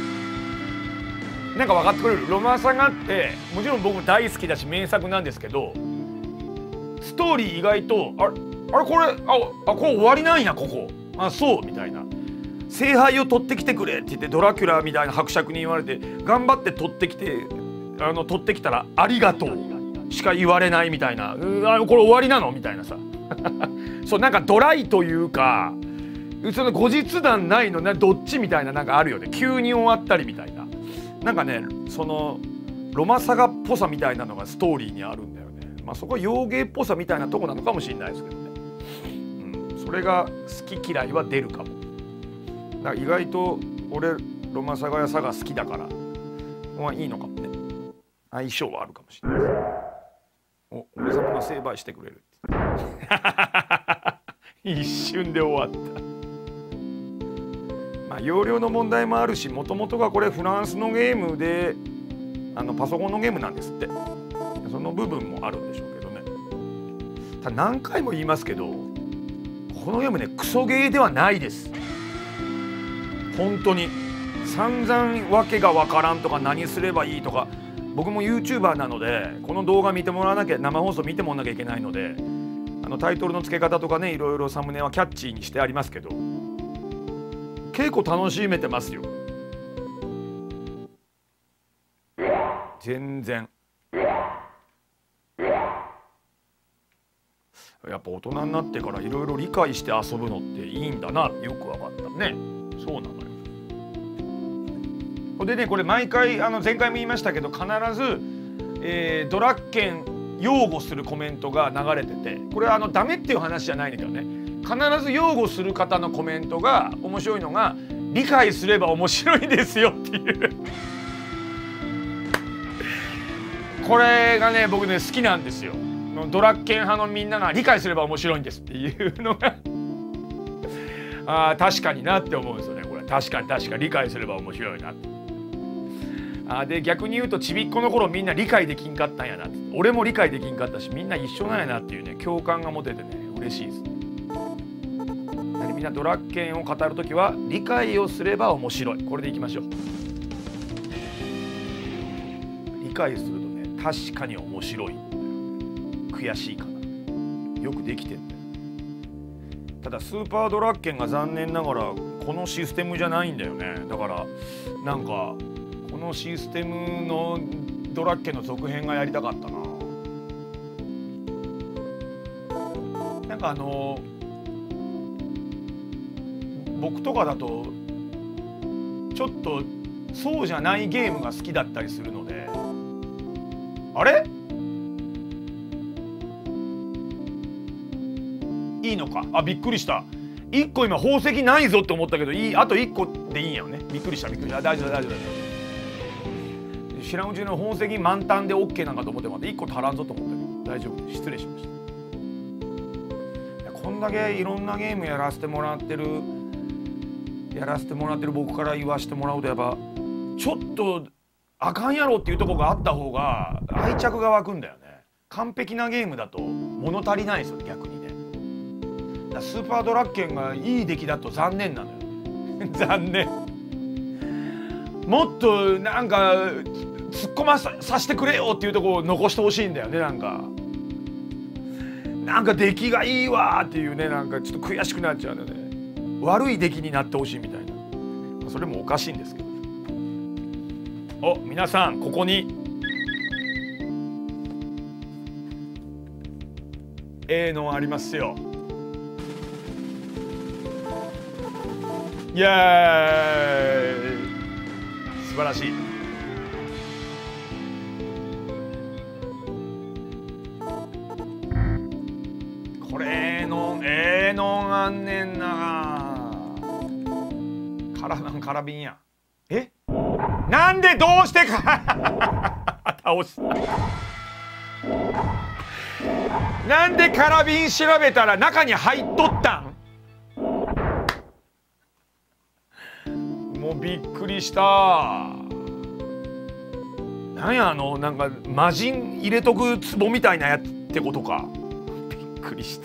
なんか分かってくれる？ロマサガってもちろん僕大好きだし名作なんですけど、ストーリー意外とあれあれこれああこれ終わりなんやここ、あそうみたいな。聖杯を取ってきてくれって言ってドラキュラみたいな伯爵に言われて頑張って取ってきてあの取ってきたらありがとうしか言われないみたいな、うあこれ終わりなのみたいなさそうなんかドライというかその後日談ないのね、どっちみたいななんかあるよね。急に終わったりみたいな、なんかねそのロマサガっぽさみたいなのがストーリーにあるんだよね。まあそこは洋芸っぽさみたいなとこなのかもしれないですけどね、うん、それが好き嫌いは出るかも。だから意外と俺ロマサガやサガ好きだからまあいいのかもね。相性はあるかもしれない。お俺様が成敗してくれる一瞬で終わった。まあ容量の問題もあるし、もともとがこれフランスのゲームであのパソコンのゲームなんですって。その部分もあるんでしょうけどね。ただ何回も言いますけどこのゲームねクソゲーではないです。本当に散々わけがわからんとか何すればいいとか、僕も YouTuber なのでこの動画見てもらわなきゃ、生放送見てもらわなきゃいけないので、あのタイトルの付け方とかねいろいろサムネはキャッチーにしてありますけど結構楽しめてますよ。全然やっぱ大人になってからいろいろ理解して遊ぶのっていいんだなってよく分かったね。そうなのよ。 ほんでねこれ毎回あの前回も言いましたけど必ず、えー、ドラッケン擁護するコメントが流れてて、これはあのダメっていう話じゃないんだけどね、必ず擁護する方のコメントが面白いのが理解すれば面白いですよっていうこれがね僕ね好きなんですよ。ドラッケン派のみんなが理解すれば面白いんですっていうのがあ確かになって思うんですよね。これ確かに確かに理解すれば面白いなって。あで逆に言うとちびっこの頃みんな理解できんかったんやなって、俺も理解できんかったしみんな一緒なんやなっていうね共感が持ててね嬉しいですね。みんなドラッケンを語るときは理解をすれば面白い、これでいきましょう。理解するとね確かに面白い、悔しいかな、よくできてんだよ。ただスーパードラッケンが残念ながらこのシステムじゃないんだよね。だからなんかこのシステムのドラッケンの続編がやりたかったな。なんかあの僕とかだとちょっとそうじゃないゲームが好きだったりするので、あれいいのか、あびっくりした、いっこ今宝石ないぞって思ったけどいい、あといっこでいいんやよね。びっくりしたびっくりした、大丈夫大丈夫大丈夫、知らんうちの宝石満タンで OK なんかと思ってまたいっこ足らんぞと思ったけど大丈夫、失礼しました。こんだけいろんなゲームやらせてもらってるやらせてもらってる僕から言わせてもらうとやっぱちょっとあかんやろっていうところがあった方が愛着が湧くんだよね。完璧なゲームだと物足りないですよ逆にね。だスーパードラッケンがいい出来だと残念なのよ残念。もっとなんか突っ込まささせてくれよっていうところを残してほしいんだよね。なんかなんか出来がいいわっていうね、なんかちょっと悔しくなっちゃうので、ね、悪い出来になってほしいみたいな、それもおかしいんですけど。お皆さんここにええのありますよ。イエーイ、素晴らしい。これええのええのあんねんな。カラなんカラビンや。えなんでどうしてか倒した。なんでカラビン調べたら中に入っとったん。もうびっくりした。なんやあのなんか魔人入れとく壺みたいなやつってことか。びっくりした。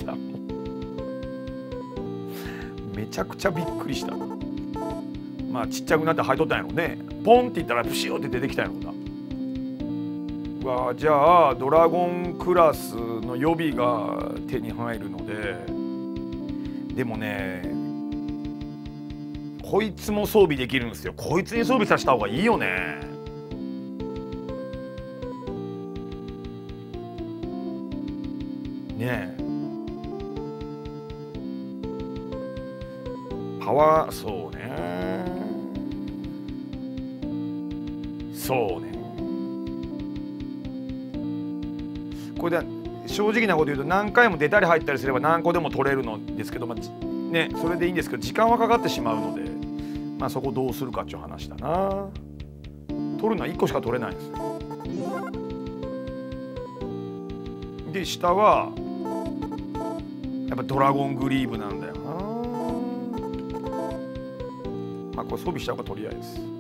めちゃくちゃびっくりした。まあちっちゃくなって入っとったんやろね。ポンっていったらプシューって出てきたんやろな。うわじゃあドラゴンクラスの予備が手に入るので、でもねこいつも装備できるんですよ。こいつに装備させた方がいいよね。ねえパワーそうねそうねこれで正直なこと言うと何回も出たり入ったりすれば何個でも取れるのですけど、まあね、それでいいんですけど時間はかかってしまうので、まあ、そこどうするかっていう話だな。取るのはいっこしか取れないんですよ。で下はやっぱドラゴングリーブなんだよな。まあこれ装備しちゃうかとりあえず。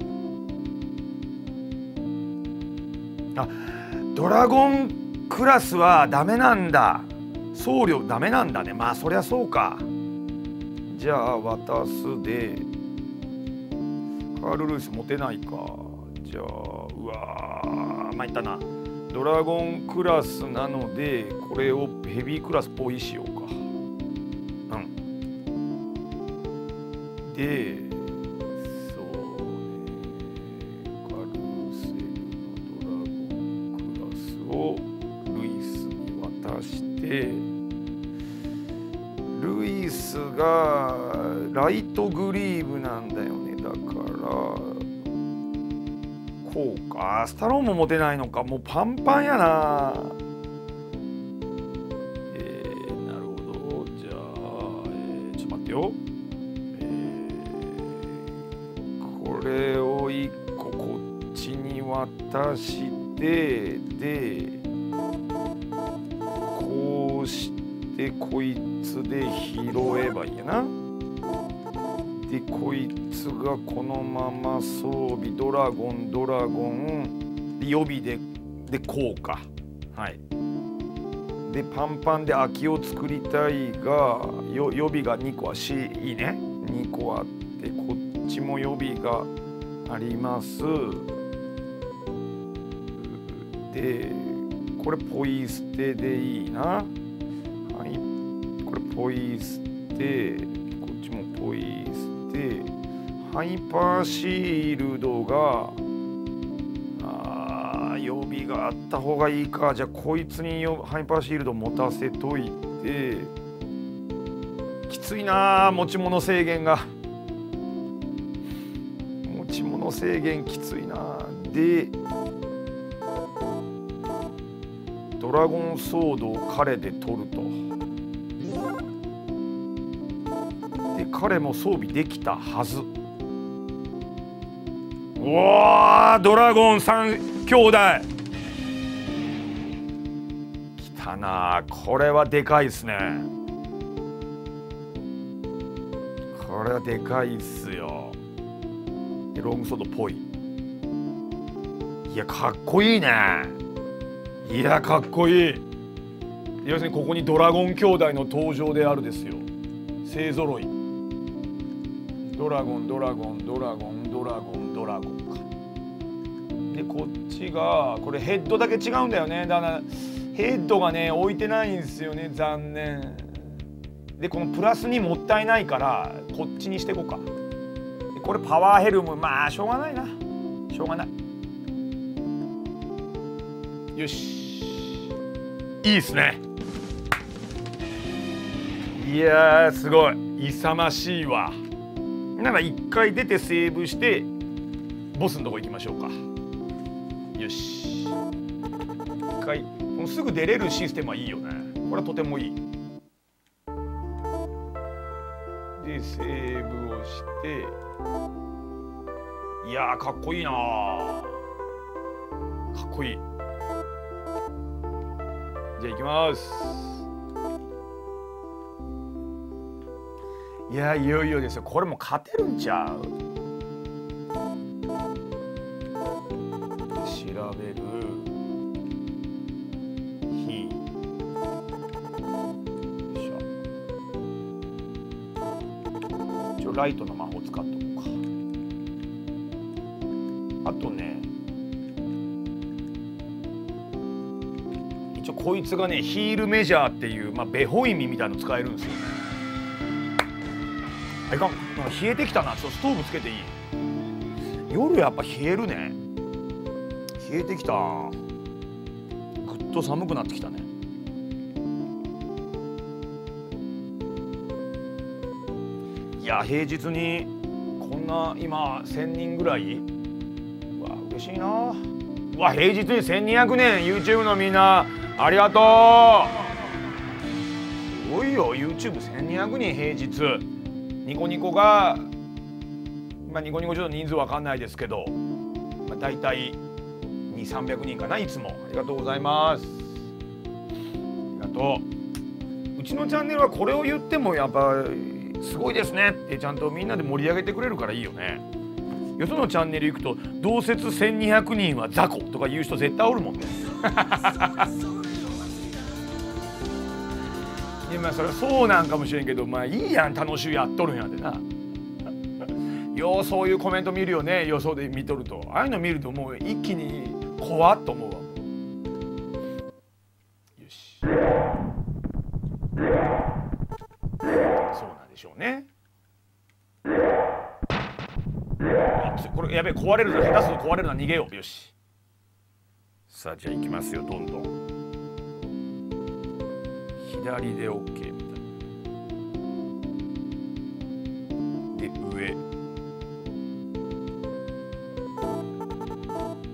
あドラゴンクラスはダメなんだ。送料ダメなんだね。まあそりゃそうか。じゃあ渡すでカール・ルイス持てないか。じゃあうわー参ったな。ドラゴンクラスなのでこれをヘビークラスっぽいしようか。うんでそうねカルセルのドラゴンクラスをルイスに渡してルイスがライトグリーブなんだよね。だからこうか。スタローンも持てないのか。もうパンパンやな。えー、なるほど。じゃあ、えー、ちょっと待ってよ。えー、これを一個こっちに渡してでこうしてこいつで拾えばいいやな。でこいつがこのまま装備ドラゴンドラゴンで予備ででこうか。はい。でパンパンで空きを作りたいがよ予備がにこは C いいね。にこあってこっちも予備があります。でこれポイ捨てでいいな。はい。これポイ捨てこっちもポイ捨てハイパーシールドがあ予備があった方がいいか。じゃあこいつによハイパーシールド持たせといてきついな。持ち物制限が持ち物制限きついな。でドラゴンソードを彼で取ると。で彼も装備できたはず。うわードラゴンさん兄弟きたな。これはでかいっすね。これはでかいっすよ。でロングソードっぽい。いやかっこいいね。いやかっこいい。要するにここにドラゴン兄弟の登場であるですよ。勢ぞろい。ドラゴンドラゴンドラゴンドラゴンドラゴンか。でこっちがこれヘッドだけ違うんだよね。だからヘッドがね置いてないんですよね。残念。でこのプラスにもったいないからこっちにしていこうか。でこれパワーヘルムまあしょうがないな。しょうがない。よしいいっすね。いやーすごい勇ましいわ。なら一回出てセーブしてボスのとこ行きましょうか。よし一回もうすぐ出れるシステムはいいよね。これはとてもいい。でセーブをしていやーかっこいいな。かっこいい。じゃあ行きます。いやいよいよですよ。これも勝てるんちゃう。調べるひよいしょ。一応ライトの魔法使っとこうか。あとね一応こいつがねヒールメジャーっていう、まあ、ベホイミみたいの使えるんですよね。あいかん、なんか冷えてきたな。ちょっとストーブつけていい？夜やっぱ冷えるね。冷えてきた。ぐっと寒くなってきたね。いや平日にこんな今せんにんぐらい。うわ嬉しいな。うわ平日にせんにひゃくねん YouTube のみんなありがとう。すごいよ YouTube せんにひゃくにん平日。ニコニコが、まあ、ニコニコちょっと人数わかんないですけど、まあ、大体にひゃくさんびゃくにんかな。いつもありがとうございます。ありがとう。うちのチャンネルはこれを言ってもやっぱすごいですねってちゃんとみんなで盛り上げてくれるからいいよね。よそのチャンネル行くと同説せんにひゃくにんは雑魚とか言う人絶対おるもんね。いやまあそれはそうなんかもしれんけど、まあいいやん楽しいやっとるんやでな。ようそういうコメント見るよね。よそで見とるとああいうの見るともう一気に怖っと思うわ。よしそうなんでしょうね。これやべえ壊れるな。下手すると壊れるな。逃げよう。よしさあじゃあ行きますよ。どんどん左で OK みたいな。で上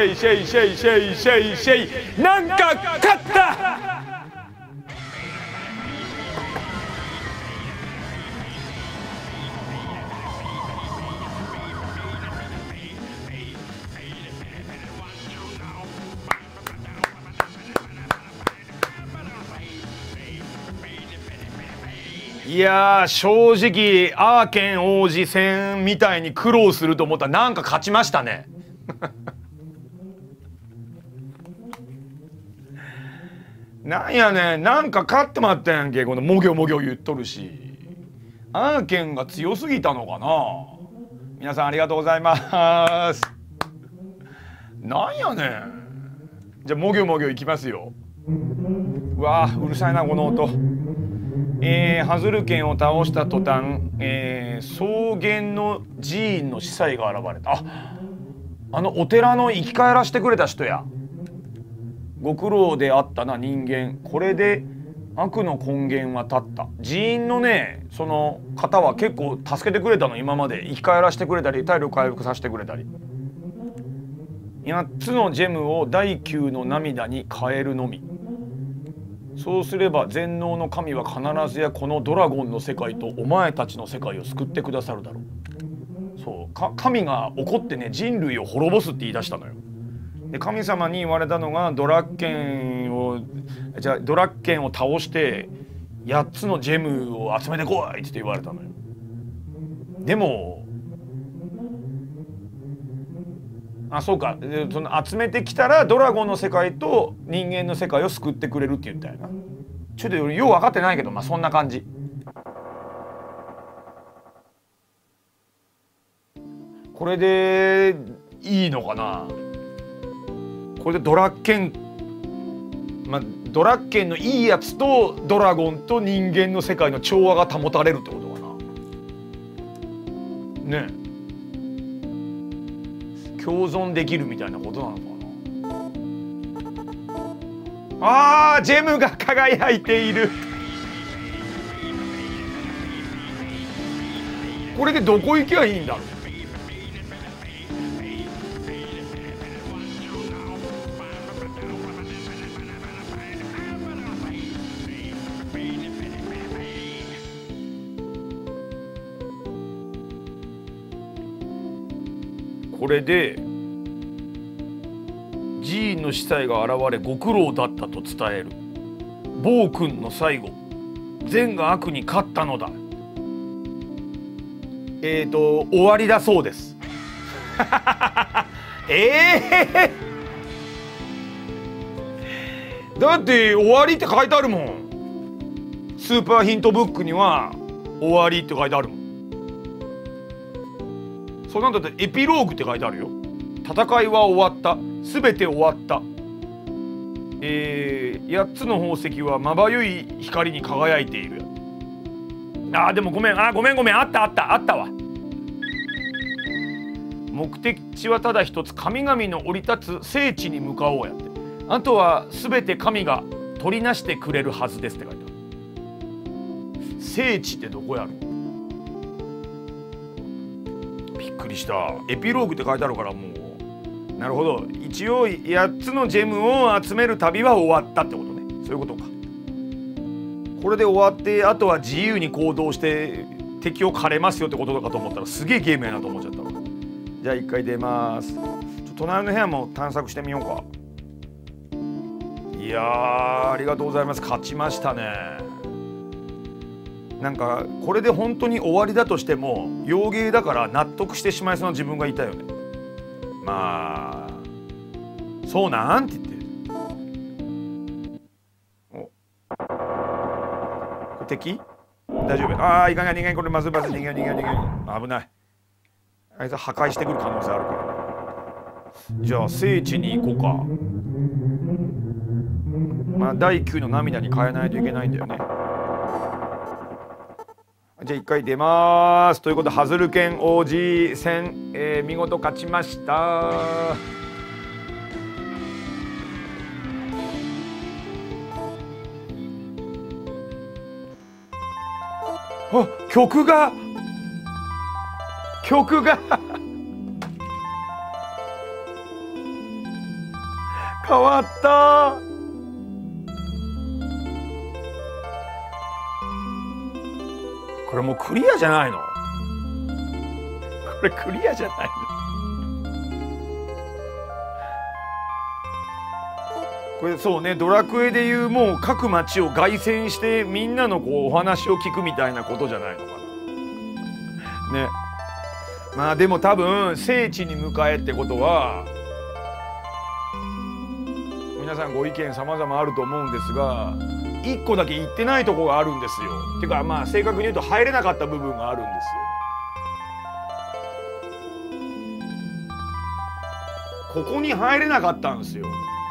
ェイシェイシェイシェイシェイシェイ、なんか勝った。いやー、正直アーケン王子戦みたいに苦労すると思ったらなんか勝ちましたね。なんやねん、なんか勝ってまったやんけ、このもぎょもぎょ言っとるし。アーケンが強すぎたのかな。皆さんありがとうございます。 なんやねん。じゃあもぎょもぎょいきますよ。うわーうるさいなこの音。えー、ハズル剣を倒した途端、えー、草原の寺院の司祭が現れた。あ、あのお寺の生き返らしてくれた人や。ご苦労であったな人間。これで悪の根源は立った。寺院のねその方は結構助けてくれたの。今まで生き返らしてくれたり体力回復させてくれたり。やっつのジェムを第九の涙に変えるのみ。そうすれば全能の神は必ずやこのドラゴンの世界とお前たちの世界を救ってくださるだろう。そうか、神が怒ってね人類を滅ぼすって言い出したのよ。で神様に言われたのがドラッケンをじゃあドラッケンを倒してやっつのジェムを集めてこいって言われたのよ。でもあそうか、その集めてきたらドラゴンの世界と人間の世界を救ってくれるって言ったよな。ちょっとよう分かってないけどまあそんな感じ。これでいいのかな。これでドラッケンまあドラッケンのいいやつとドラゴンと人間の世界の調和が保たれるってことかな。ねえ共存できるみたいなことなのかな。あージェムが輝いている。これでどこ行けばいいんだろう。これで寺院の司祭が現れご苦労だったと伝える。暴君の最後善が悪に勝ったのだ。えーと終わりだそうです。ええー、だって終わりって書いてあるもん。スーパーヒントブックには終わりって書いてあるもん。そうなんだってエピローグって書いてあるよ。戦いは終わった。すべて終わった。えー、やっつの宝石はまばゆい光に輝いている。あーでもごめんあーごめんごめんあったあったあったわ。目的地はただ一つ、神々の降り立つ聖地に向かおうやって。あとはすべて神が取りなしてくれるはずですって書いてある。聖地ってどこやろ。びっくりした。エピローグって書いてあるからもうなるほど。一応やっつのジェムを集める旅は終わったってことね。そういうことか。これで終わってあとは自由に行動して敵を狩れますよってことかと思ったらすげえゲームやなと思っちゃったわ。じゃあ一回出ます。ちょ隣の部屋も探索してみようか。いやーありがとうございます。勝ちましたね。なんかこれで本当に終わりだとしても洋芸だから納得してしまいそうな自分がいたよね。まあそうなんって言っておこれ敵大丈夫。ああいかないいかないこれまずいまずい逃げよう逃げよう逃げよう危ない。あいつは破壊してくる可能性あるから。じゃあ聖地に行こうか。まあだいきゅうの涙に変えないといけないんだよね。じゃあ一回出ます。ということでハズル剣王子戦、えー、見事勝ちました。あ曲が曲が変わった。これもうクリアじゃないの。これクリアじゃないの。これそうねドラクエでいうもう各町を凱旋してみんなのこうお話を聞くみたいなことじゃないのかな。ね。まあでも多分聖地に迎えってことは皆さんご意見様々あると思うんですがいっこだけ行ってないとこがあるんですよ。てかまあ正確に言うと入れなかった部分があるんですよ。 ここに入れなかったんですよ。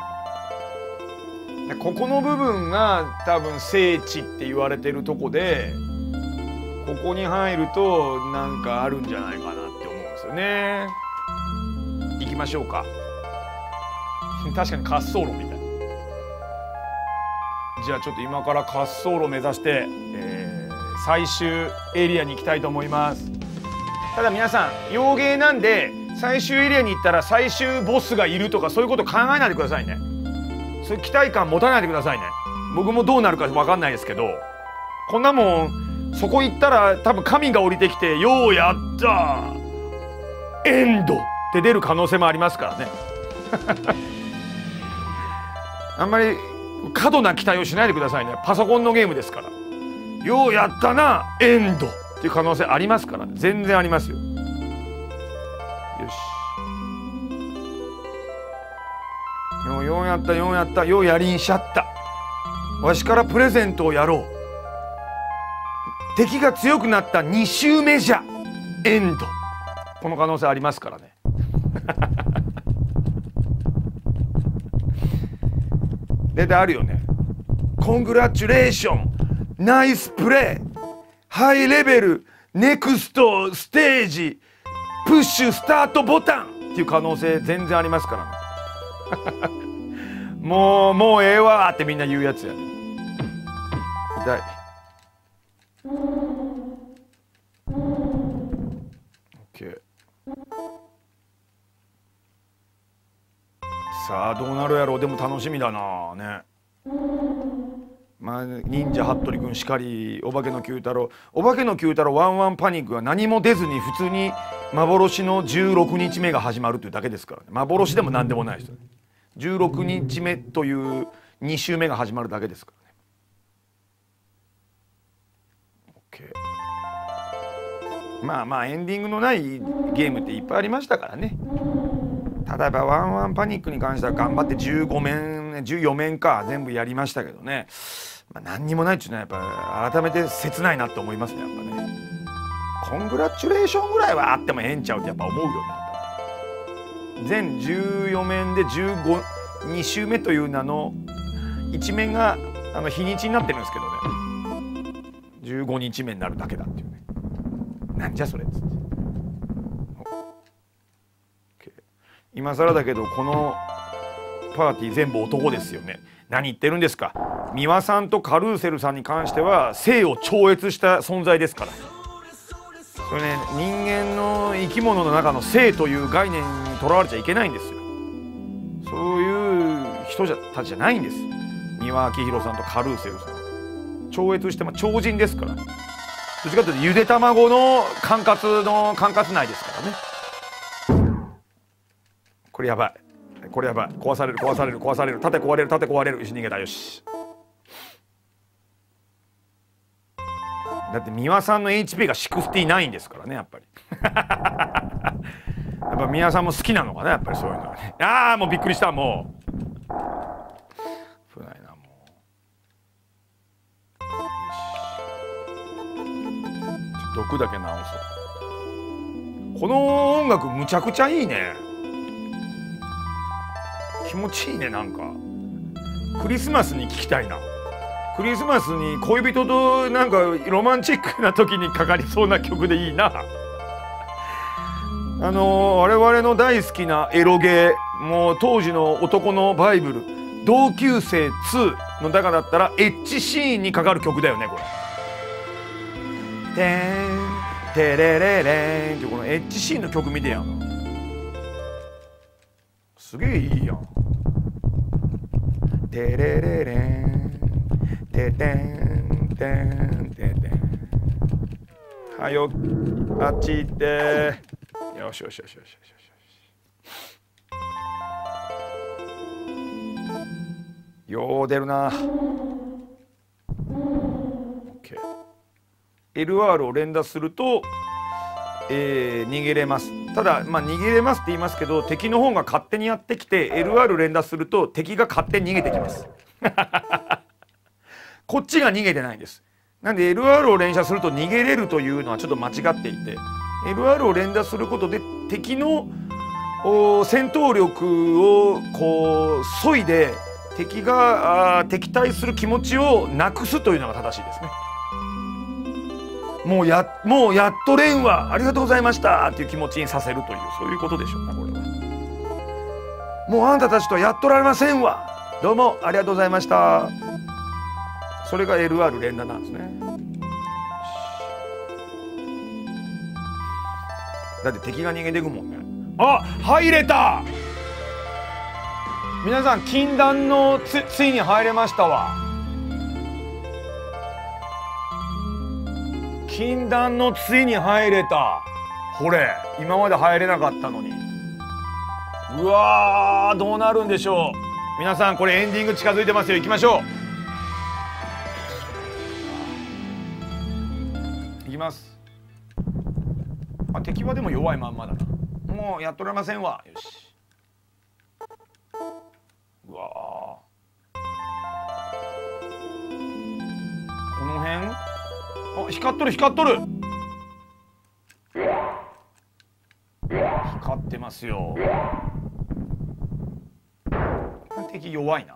でここの部分が多分聖地って言われてるとこで、ここに入るとなんかあるんじゃないかなって思うんですよね。行きましょうか。確かに滑走路みたい。じゃあちょっと今から滑走路目指して、えー、最終エリアに行きたいと思います。ただ皆さん洋芸なんで、最終エリアに行ったら最終ボスがいるとかそういうこと考えないでくださいね。そういう期待感持たないでくださいね。僕もどうなるか分かんないですけど、こんなもんそこ行ったら多分神が降りてきて「ようやったエンド」って出る可能性もありますからね。あんまり過度な期待をしないでくださいね。パソコンのゲームですから。ようやったなエンドっていう可能性ありますからね。全然ありますよ。よし。ようようやったようやったようやりんしゃった。わしからプレゼントをやろう。敵が強くなったに周目じゃエンド。この可能性ありますからね。でであるよね。コングラチュレーションナイスプレーハイレベルネクストステージプッシュスタートボタンっていう可能性全然ありますからね。もうもうええわってみんな言うやつやね。痛い。OK。さあどうなるやろう。でも楽しみだなね。まあ忍者服部君しかり、お化けの九太郎お化けの九太郎ワンワンパニックは何も出ずに普通に幻のじゅうろくにちめが始まるというだけですからね。幻でも何でもないですよね。じゅうろくにちめというに週目が始まるだけですからね。 OK。 まあまあエンディングのないゲームっていっぱいありましたからね。ただやっぱワンワンパニックに関しては頑張ってじゅうごめんじゅうよめんか全部やりましたけどね、まあ、何にもないっていうのはやっぱ改めて切ないなって思いますね。やっぱねコングラチュレーションぐらいはあってもええんちゃうってやっぱ思うよね。全じゅうよめんでじゅうごに週目という名のいち面があの日にちになってるんですけどね、じゅうごにちめになるだけだっていうね。なんじゃそれっつって。今更だけどこのパーティー全部男ですよね。何言ってるんですか。美輪さんとカルーセルさんに関しては性を超越した存在ですから。それね、人間の生き物の中の性という概念にとらわれちゃいけないんですよ。そういう人じゃたちじゃないんです。美輪明宏さんとカルーセルさん超越して、まあ、超人ですから。どっちかというとゆで卵の管轄の管轄内ですからね。これやばい。これやばい。壊される壊される壊される。盾壊れる盾壊れる。よし逃げた。よし。だって美輪さんの エイチピー がろくじゅうきゅうですからね、やっぱり。やっぱ美輪さんも好きなのかな、やっぱりそういうのはね。ああもうびっくりした。もう危ないな。もう毒だけ直そう。この音楽むちゃくちゃいいね。気持ちいいね。なんかクリスマスに聴きたいな。クリスマスに恋人となんかロマンチックな時にかかりそうな曲でいいな。あのー、我々の大好きなエロゲー、もう当時の男のバイブル同級生ツーの中だったらエッチシーンにかかる曲だよねこれ。てんてれれれんってこのエッチシーンの曲見てやん。すげえいいやん。てれれれんててんてんてんてん。はよあっち行って。よしよしよしよしよしよし。よう出るな。 OK。 エルアール を連打すると、えー、逃げれます。ただ、まあ、逃げれますって言いますけど敵の方が勝手にやってきて エルアール 連打すると敵が勝手に逃げてきます。こっちが逃げてないんです。なんで エルアール を連射すると逃げれるというのはちょっと間違っていて、 エルアール を連打することで敵のお戦闘力をこう削いで敵があ敵対する気持ちをなくすというのが正しいですね。もうやもうやっとれんわありがとうございましたっていう気持ちにさせるというそういうことでしょうかこれは。もうあなたたちとはやっとられませんわどうもありがとうございました。それが エルアール 連打なんですね。だって敵が逃げていくもんね。あ入れた。皆さん禁断の つ, ついに入れましたわ。禁断のついに入れた。ほれ今まで入れなかったのに。うわーどうなるんでしょう。皆さんこれエンディング近づいてますよ。行きましょう。行きます。あ敵はでも弱いまんまだな。もうやっとれませんわ。よし。うわこの辺あ光っとる光っとる光ってますよ。敵弱いな。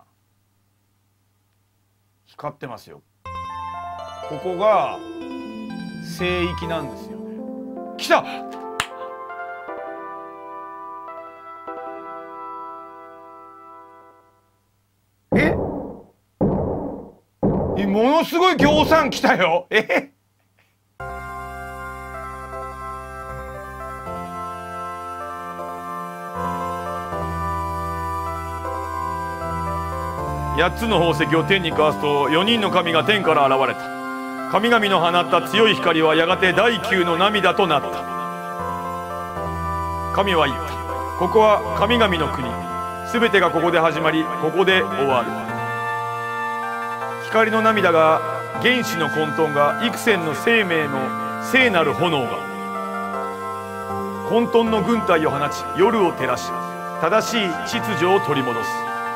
光ってますよ。ここが聖域なんですよね。来た。ええものすごい行産来たよ。えやっつの宝石を天にかわすとよにんの神が天から現れた。神々の放った強い光はやがて第九の涙となった。神は言った。ここは神々の国。すべてがここで始まりここで終わる。光の涙が原始の混沌が幾千の生命の聖なる炎が混沌の軍隊を放ち夜を照らし正しい秩序を取り戻す。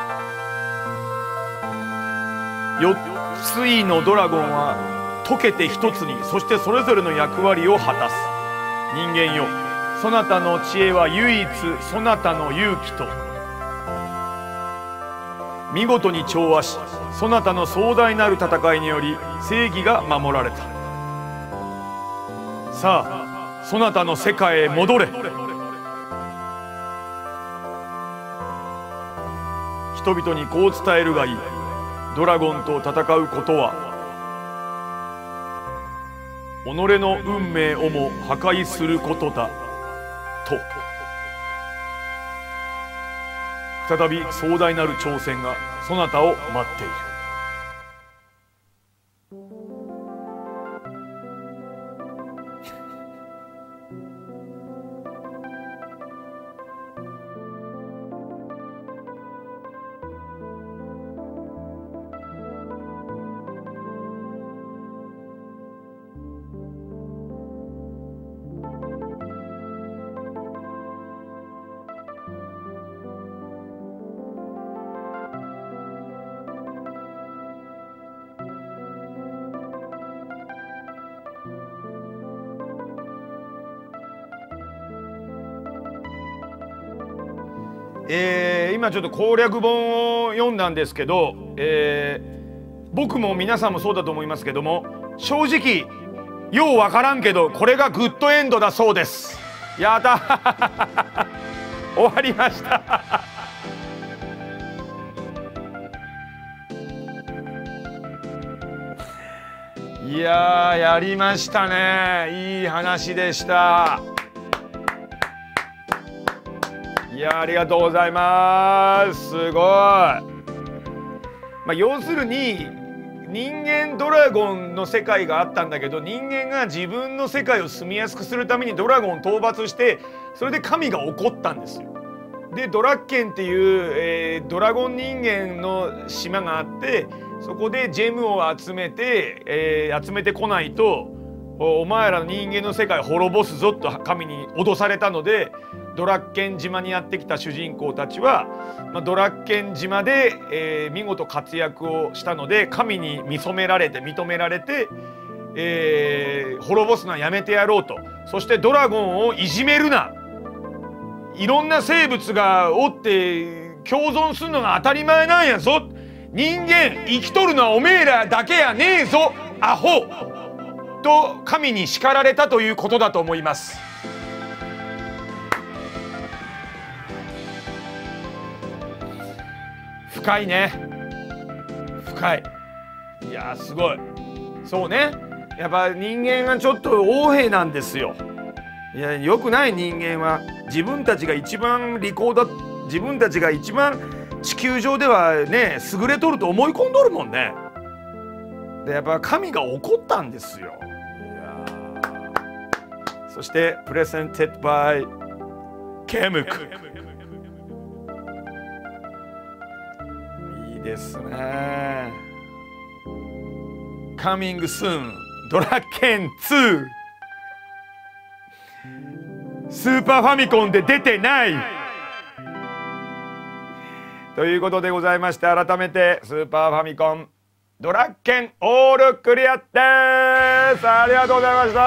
四ついのドラゴンは溶けて一つにそしてそれぞれの役割を果たす。人間よそなたの知恵は唯一そなたの勇気と見事に調和しそなたの壮大なる戦いにより正義が守られた。さあそなたの世界へ戻れ。人々にこう伝えるがいい。ドラゴンと戦うことは己の運命をも破壊することだと。再び壮大なる挑戦がそなたを待っている。えー、今ちょっと攻略本を読んだんですけど、えー、僕も皆さんもそうだと思いますけども正直ようわからんけどこれがグッドエンドだそうです。やった終わりましたいやーやりましたね。いい話でした。いやありがとうございます。すごい。まあ、要するに人間ドラゴンの世界があったんだけど人間が自分の世界を住みやすくするためにドラゴンを討伐してそれで神が怒ったんですよ。でドラッケンっていう、えー、ドラゴン人間の島があってそこでジェムを集めて、えー、集めてこないとお前らの人間の世界を滅ぼすぞと神に脅されたのでドラッケン島にやってきた主人公たちは、まあ、ドラッケン島で、えー、見事活躍をしたので神に見初められて認められて、えー、滅ぼすのはやめてやろうと。そしてドラゴンをいじめるないろんな生物がおって共存するのが当たり前なんやぞ。人間生きとるのはおめえらだけやねえぞアホと神に叱られたということだと思います。深いね、深い。いやすごい。そうね、やっぱ人間がちょっと横柄なんですよ。いやよくない人間は自分たちが一番利口だ、自分たちが一番地球上ではね優れとると思い込んどるもんね。でやっぱ神が怒ったんですよ。いやそしてプレゼンテッドバイケムク。いいですね。Coming soon ドラケンツースーパーファミコンで出てないということでございまして、改めてスーパーファミコンドラッケンオールクリアです。ありがとうございました。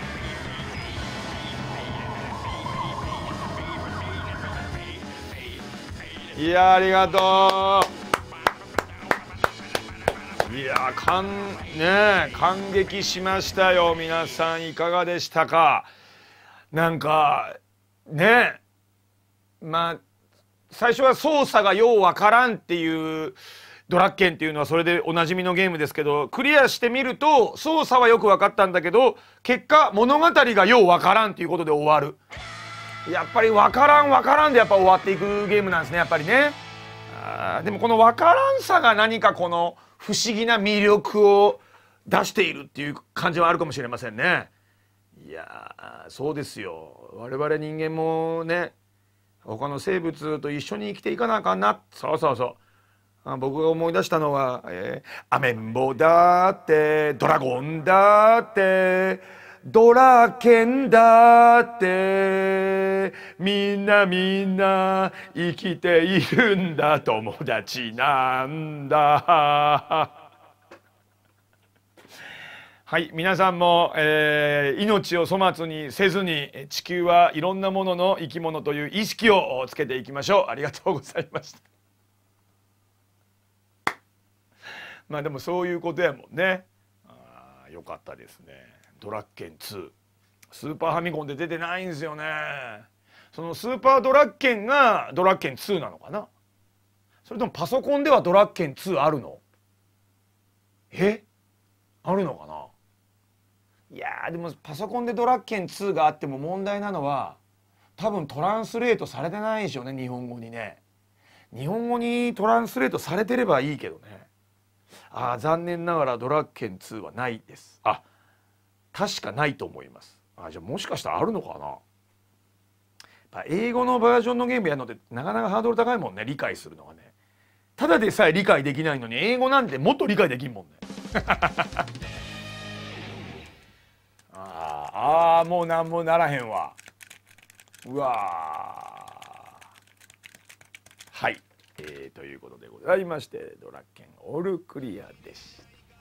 いやありがとう。いやかんね感激しましたよ。皆さんいかがでしたか。なんかねまあ最初は操作がようわからんっていうドラッケンっていうのはそれでおなじみのゲームですけど、クリアしてみると操作はよく分かったんだけど結果物語がようわからんっていうことで終わる。やっぱり分からん分からんでやっぱ終わっていくゲームなんですねやっぱりね。あでもこの分からんさが何かこの不思議な魅力を出しているっていう感じはあるかもしれませんね。いやそうですよ。我々人間もね他の生物と一緒に生きていかなあかんな。そうそうそう。あ僕が思い出したのは、えー、アメンボだってドラゴンだってドラケンだってみんなみんな生きているんだ友達なんだ。はい皆さんも、えー、命を粗末にせずに地球はいろんなものの生き物という意識をつけていきましょう。ありがとうございました。まあでもそういうことやもんね。あよかったですね。ドラッケンツースーパーファミコンで出てないんですよね。そのスーパードラッケンがドラッケンツーなのかな。それともパソコンではドラッケンツーあるの？えあるのかな。いやーでもパソコンでドラッケンツーがあっても問題なのは多分トランスレートされてないでしょうね日本語にね。日本語にトランスレートされてればいいけどね。あ残念ながらドラッケンツーはないです。あ確かないと思います。あじゃあもしかしたらあるのかな。やっぱ英語のバージョンのゲームやるのってなかなかハードル高いもんね理解するのがね。ただでさえ理解できないのに英語なんてもっと理解できんもんね。ああもうなんもならへんわ。うわはい、えー、ということでございましてドラッケンオールクリアでした。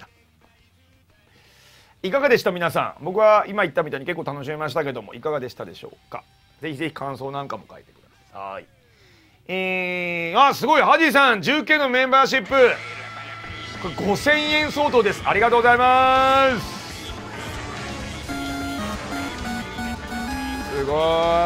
いかがでした皆さん。僕は今言ったみたいに結構楽しめましたけどもいかがでしたでしょうか。ぜひぜひ感想なんかも書いてください。えー、あすごいハジさんじゅうけいのメンバーシップこれごせんえん相当です。ありがとうございます。すごい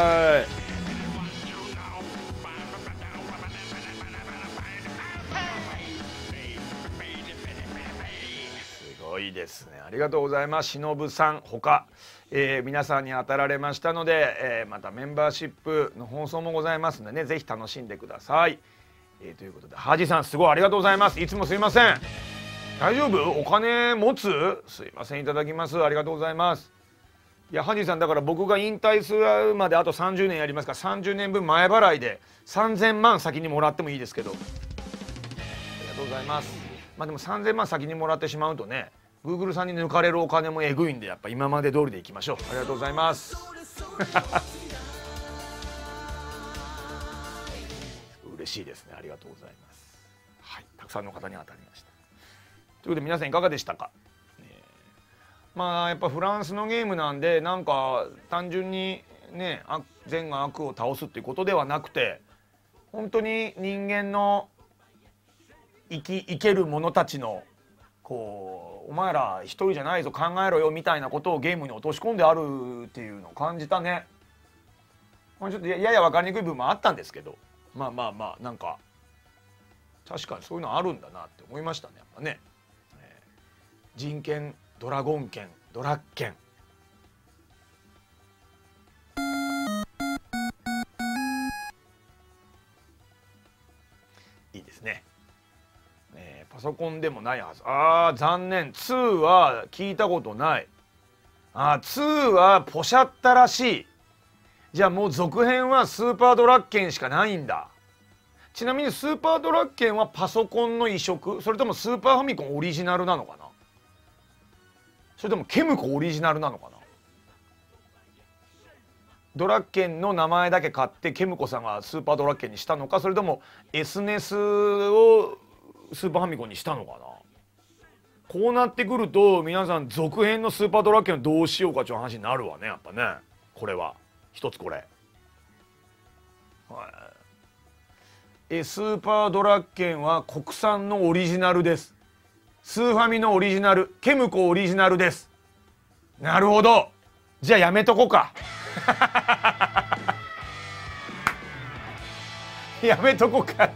すごいですね。ありがとうございます。しのぶさんほか、えー、皆さんに当たられましたので、えー、またメンバーシップの放送もございますのでねぜひ楽しんでください。えー、ということでハジさんすごいありがとうございます。いつもすいません。大丈夫？お金持つ？すいませんいただきます。ありがとうございます。いやハジさんだから僕が引退するまであとさんじゅうねんやりますからさんじゅうねんぶん前払いでさんぜんまん先にもらってもいいですけどありがとうございます。まあでもさんぜんまん先にもらってしまうとね Google さんに抜かれるお金もえぐいんでやっぱ今まで通りでいきましょう。ありがとうございます嬉しいですね。ありがとうございます。はい、たくさんの方に当たりました。ということで皆さんいかがでしたか。まあやっぱフランスのゲームなんでなんか単純にね悪善が悪を倒すっていうことではなくて、本当に人間の生き生ける者たちのこうお前ら一人じゃないぞ考えろよみたいなことをゲームに落とし込んであるっていうのを感じたね。ちょっとやや分かりにくい部分もあったんですけど、まあまあまあなんか確かにそういうのあるんだなって思いましたね。やっぱね、えー、人権、ドラゴン剣、ドラッケン、いいですね。えー、パソコンでもないはず。あー残念、ツーは聞いたことない。あーツーはポシャったらしい。じゃあもう続編はスーパードラッケンしかないんだ。ちなみにスーパードラッケンはパソコンの移植、それともスーパーファミコンオリジナルなのかな、それともケムコオリジナルなのかな。ドラッケンの名前だけ買ってケムコさんがスーパードラッケンにしたのか、それとも エスネス をスーパーファミコンにしたのかな。こうなってくると皆さん続編のスーパードラッケンをどうしようかという話になるわね、やっぱね。これは一つこれ、はい、えスーパードラッケンは国産のオリジナルです。スーファミのオリジナル、ケムコオリジナルです。なるほど、じゃあやめとこうかやめとこうか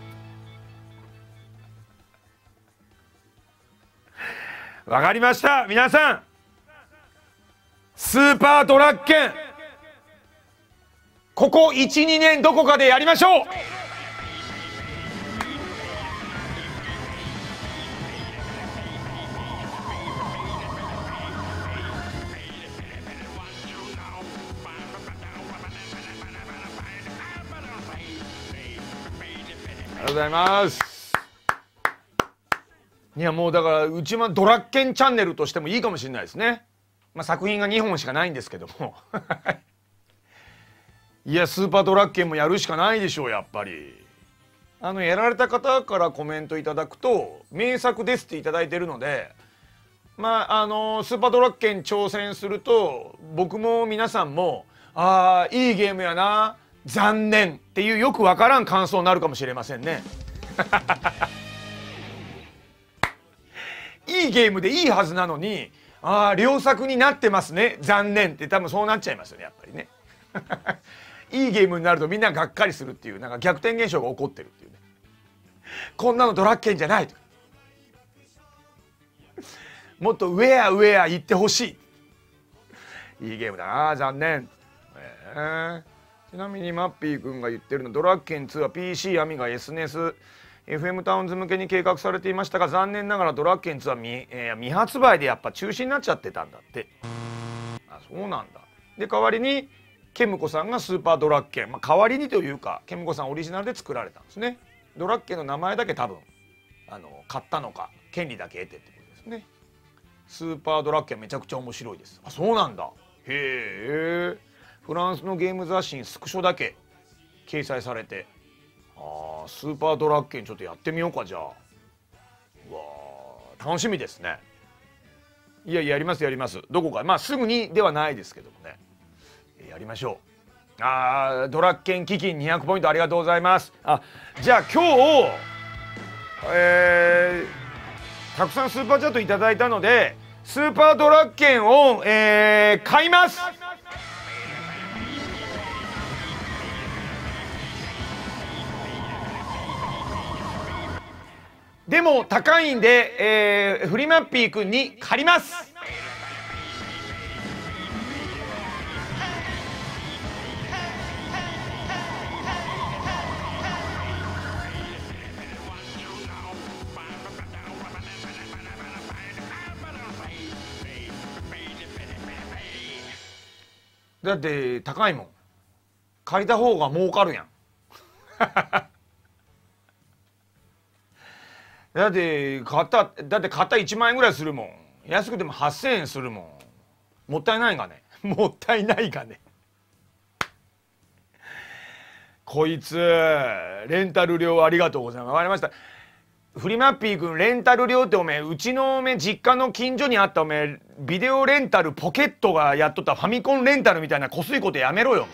わかりました。皆さんスーパードラッケンここ いちにねんどこかでやりましょう。ありがとうございます。いやもうだからうちはドラッケンチャンネルとしてもいいかもしれないですね。まあ作品がにほんしかないんですけどもいやスーパードラッケンもやるしかないでしょう。やっぱりあのやられた方からコメントいただくと名作ですっていただいてるので、まああのスーパードラッケン挑戦すると僕も皆さんもああいいゲームやな残念っていうよくわからん感想になるかもしれませんねいいゲームでいいはずなのにああ良作になってますね残念って多分そうなっちゃいますよねやっぱりねいいゲームになるとみんながっかりするっていうなんか逆転現象が起こってるっていうね。こんなのドラッケンじゃないともっと上や上や行ってほしいいいゲームだな残念、えー、ちなみにマッピーくんが言ってるのドラッケンツーは ピーシー アミガ エスネスエフエム タウンズ向けに計画されていましたが残念ながらドラッケンツーは 未,、えー、未発売でやっぱ中止になっちゃってたんだって。あそうなんだ。で代わりにケムコさんがスーパードラッケン、まあ、代わりにというかケムコさんオリジナルで作られたんですね。ドラッケンの名前だけ多分あの買ったのか権利だけ得てってことですね。スーパードラッケンめちゃくちゃ面白いです。あそうなんだ。へえ。フランスのゲーム雑誌にスクショだけ掲載されて、あスーパードラッケンちょっとやってみようかじゃあ。うわ楽しみですね。いややりますやります。どこかまあすぐにではないですけどもねやりましょう。あドラッケン基金にひゃくポイントありがとうございます。あじゃあ今日、えー、たくさんスーパーチャットいただいたのでスーパードラッケンを、えー、買います。でも高いんで、えー、フリマッピーくんに借ります。だって高いもん借りた方が儲かるやんだって買っただって買ったいちまんえんぐらいするもん。安くてもはっせんえんするもん。もったいないがねもったいないがねこいつレンタル料ありがとうございます。わかりました。 フリマッピー君レンタル料っておめえうちのおめえ実家の近所にあったおめえビデオレンタルポケットがやっとったファミコンレンタルみたいなこすいことやめろよ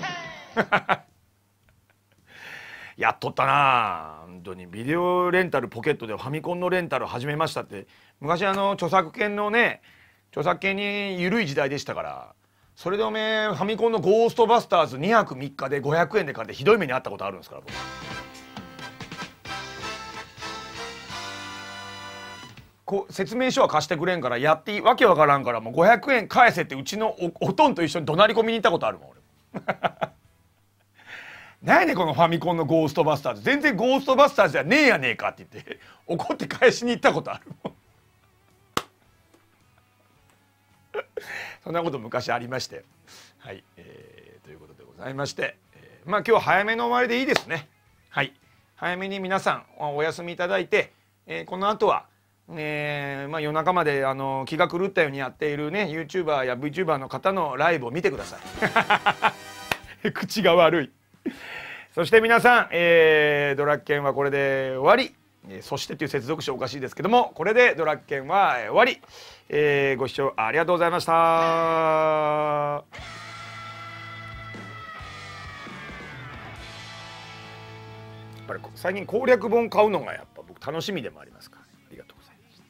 やっとったな本当にビデオレンタルポケットでファミコンのレンタル始めましたって昔あの著作権のね著作権に緩い時代でしたからそれでおめえファミコンのゴーストバスターズにはくみっかでごひゃくえんで借りてひどい目に遭ったことあるんですから僕こう説明書は貸してくれんからやっていいわけわからんからもうごひゃくえん返せってうちの お, おとんと一緒に怒鳴り込みに行ったことあるもん俺何やねんこのファミコンのゴーストバスターズ全然ゴーストバスターズじゃねえやねえかって言って怒って返しに行ったことあるもんそんなこと昔ありまして、はい、えー、ということでございまして、えー、まあ今日早めの終わりでいいですね。はい、早めに皆さんお休みいただいて、えー、この後は、えーまあ、夜中まであの気が狂ったようにやっているね YouTuber や VTuber の方のライブを見てください。口が悪い。そして皆さん、えー、ドラッケンはこれで終わり。そしてという接続詞おかしいですけどもこれでドラッケンは終わり、えー、ご視聴ありがとうございました。やっぱり最近攻略本買うのがやっぱ僕楽しみでもありますから、ね、ありがとうございました。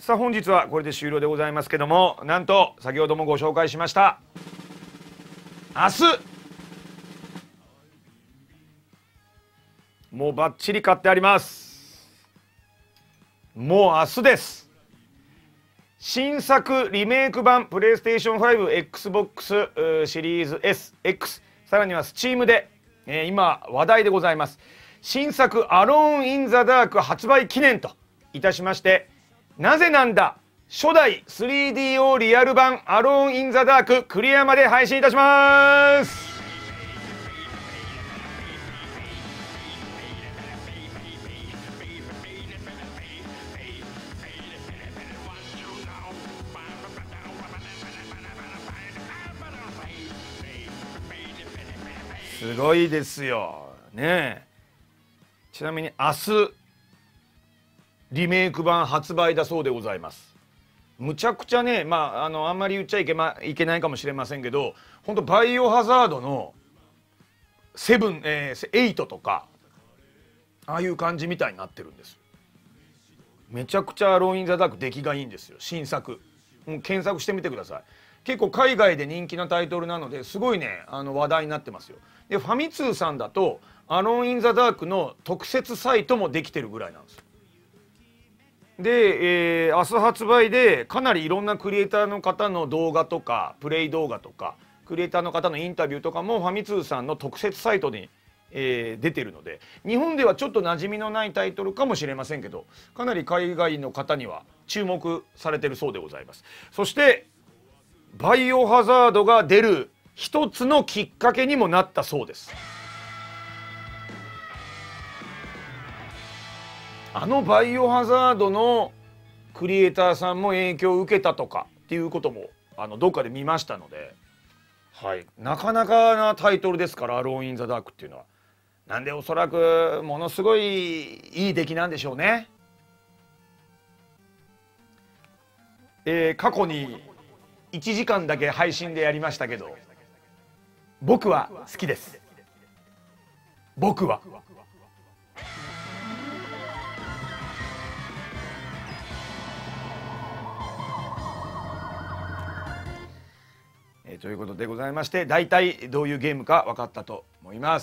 さあ本日はこれで終了でございますけどもなんと先ほどもご紹介しました明日もうバッチリ買ってあります。もう明日です。新作リメイク版プレイステーションファイブ、エックスボックス シリーズ エス、X、さらには Steam で、えー、今話題でございます新作アローン・イン・ザ・ダーク発売記念といたしましてなぜなんだ初代 スリーディーオー リアル版アローン・イン・ザ・ダーククリアまで配信いたします。すごいですよね。ちなみに明日リメイク版発売だそうでございます。むちゃくちゃね、まああのあんまり言っちゃいけまいけないかもしれませんけど、本当バイオハザードのセブン、えー、エイトとかああいう感じみたいになってるんです。めちゃくちゃアローン・イン・ザ・ダーク出来がいいんですよ。新作、もう検索してみてください。結構海外で人気なタイトルなのですごいねあの話題になってますよ。でファミ通さんだとアローン・イン・ザ・ダークの特設サイトもできてるぐらいなんですよ。で、えー、明日発売でかなりいろんなクリエイターの方の動画とかプレイ動画とかクリエイターの方のインタビューとかもファミ通さんの特設サイトに、えー、出てるので日本ではちょっと馴染みのないタイトルかもしれませんけどかなり海外の方には注目されてるそうでございます。そしてバイオハザードが出る一つのきっかけにもなったそうです。あのバイオハザードのクリエイターさんも影響を受けたとかっていうこともあのどっかで見ましたので、はい、なかなかなタイトルですからアローン・イン・ザ・ダークっていうのは。なんでおそらくものすごいいい出来なんでしょうね。えー、過去にいちじかんだけ配信でやりましたけど僕は好きです。僕はえー、ということでございまして大体どういうゲームか分かったと思います。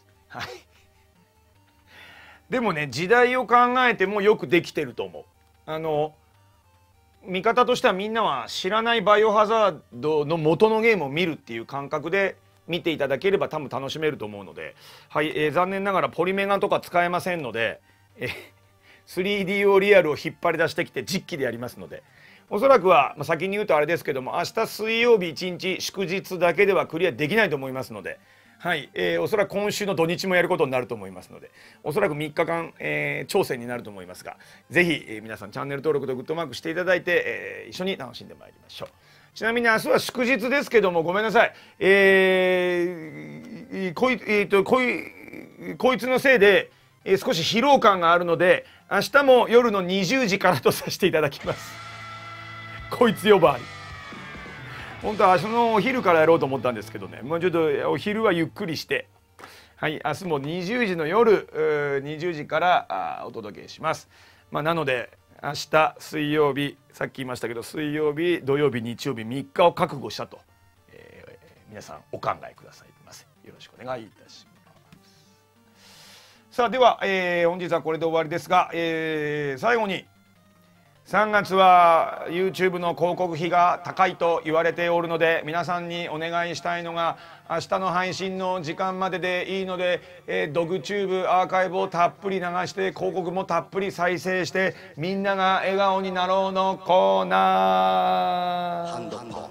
はい、でもね時代を考えてもよくできてると思う。あの見方としてはみんなは知らないバイオハザードの元のゲームを見るっていう感覚で見ていただければ多分楽しめると思うので、はい、えー、残念ながらポリメガとか使えませんので、えー、スリーディーオー リアルを引っ張り出してきて実機でやりますのでおそらくは、まあ、先に言うとあれですけども明日水曜日いちにち祝日だけではクリアできないと思いますので、はい、えー、おそらく今週の土日もやることになると思いますのでおそらくみっかかん、えー、挑戦になると思いますがぜひ、えー、皆さんチャンネル登録とグッドマークしていただいて、えー、一緒に楽しんでまいりましょう。ちなみに明日は祝日ですけどもごめんなさい、えー、こい、えー、とこいこいつのせいでえー、少し疲労感があるので明日も夜のにじゅうじからとさせていただきます。こいつ呼ばわり。本当は明日のお昼からやろうと思ったんですけどね、もうちょっとお昼はゆっくりして、はい、明日もにじゅうじの夜にじゅうじからお届けします。まあ、なので明日水曜日、さっき言いましたけど水曜日土曜日日曜日みっかを覚悟したと、えー、皆さんお考えくださいませ。よろしくお願いいたします。さあでは、えー、本日はこれで終わりですが、えー、最後にさんがつは YouTube の広告費が高いと言われておるので、皆さんにお願いしたいのが明日の配信の時間まででいいので、えー、ドグチューブアーカイブをたっぷり流して広告もたっぷり再生してみんなが笑顔になろうのコーナー。 ハンドパワー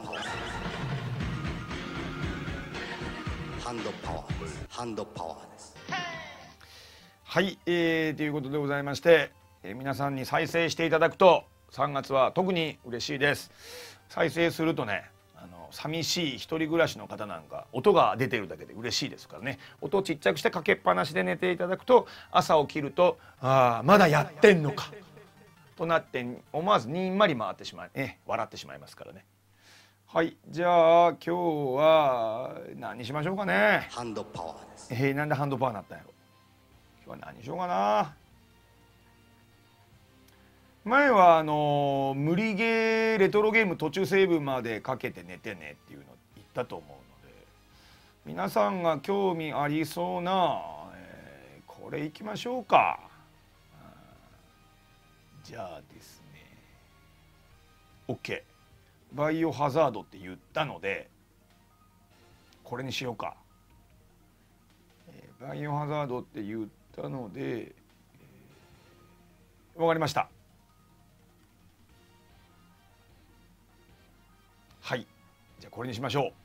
ハンドパワーですハンドパワーです。 はい、えー、ということでございまして、えー、皆さんに再生していただくとさんがつは特に嬉しいです。再生するとね、あの寂しい一人暮らしの方なんか音が出てるだけで嬉しいですからね、音をちっちゃくしてかけっぱなしで寝ていただくと朝起きるとああまだやってんのかとなって思わずにんまり回ってしまい、ね、笑ってしまいますからね。はい、じゃあ今日は何にしましょうかね。 ハンドパワーです。 えー、なんでハンドパワーになったんやろ。今日は何にしようかな。前はあのー、無理ゲーレトロゲーム途中セーブまでかけて寝てねっていうの言ったと思うので、皆さんが興味ありそうな、えー、これいきましょうか。じゃあですね OK、 バイオハザードって言ったのでこれにしようか。えー、バイオハザードって言ったので、えー、わかりました。はい、じゃあこれにしましょう。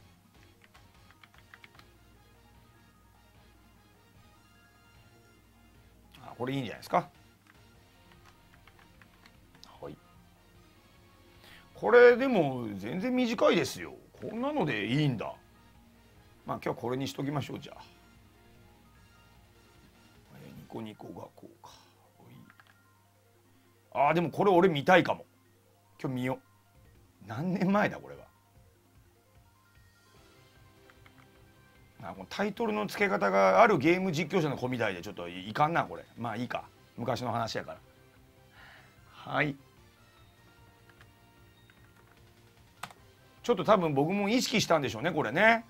あ、これいいんじゃないですか。はい、これでも全然短いですよ。こんなのでいいんだ。まあ今日はこれにしときましょう。じゃあニコニコがこうか。あーでもこれ俺見たいかも。今日見よう。何年前だこれは。あ、このタイトルの付け方があるゲーム実況者の子みたいでちょっといかんなこれ。まあいいか、昔の話やから。はい、ちょっと多分僕も意識したんでしょうねこれね。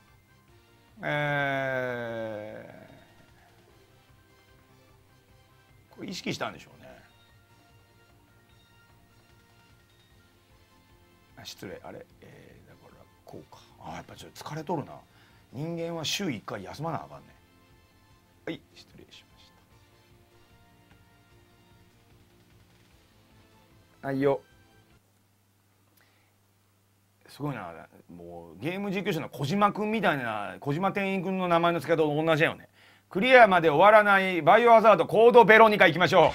えー、これ意識したんでしょうね。失礼、あれ、えー、だからこうか。あ、やっぱちょっと疲れとるな。人間は週いっかい休まなあかんね。はい、失礼しました。はいよ。すごいな。もうゲーム実況者の小島くんみたいな、小島店員くんの名前の付け方と同じだよね。クリアまで終わらないバイオハザードコードベロニカ行きましょう。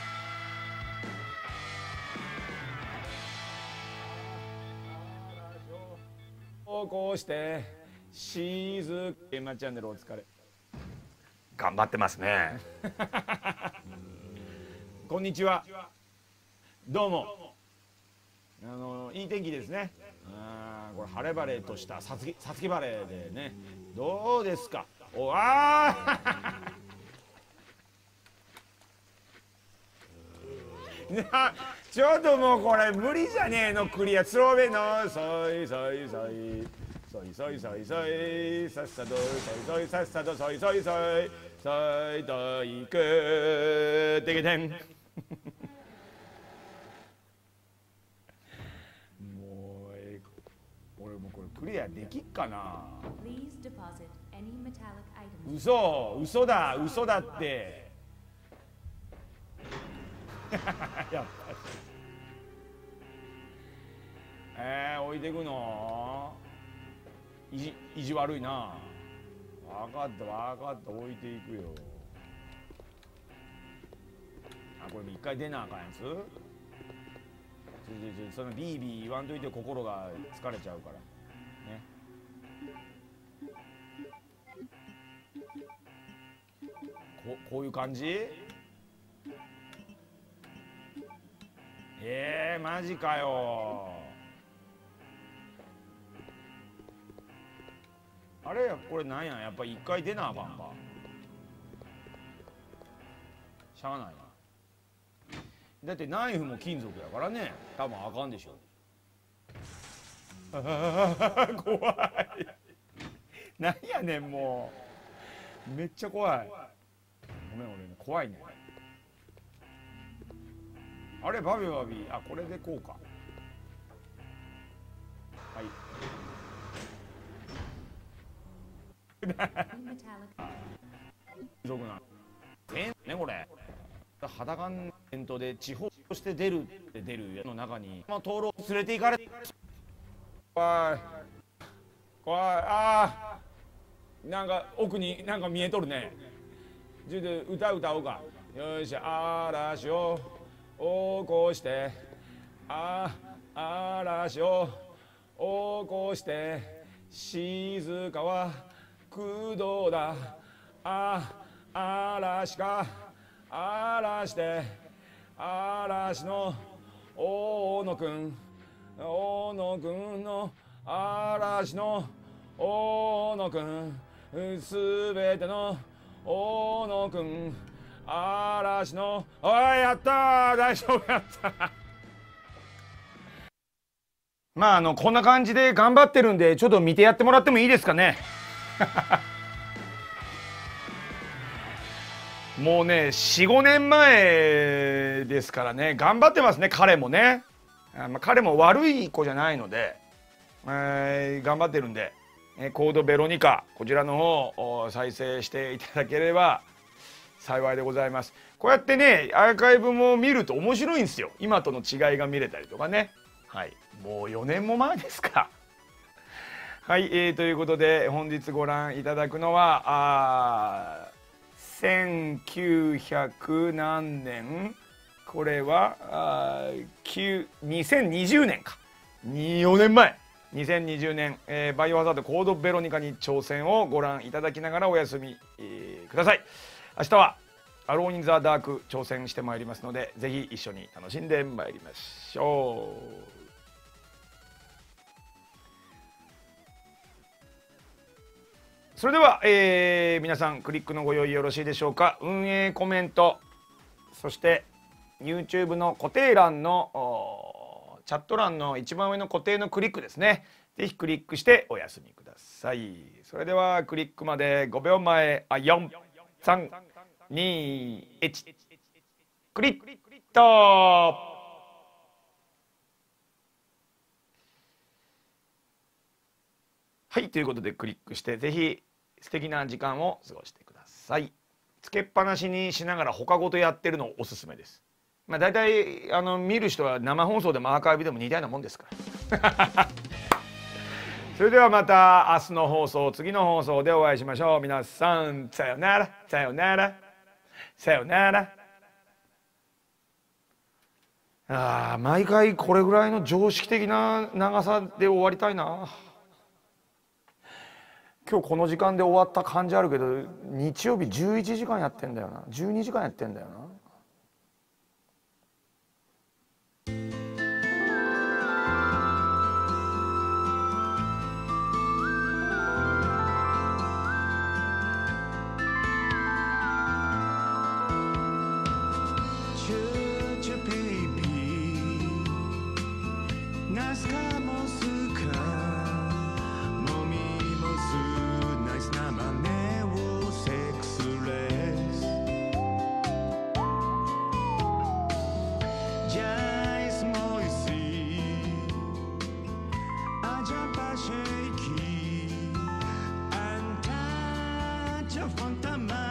こうして静けまチャンネルお疲れ。頑張ってますね。こんにちは。どうも。あのいい天気ですね。あ、これ晴れ晴れとしたさつきさつき晴れでね。どうですか。おあちょっともうこれ無理じゃねえのクリア。スローベのそいそいそいそいそいそいそいさっさとそいそいさっさとそいそいそいそいといくてけてん。もうえ俺もこれクリアできっかな。嘘嘘だ嘘だって。やっぱりえー、置いていくの意地意地悪いな。分かった分かった、置いていくよ。あ、これ一回出なあかんやつ。そのビービー言わんといて心が疲れちゃうからね。 ここういう感じ。えー、マジかよ。あれこれなんや、やっぱり一回出なあかんか。しゃあないな。だってナイフも金属やからね、多分あかんでしょ。怖い。なんやねんもう。めっちゃ怖い。ごめん俺ね、怖いね。あれバビバビ、あこれでこうか。はい。金属な。えねこれ。肌感テントで地方として出るって出るやつの中に、まあ灯籠連れて行かれ。怖い。怖い。ああ。なんか奥になんか見えとるね。ちょっと歌歌おうか。よし、嵐を起こして、あ嵐を起こして、静かは空洞だ。あ嵐か嵐で、嵐の大野くん、大野くんの嵐の大野くん、すべての大野くん、嵐の、おいやったー、大丈夫やったまああのこんな感じで頑張ってるんで、ちょっと見てやってもらってもいいですかね。もうね よん、ごねんまえですからね、頑張ってますね彼もね。あ、まあ、彼も悪い子じゃないので、えー、頑張ってるんで、えー、コードベロニカこちらの方を再生していただければ幸いでございます。こうやってねアーカイブも見ると面白いんですよ。今との違いが見れたりとかね。はい、もうよねんも前ですか。はい、えー、ということで本日ご覧いただくのはあせんきゅうひゃく何年、これはあにせんにじゅうねんか、よねんまえにせんにじゅうねん、えー、バイオハザードコードベロニカに挑戦をご覧いただきながらお休み、えー、ください。明日はアローン・イン・ザ・ダーク挑戦してまいりますので、ぜひ一緒に楽しんでまいりましょう。それでは、えー、皆さんクリックのご用意よろしいでしょうか。運営コメント、そして YouTube の固定欄のチャット欄の一番上の固定のクリックですね。ぜひクリックしてお休みください。それではクリックまでごびょうまえ、あよん、さん、に、いち、クリッと。はい、ということでクリックしてぜひ素敵な時間を過ごしてください。つけっぱなしにしながら他ごとやってるのおすすめです。まあ大体あの見る人は生放送でもアーカイブでも似たようなもんですから。それではまた明日の放送、次の放送でお会いしましょう。皆さんさよなら、さよなら、さよなら。ああ、毎回これぐらいの常識的な長さで終わりたいな。今日この時間で終わった感じあるけど、日曜日じゅういちじかんやってんだよな、じゅうにじかんやってんだよな。 Untouchable,